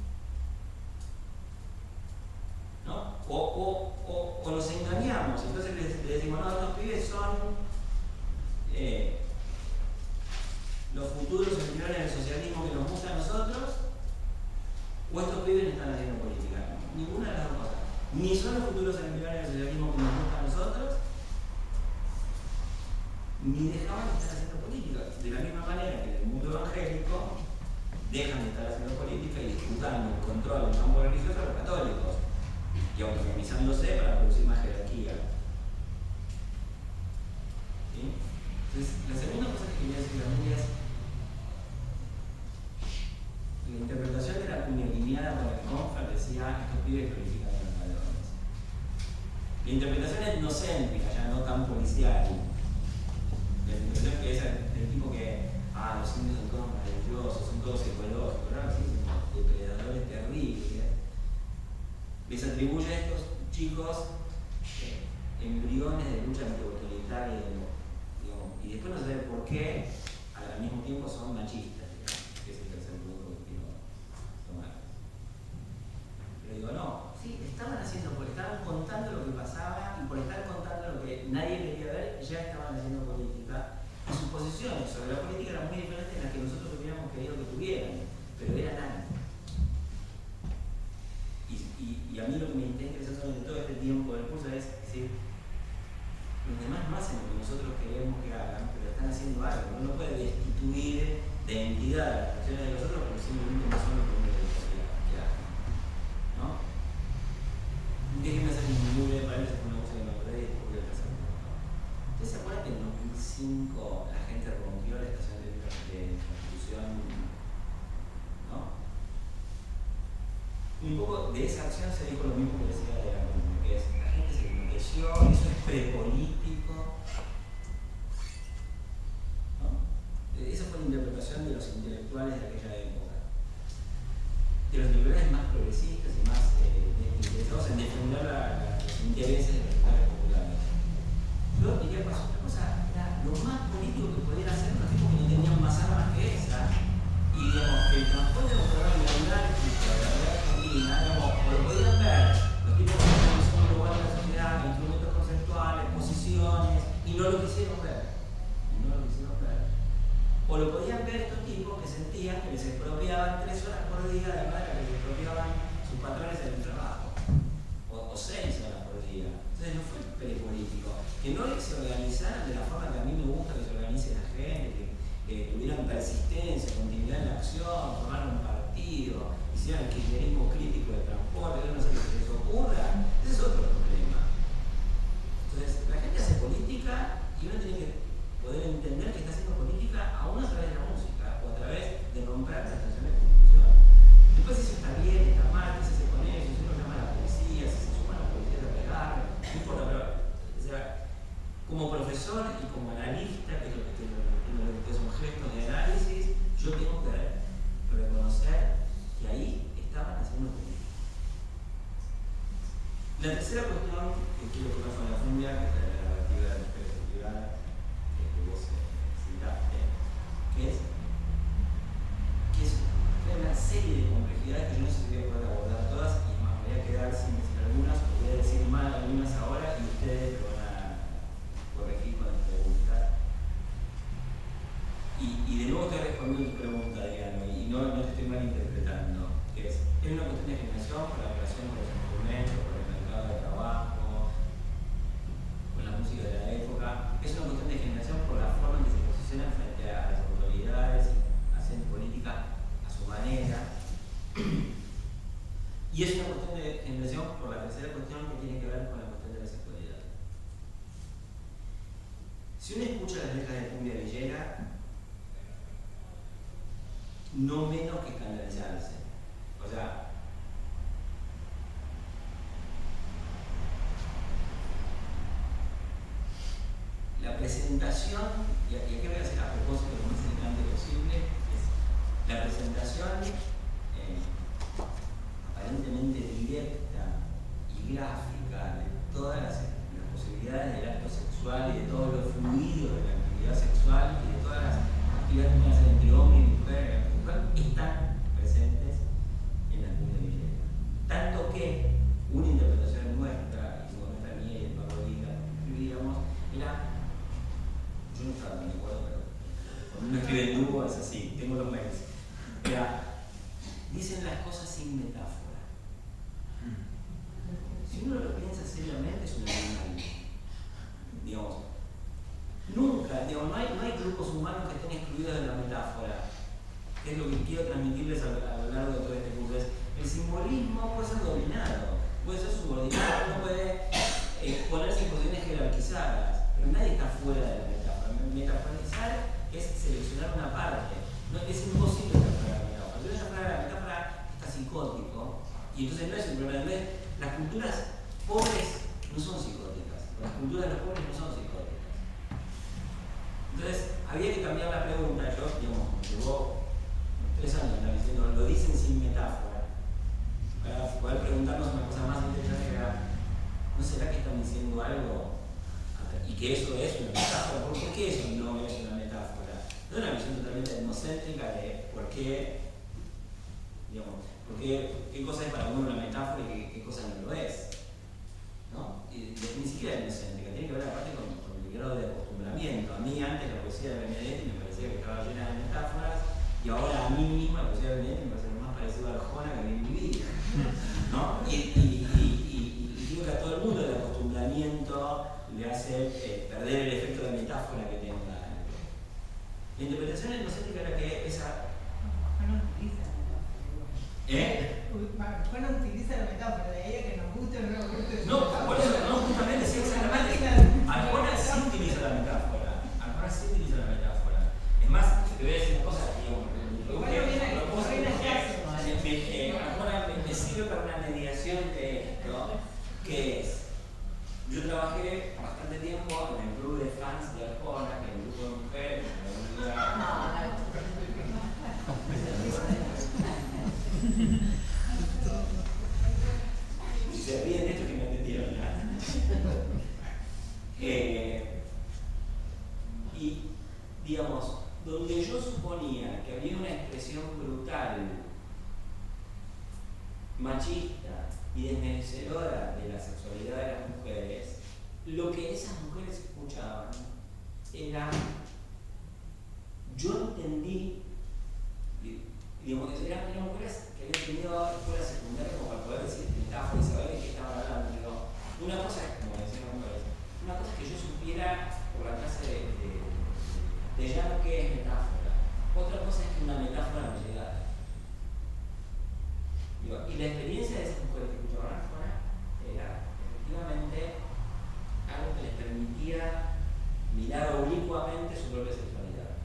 ¿No? O, o, o, o los engañamos, entonces les, les decimos, no, estos pibes son eh, los futuros embriones del socialismo que nos gusta a nosotros, o estos pibes están haciendo política. Ninguna de las dos cosas. Ni son los futuros embriones del socialismo que nos gusta a nosotros, ni dejaban de estar haciendo política. De la misma manera que en el mundo evangélico dejan de estar haciendo política y disputando el control del campo religioso a los católicos y autoorganizándose para producir más jerarquía. ¿Sí? Entonces, la segunda cosa que quería decir a mí es la interpretación de la cuña alineada con el Confra decía estos pibes glorifican a los ladrones. La interpretación etnocéntrica, ya no tan policial. La interpretación que es del tipo que, ah, los indios son todos maravillosos, son todos ecológicos, ¿no? Sí, son depredadores terribles. Les atribuye a estos chicos eh, embriones de lucha antiautoritaria, digamos, y después no saber por qué al mismo tiempo son machistas, digamos, que es el tercer punto que quiero tomar. Pero digo, no, sí, estaban haciendo, porque estaban contando lo que pasaba y por estar contando lo que nadie quería ver, ya estaban haciendo política. Y sus posiciones sobre la política eran muy diferentes de las que nosotros hubiéramos querido que tuvieran, pero eran algo. Y, y, y a mí lo que me está interesando durante todo este tiempo del curso es decir, los demás no hacen lo que nosotros queremos que hagan, pero están haciendo algo. Uno no puede destituir de entidad las acciones de los otros porque simplemente no son los primeros que hacen. ¿No? Déjenme hacer un muy breve paréntesis con una cosa que me acordé y después voy a pasar. ¿Ustedes se acuerdan que en dos mil cinco la gente rompió la estación de, de Constitución? ¿No? Un poco de esa acción se dijo lo mismo que decía de la que es la gente se enloqueció, eso es prepolítico. ¿No? Esa fue la interpretación de los intelectuales de aquella época. De los liberales más progresistas y más eh, interesados en defender la, la, los intereses de los sectores populares. Yo diría que otra cosa era lo más político que podían hacer los tipos que no tenían más armas que esa. Y digamos que el transporte de los programas neoliberales de la realidad argentina, digamos, o lo podían ver, los tipos que tenían un lugar en la sociedad, instrumentos conceptuales, posiciones, y no lo quisieron ver. Y no lo quisieron ver. analista, que es lo que estoy repitiendo, lo que son gestos de análisis, yo tengo que reconocer que ahí estaban haciendo política. La tercera cuestión que quiero tocar con la fumbia, que es la narrativa de la mujer privada, que vos citaste, que es que es una serie de complejidades que yo no sé si voy a poder abordar todas, y más me voy a quedar sin decir algunas, o voy a decir mal algunas ahora y ustedes lo van a corregir con las preguntas. Y, y de nuevo estoy respondiendo tu pregunta, Adriano, y no, no te estoy malinterpretando, que es, es una cuestión de generación por la relación con los instrumentos, por el mercado de trabajo, con la música de la época, es una cuestión de generación por la forma en que se posicionan frente a las autoridades, hacen política a su manera. Y es una cuestión de generación por la tercera cuestión que tiene que ver con la cuestión de la sexualidad. Si uno escucha las letras de Cumbia Villera, no menos que escandalizarse. O sea, la presentación, y aquí voy a hacer a propósito lo más elegante posible, es la presentación eh, aparentemente directa y gráfica de todas las, las posibilidades del acto sexual y de todo lo fluido de la actividad sexual y de todas las actividades que pueden hacer entre hombre y mujer, están presentes en la Cumbia Villera. Tanto que una interpretación nuestra, y como nuestra mía y de Pablo Vila, escribíamos, era, yo no estaba tan de acuerdo, pero cuando uno escribe en dúo es así, tengo los mails, era, dicen las cosas sin metáfora. Si uno lo piensa seriamente es un animal, digamos. Nunca, digamos, no hay, no hay grupos humanos que estén excluidos de la metáfora. Que es lo que quiero transmitirles a, a lo largo de todo este curso. Es, el simbolismo puede ser dominado, puede ser subordinado, uno puede eh, ponerse en posiciones jerarquizadas, pero nadie está fuera de la metáfora. Metaforizar es seleccionar una parte. No, es imposible separar la metáfora. Si uno separa la metáfora, está psicótico. Y entonces no es un problema. Entonces, las culturas pobres no son psicóticas. Las culturas de los pobres no son psicóticas. Entonces, había que cambiar la pregunta. Yo, digamos, llevó tres años andar diciendo, lo dicen sin metáfora. Para poder preguntarnos una cosa más interesante que era, ¿no será que están diciendo algo? Y que eso es una metáfora. ¿Por qué eso no es una metáfora? No es una visión totalmente etnocéntrica de por qué, digamos, por qué, qué cosa es para uno una metáfora y qué, qué cosa no lo es. ¿No? Y de, ni siquiera etnocéntrica, tiene que ver aparte con, con el grado de acostumbramiento. A mí antes la poesía de Benedetti me parecía que estaba llena de metáforas, y ahora a mí misma la poesía de Benedetti me parece lo más parecido a Arjona que vi en mi vida. ¿No? Y, y, y, y, y digo que a todo el mundo el acostumbramiento le hace eh, perder el efecto de metáfora que tenga. La interpretación etnocéntrica era que esa... No utiliza la metáfora. ¿Eh? Bueno, utiliza la metáfora, de ella que nos guste o no nos guste. No, por eso, no, justamente, sí, exactamente. Arjona sí utiliza la metáfora. Arjona sí utiliza la metáfora. Es más, te voy a decir una cosa, digamos, Arjona me sirve para una mediación de esto, que es, yo trabajé bastante tiempo en el club de fans de Arjona, que es un grupo de mujeres, que si se ríen de esto que me entendieron nada. eh, y digamos, donde yo suponía que había una expresión brutal, machista y desmerecedora de la sexualidad de las mujeres, lo que esas mujeres escuchaban era, yo entendí, digamos, eran, eran mujeres que habían tenido escuela secundaria como para poder decir metáfora y saber de qué estaban hablando. Digo, una cosa es, como decían las mujeres, una cosa es que yo supiera por la clase de, de, de ya qué es metáfora, otra cosa es que una metáfora me llegara. Digo, y la experiencia de esas mujeres que escuchaban Arjona era efectivamente algo que les permitía mirar oblicuamente su propia sexualidad.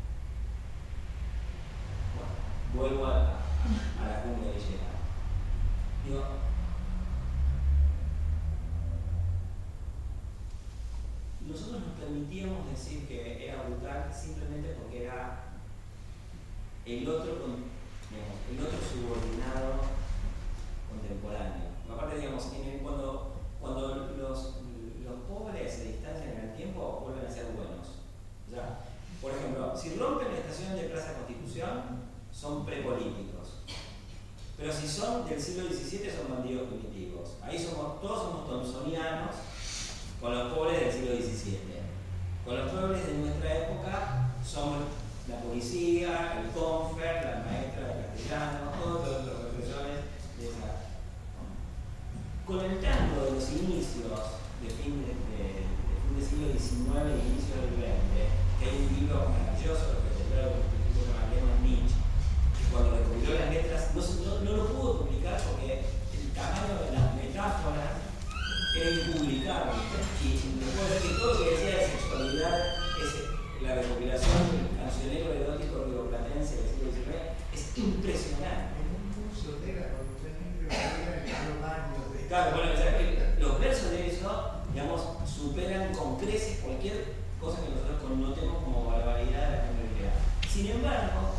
Bueno, vuelvo a, a la Cumbia Villera. Digo, nosotros nos permitíamos decir que era brutal simplemente porque era el otro, digamos, el otro subordinado contemporáneo. Aparte, digamos, cuando, cuando los, los pobres se distancian en el tiempo, vuelven a ser buenos. O sea, por ejemplo, si rompen la estación de Plaza Constitución, son prepolíticos. Pero si son del siglo diecisiete, son bandidos primitivos. Ahí somos, todos somos thompsonianos con los pobres del siglo diecisiete. Con los pobres de nuestra época somos la policía, el confer, la maestra de castellano, todos los profesores de esa. Con el tango de los inicios de fin de, de, de fin del siglo diecinueve e inicio del veinte, que hay un libro maravilloso que se llama Alemán Nietzsche, que cuando descubrió las letras no, no, no lo pudo publicar porque el tamaño de las metáforas era impublicable. Y después de que todo lo que decía de sexualidad es la recopilación del cancionero erótico rioplatense del siglo diecinueve, es impresionante. Claro, bueno, los versos de eso, digamos, superan con creces cualquier cosa que nosotros connotemos como barbaridad de la comunidad. Sin embargo,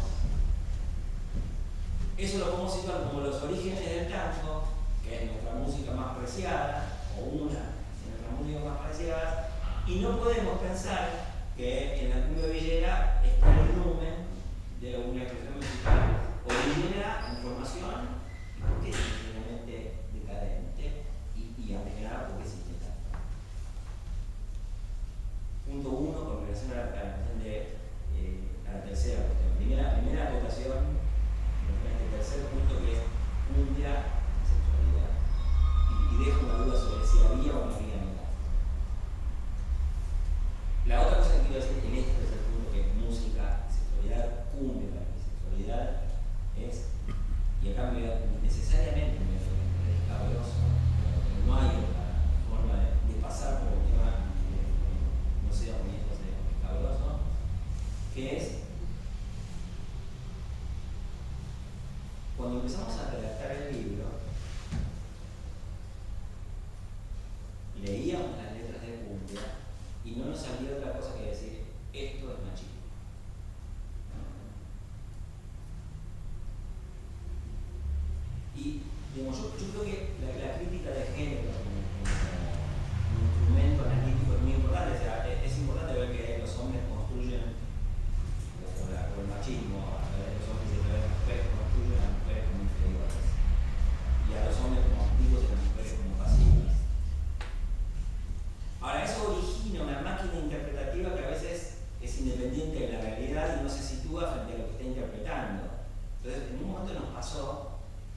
eso lo podemos situar como los orígenes del tango, que es nuestra música más preciada, o una de nuestras músicas más preciadas, y no podemos pensar que en la cumbia villera está el numen de una expresión musical orillera en formación, y por qué es simplemente decadente, y, y antes que nada, por qué existe tanto. Punto uno, con relación a la, a la cuestión de eh, a la tercera cuestión. Primera, primera acotación, este tercer punto que es cumbia y sexualidad. Y, y dejo una duda sobre si había o no había metáfora. La otra cosa que quiero decir en este tercer punto, que es música, sexualidad, cumbia y sexualidad, es, y en cambio necesariamente me es escabroso, no hay otra forma de, de pasar por el tema que no sea poniéndose escabroso, que es cuando empezamos a redactar el libro, leíamos las letras de cumbia y no nos salía otra cosa que decir, esto es machismo. Y digamos, yo, yo creo que la, la crítica de género como, como un instrumento analítico es muy importante. O sea, es, es importante ver que los hombres construyen, o, la, o el machismo, a través de los hombres y a través de las mujeres, construyen a las mujeres como inferiores. Y a los hombres como activos y a las mujeres como pasivas. Ahora, eso origina una máquina interpretativa que a veces es independiente de la realidad y no se sitúa frente a lo que está interpretando. Entonces, en un momento nos pasó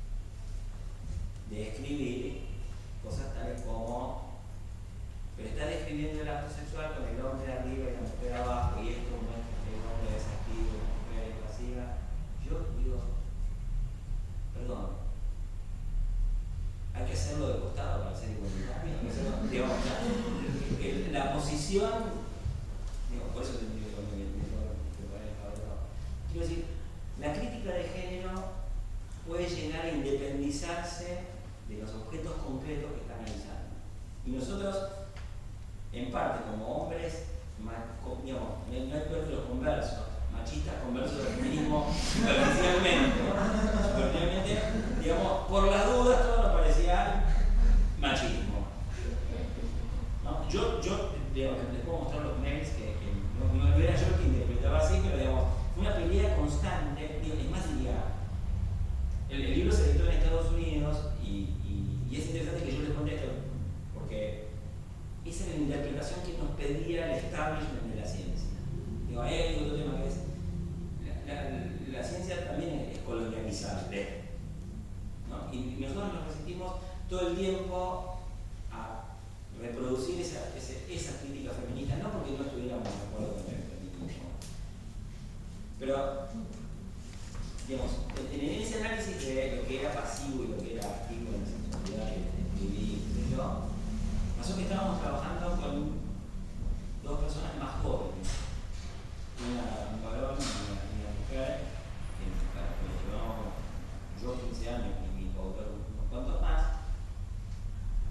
de escribir cosas tales como, pero está describiendo el acto sexual con el hombre arriba y la mujer abajo, y esto muestra que el hombre es activo y la mujer es pasiva. Yo digo, perdón, hay que hacerlo de costado para ser igualitario. Digamos, la, la posición, digo, por eso te digo que me ponen cabrón. Quiero decir, la crítica de género puede llegar a independizarse de los objetos concretos que está analizando. Y nosotros, en parte, como hombres, digamos, no hay peor que los conversos, machistas conversos del feminismo, superficialmente, ¿no? superficialmente, digamos, por las dudas todo nos parecía machismo. ¿No? Yo, yo, digamos, les puedo mostrar los mails que, que no, no era yo el que interpretaba así, pero digamos, fue una pelea constante, digo, es más diría, el, el libro se editó en Estados Unidos y, y, y es interesante que yo les contesto, porque esa era la interpretación que nos pedía el establishment de la ciencia. Digo, hay otro tema que es, la, la, la ciencia también es colonializable, ¿no? Y nosotros nos resistimos todo el tiempo a reproducir esa, esa, esa crítica feminista, no porque no estuviéramos de acuerdo con el feminismo, pero digamos, en ese análisis de lo que era pasivo y lo que era activo en la sexualidad, de escribir, qué sé yo, pasó que estábamos trabajando con dos personas más jóvenes, una, un varón y una, una mujer, que nos llevamos yo quince años y mi coautor unos cuantos más,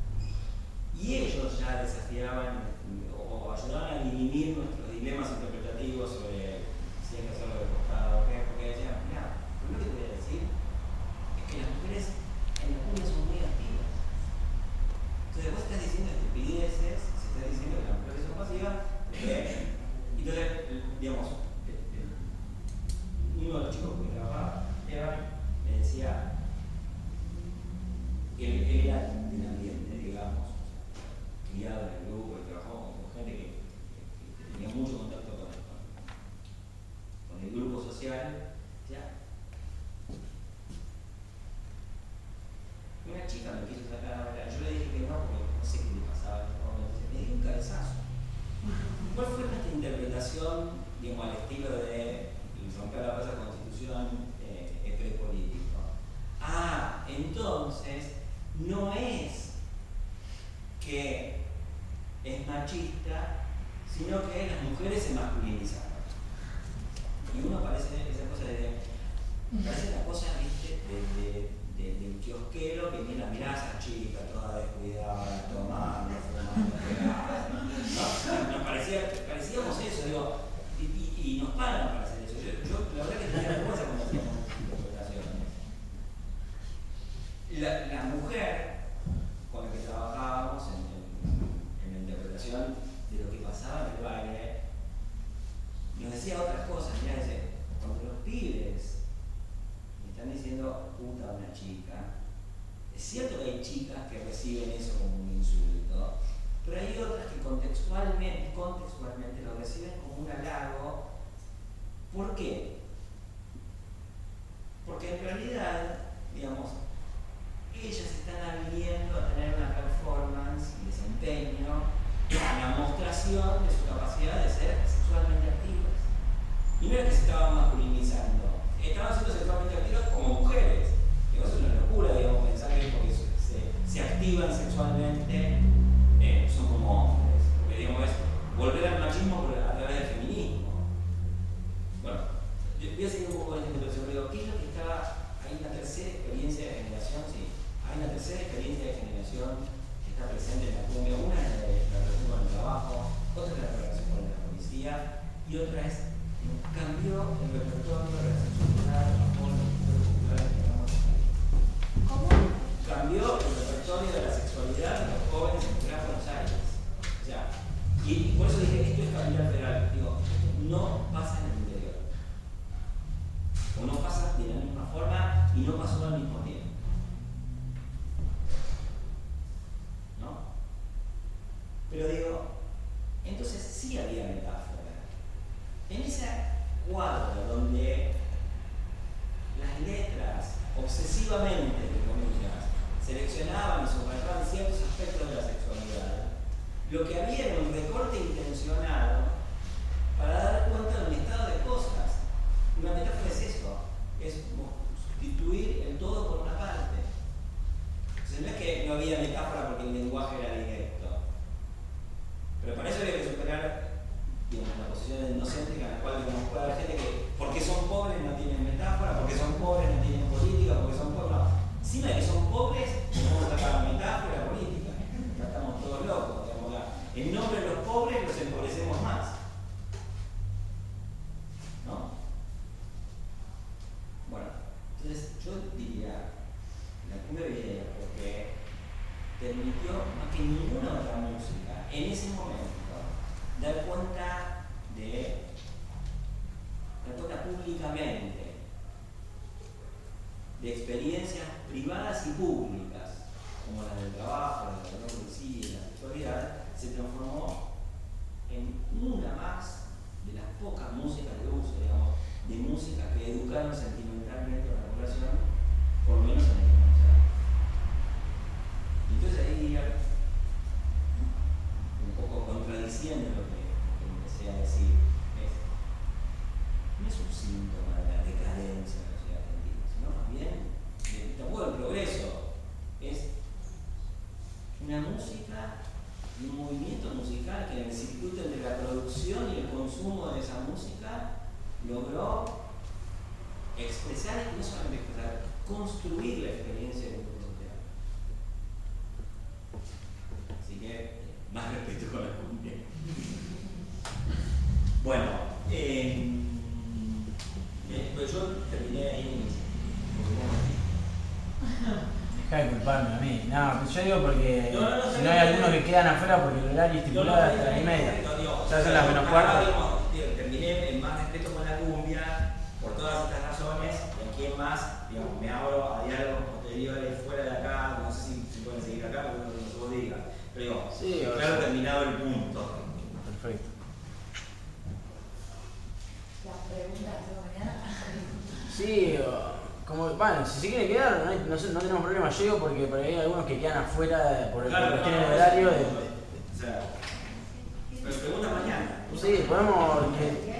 digamos, de, de, uno de los chicos que trabajaba, Evan, me decía, él, él era del ambiente, digamos, criado en el grupo y trabajaba con gente que, que, que tenía mucho contacto con, con, con el grupo social. ¿Ya? Una chica me quiso sacar, yo le dije que no, porque no sé qué le pasaba en ese momento, me dio un cabezazo. ¿Cuál fue nuestra interpretación, digamos, al estilo de romper la falsa constitución eh, es prepolítico? Ah, entonces no es que es machista, sino que las mujeres se masculinizaron. Y uno parece esa cosa de, parece la cosa, viste, de, de, de, del kiosquero que mira, mirá a esa chica toda descuidada, tomando, fumando, pegada. ¿No? Nos parecía, parecíamos eso, digo, y, y, y nos paran para hacer eso. Yo, yo la verdad que tenía vergüenza cuando hacíamos interpretaciones. La, la mujer con la que trabajábamos en, en, en la interpretación de lo que pasaba en el baile, nos decía otras cosas. Mirá, dice, cuando los pibes me están diciendo puta a una chica, es cierto que hay chicas que reciben eso como un insulto, pero hay otras que contextualmente, contextualmente lo reciben como un halago. ¿Por qué? Porque en realidad, digamos, ellas están aviniendo a tener una performance y desempeño, una mostración de su capacidad de ser sexualmente activas. Y no es que se estaban masculinizando, estaban siendo sexualmente activas como mujeres. Y eso es una locura, digamos, pensar que porque se, se activan sexualmente eh, son como hombres. Porque, digamos, es volver al machismo a través del feminismo. Bueno, yo voy a seguir un poco con esta interpretación, pero digo, ¿qué es lo que está? Hay una tercera experiencia de generación, sí. Hay una tercera experiencia de generación que está presente en la cumbia. Una es la relación con el trabajo, otra es la relación con la policía y otra es cambió el repertorio de la sexualidad con los culturales que llamamos aquí. ¿Cómo? Cambió el repertorio de la sexualidad de los jóvenes en Gran Buenos Aires. O sea, y por eso dije, esto es capital federal. Digo, no pasa en el interior. O no pasa de la misma forma y no pasó al mismo tiempo. ¿No? Pero digo, entonces sí había metáfora. En ese cuadro donde las letras obsesivamente, entre comillas, seleccionaban y subrayaban ciertos aspectos de la sexualidad, lo que había era un recorte intencionado para dar cuenta de un estado de cosas. Una metáfora es eso, es sustituir el todo por una parte. Entonces no es que no había metáfora porque el lenguaje era directo, pero para eso había que superar, digamos, la posición endocéntrica en la cual, digamos, puede haber gente que porque son pobres no tienen metáfora, porque son pobres no tienen política, porque son pobres no. Encima de que son pobres, no vamos a sacar la metáfora y la política. Ya estamos todos locos, digamos, ya. En nombre de los pobres los empobrecemos más. ¿No? Bueno, entonces yo diría, la primera idea, porque permitió más que ninguna otra música en ese momento dar cuenta de, dar cuenta públicamente de experiencias privadas y públicas, como la del trabajo, la de la policía y la sexualidad, se transformó en una más de las pocas músicas de uso, digamos, de música que educaron sentimentalmente a la población, por lo menos en el comercial. Entonces ahí diría, un poco contradiciendo lo que, lo que empecé a decir, es, no es un síntoma de la decadencia de la sociedad argentina, sino más bien de, tampoco del progreso. Es una música y un movimiento musical que en el circuito entre la producción y el consumo de esa música logró expresar, y no solamente expresar, construir la experiencia de un grupo social. Así que más respeto con la cumbia. Bueno, eh, eh, pues yo terminé ahí. Deja de culparme a mí. No, pues yo digo porque No, no, no, si no hay algunos que quedan afuera porque el horario estipulado hasta las y media. Ya son las menos cuarto. Terminé quién más respeto con la cumbia, por todas estas razones, y a quién más, digamos, me abro a diálogos posteriores fuera de acá, no sé si se pueden seguir acá, porque no se vos diga. Pero digo, sí, claro, terminado el punto. Perfecto. Las preguntas de mañana. Sí, como, bueno, si se quieren quedar, no, hay, no, no tenemos problema. Yo digo porque por ahí hay algunos que quedan afuera por el Claro, por cuestiones no, de no, horario. no, De, o sea, pero pregunta mañana. sí, podemos. Que,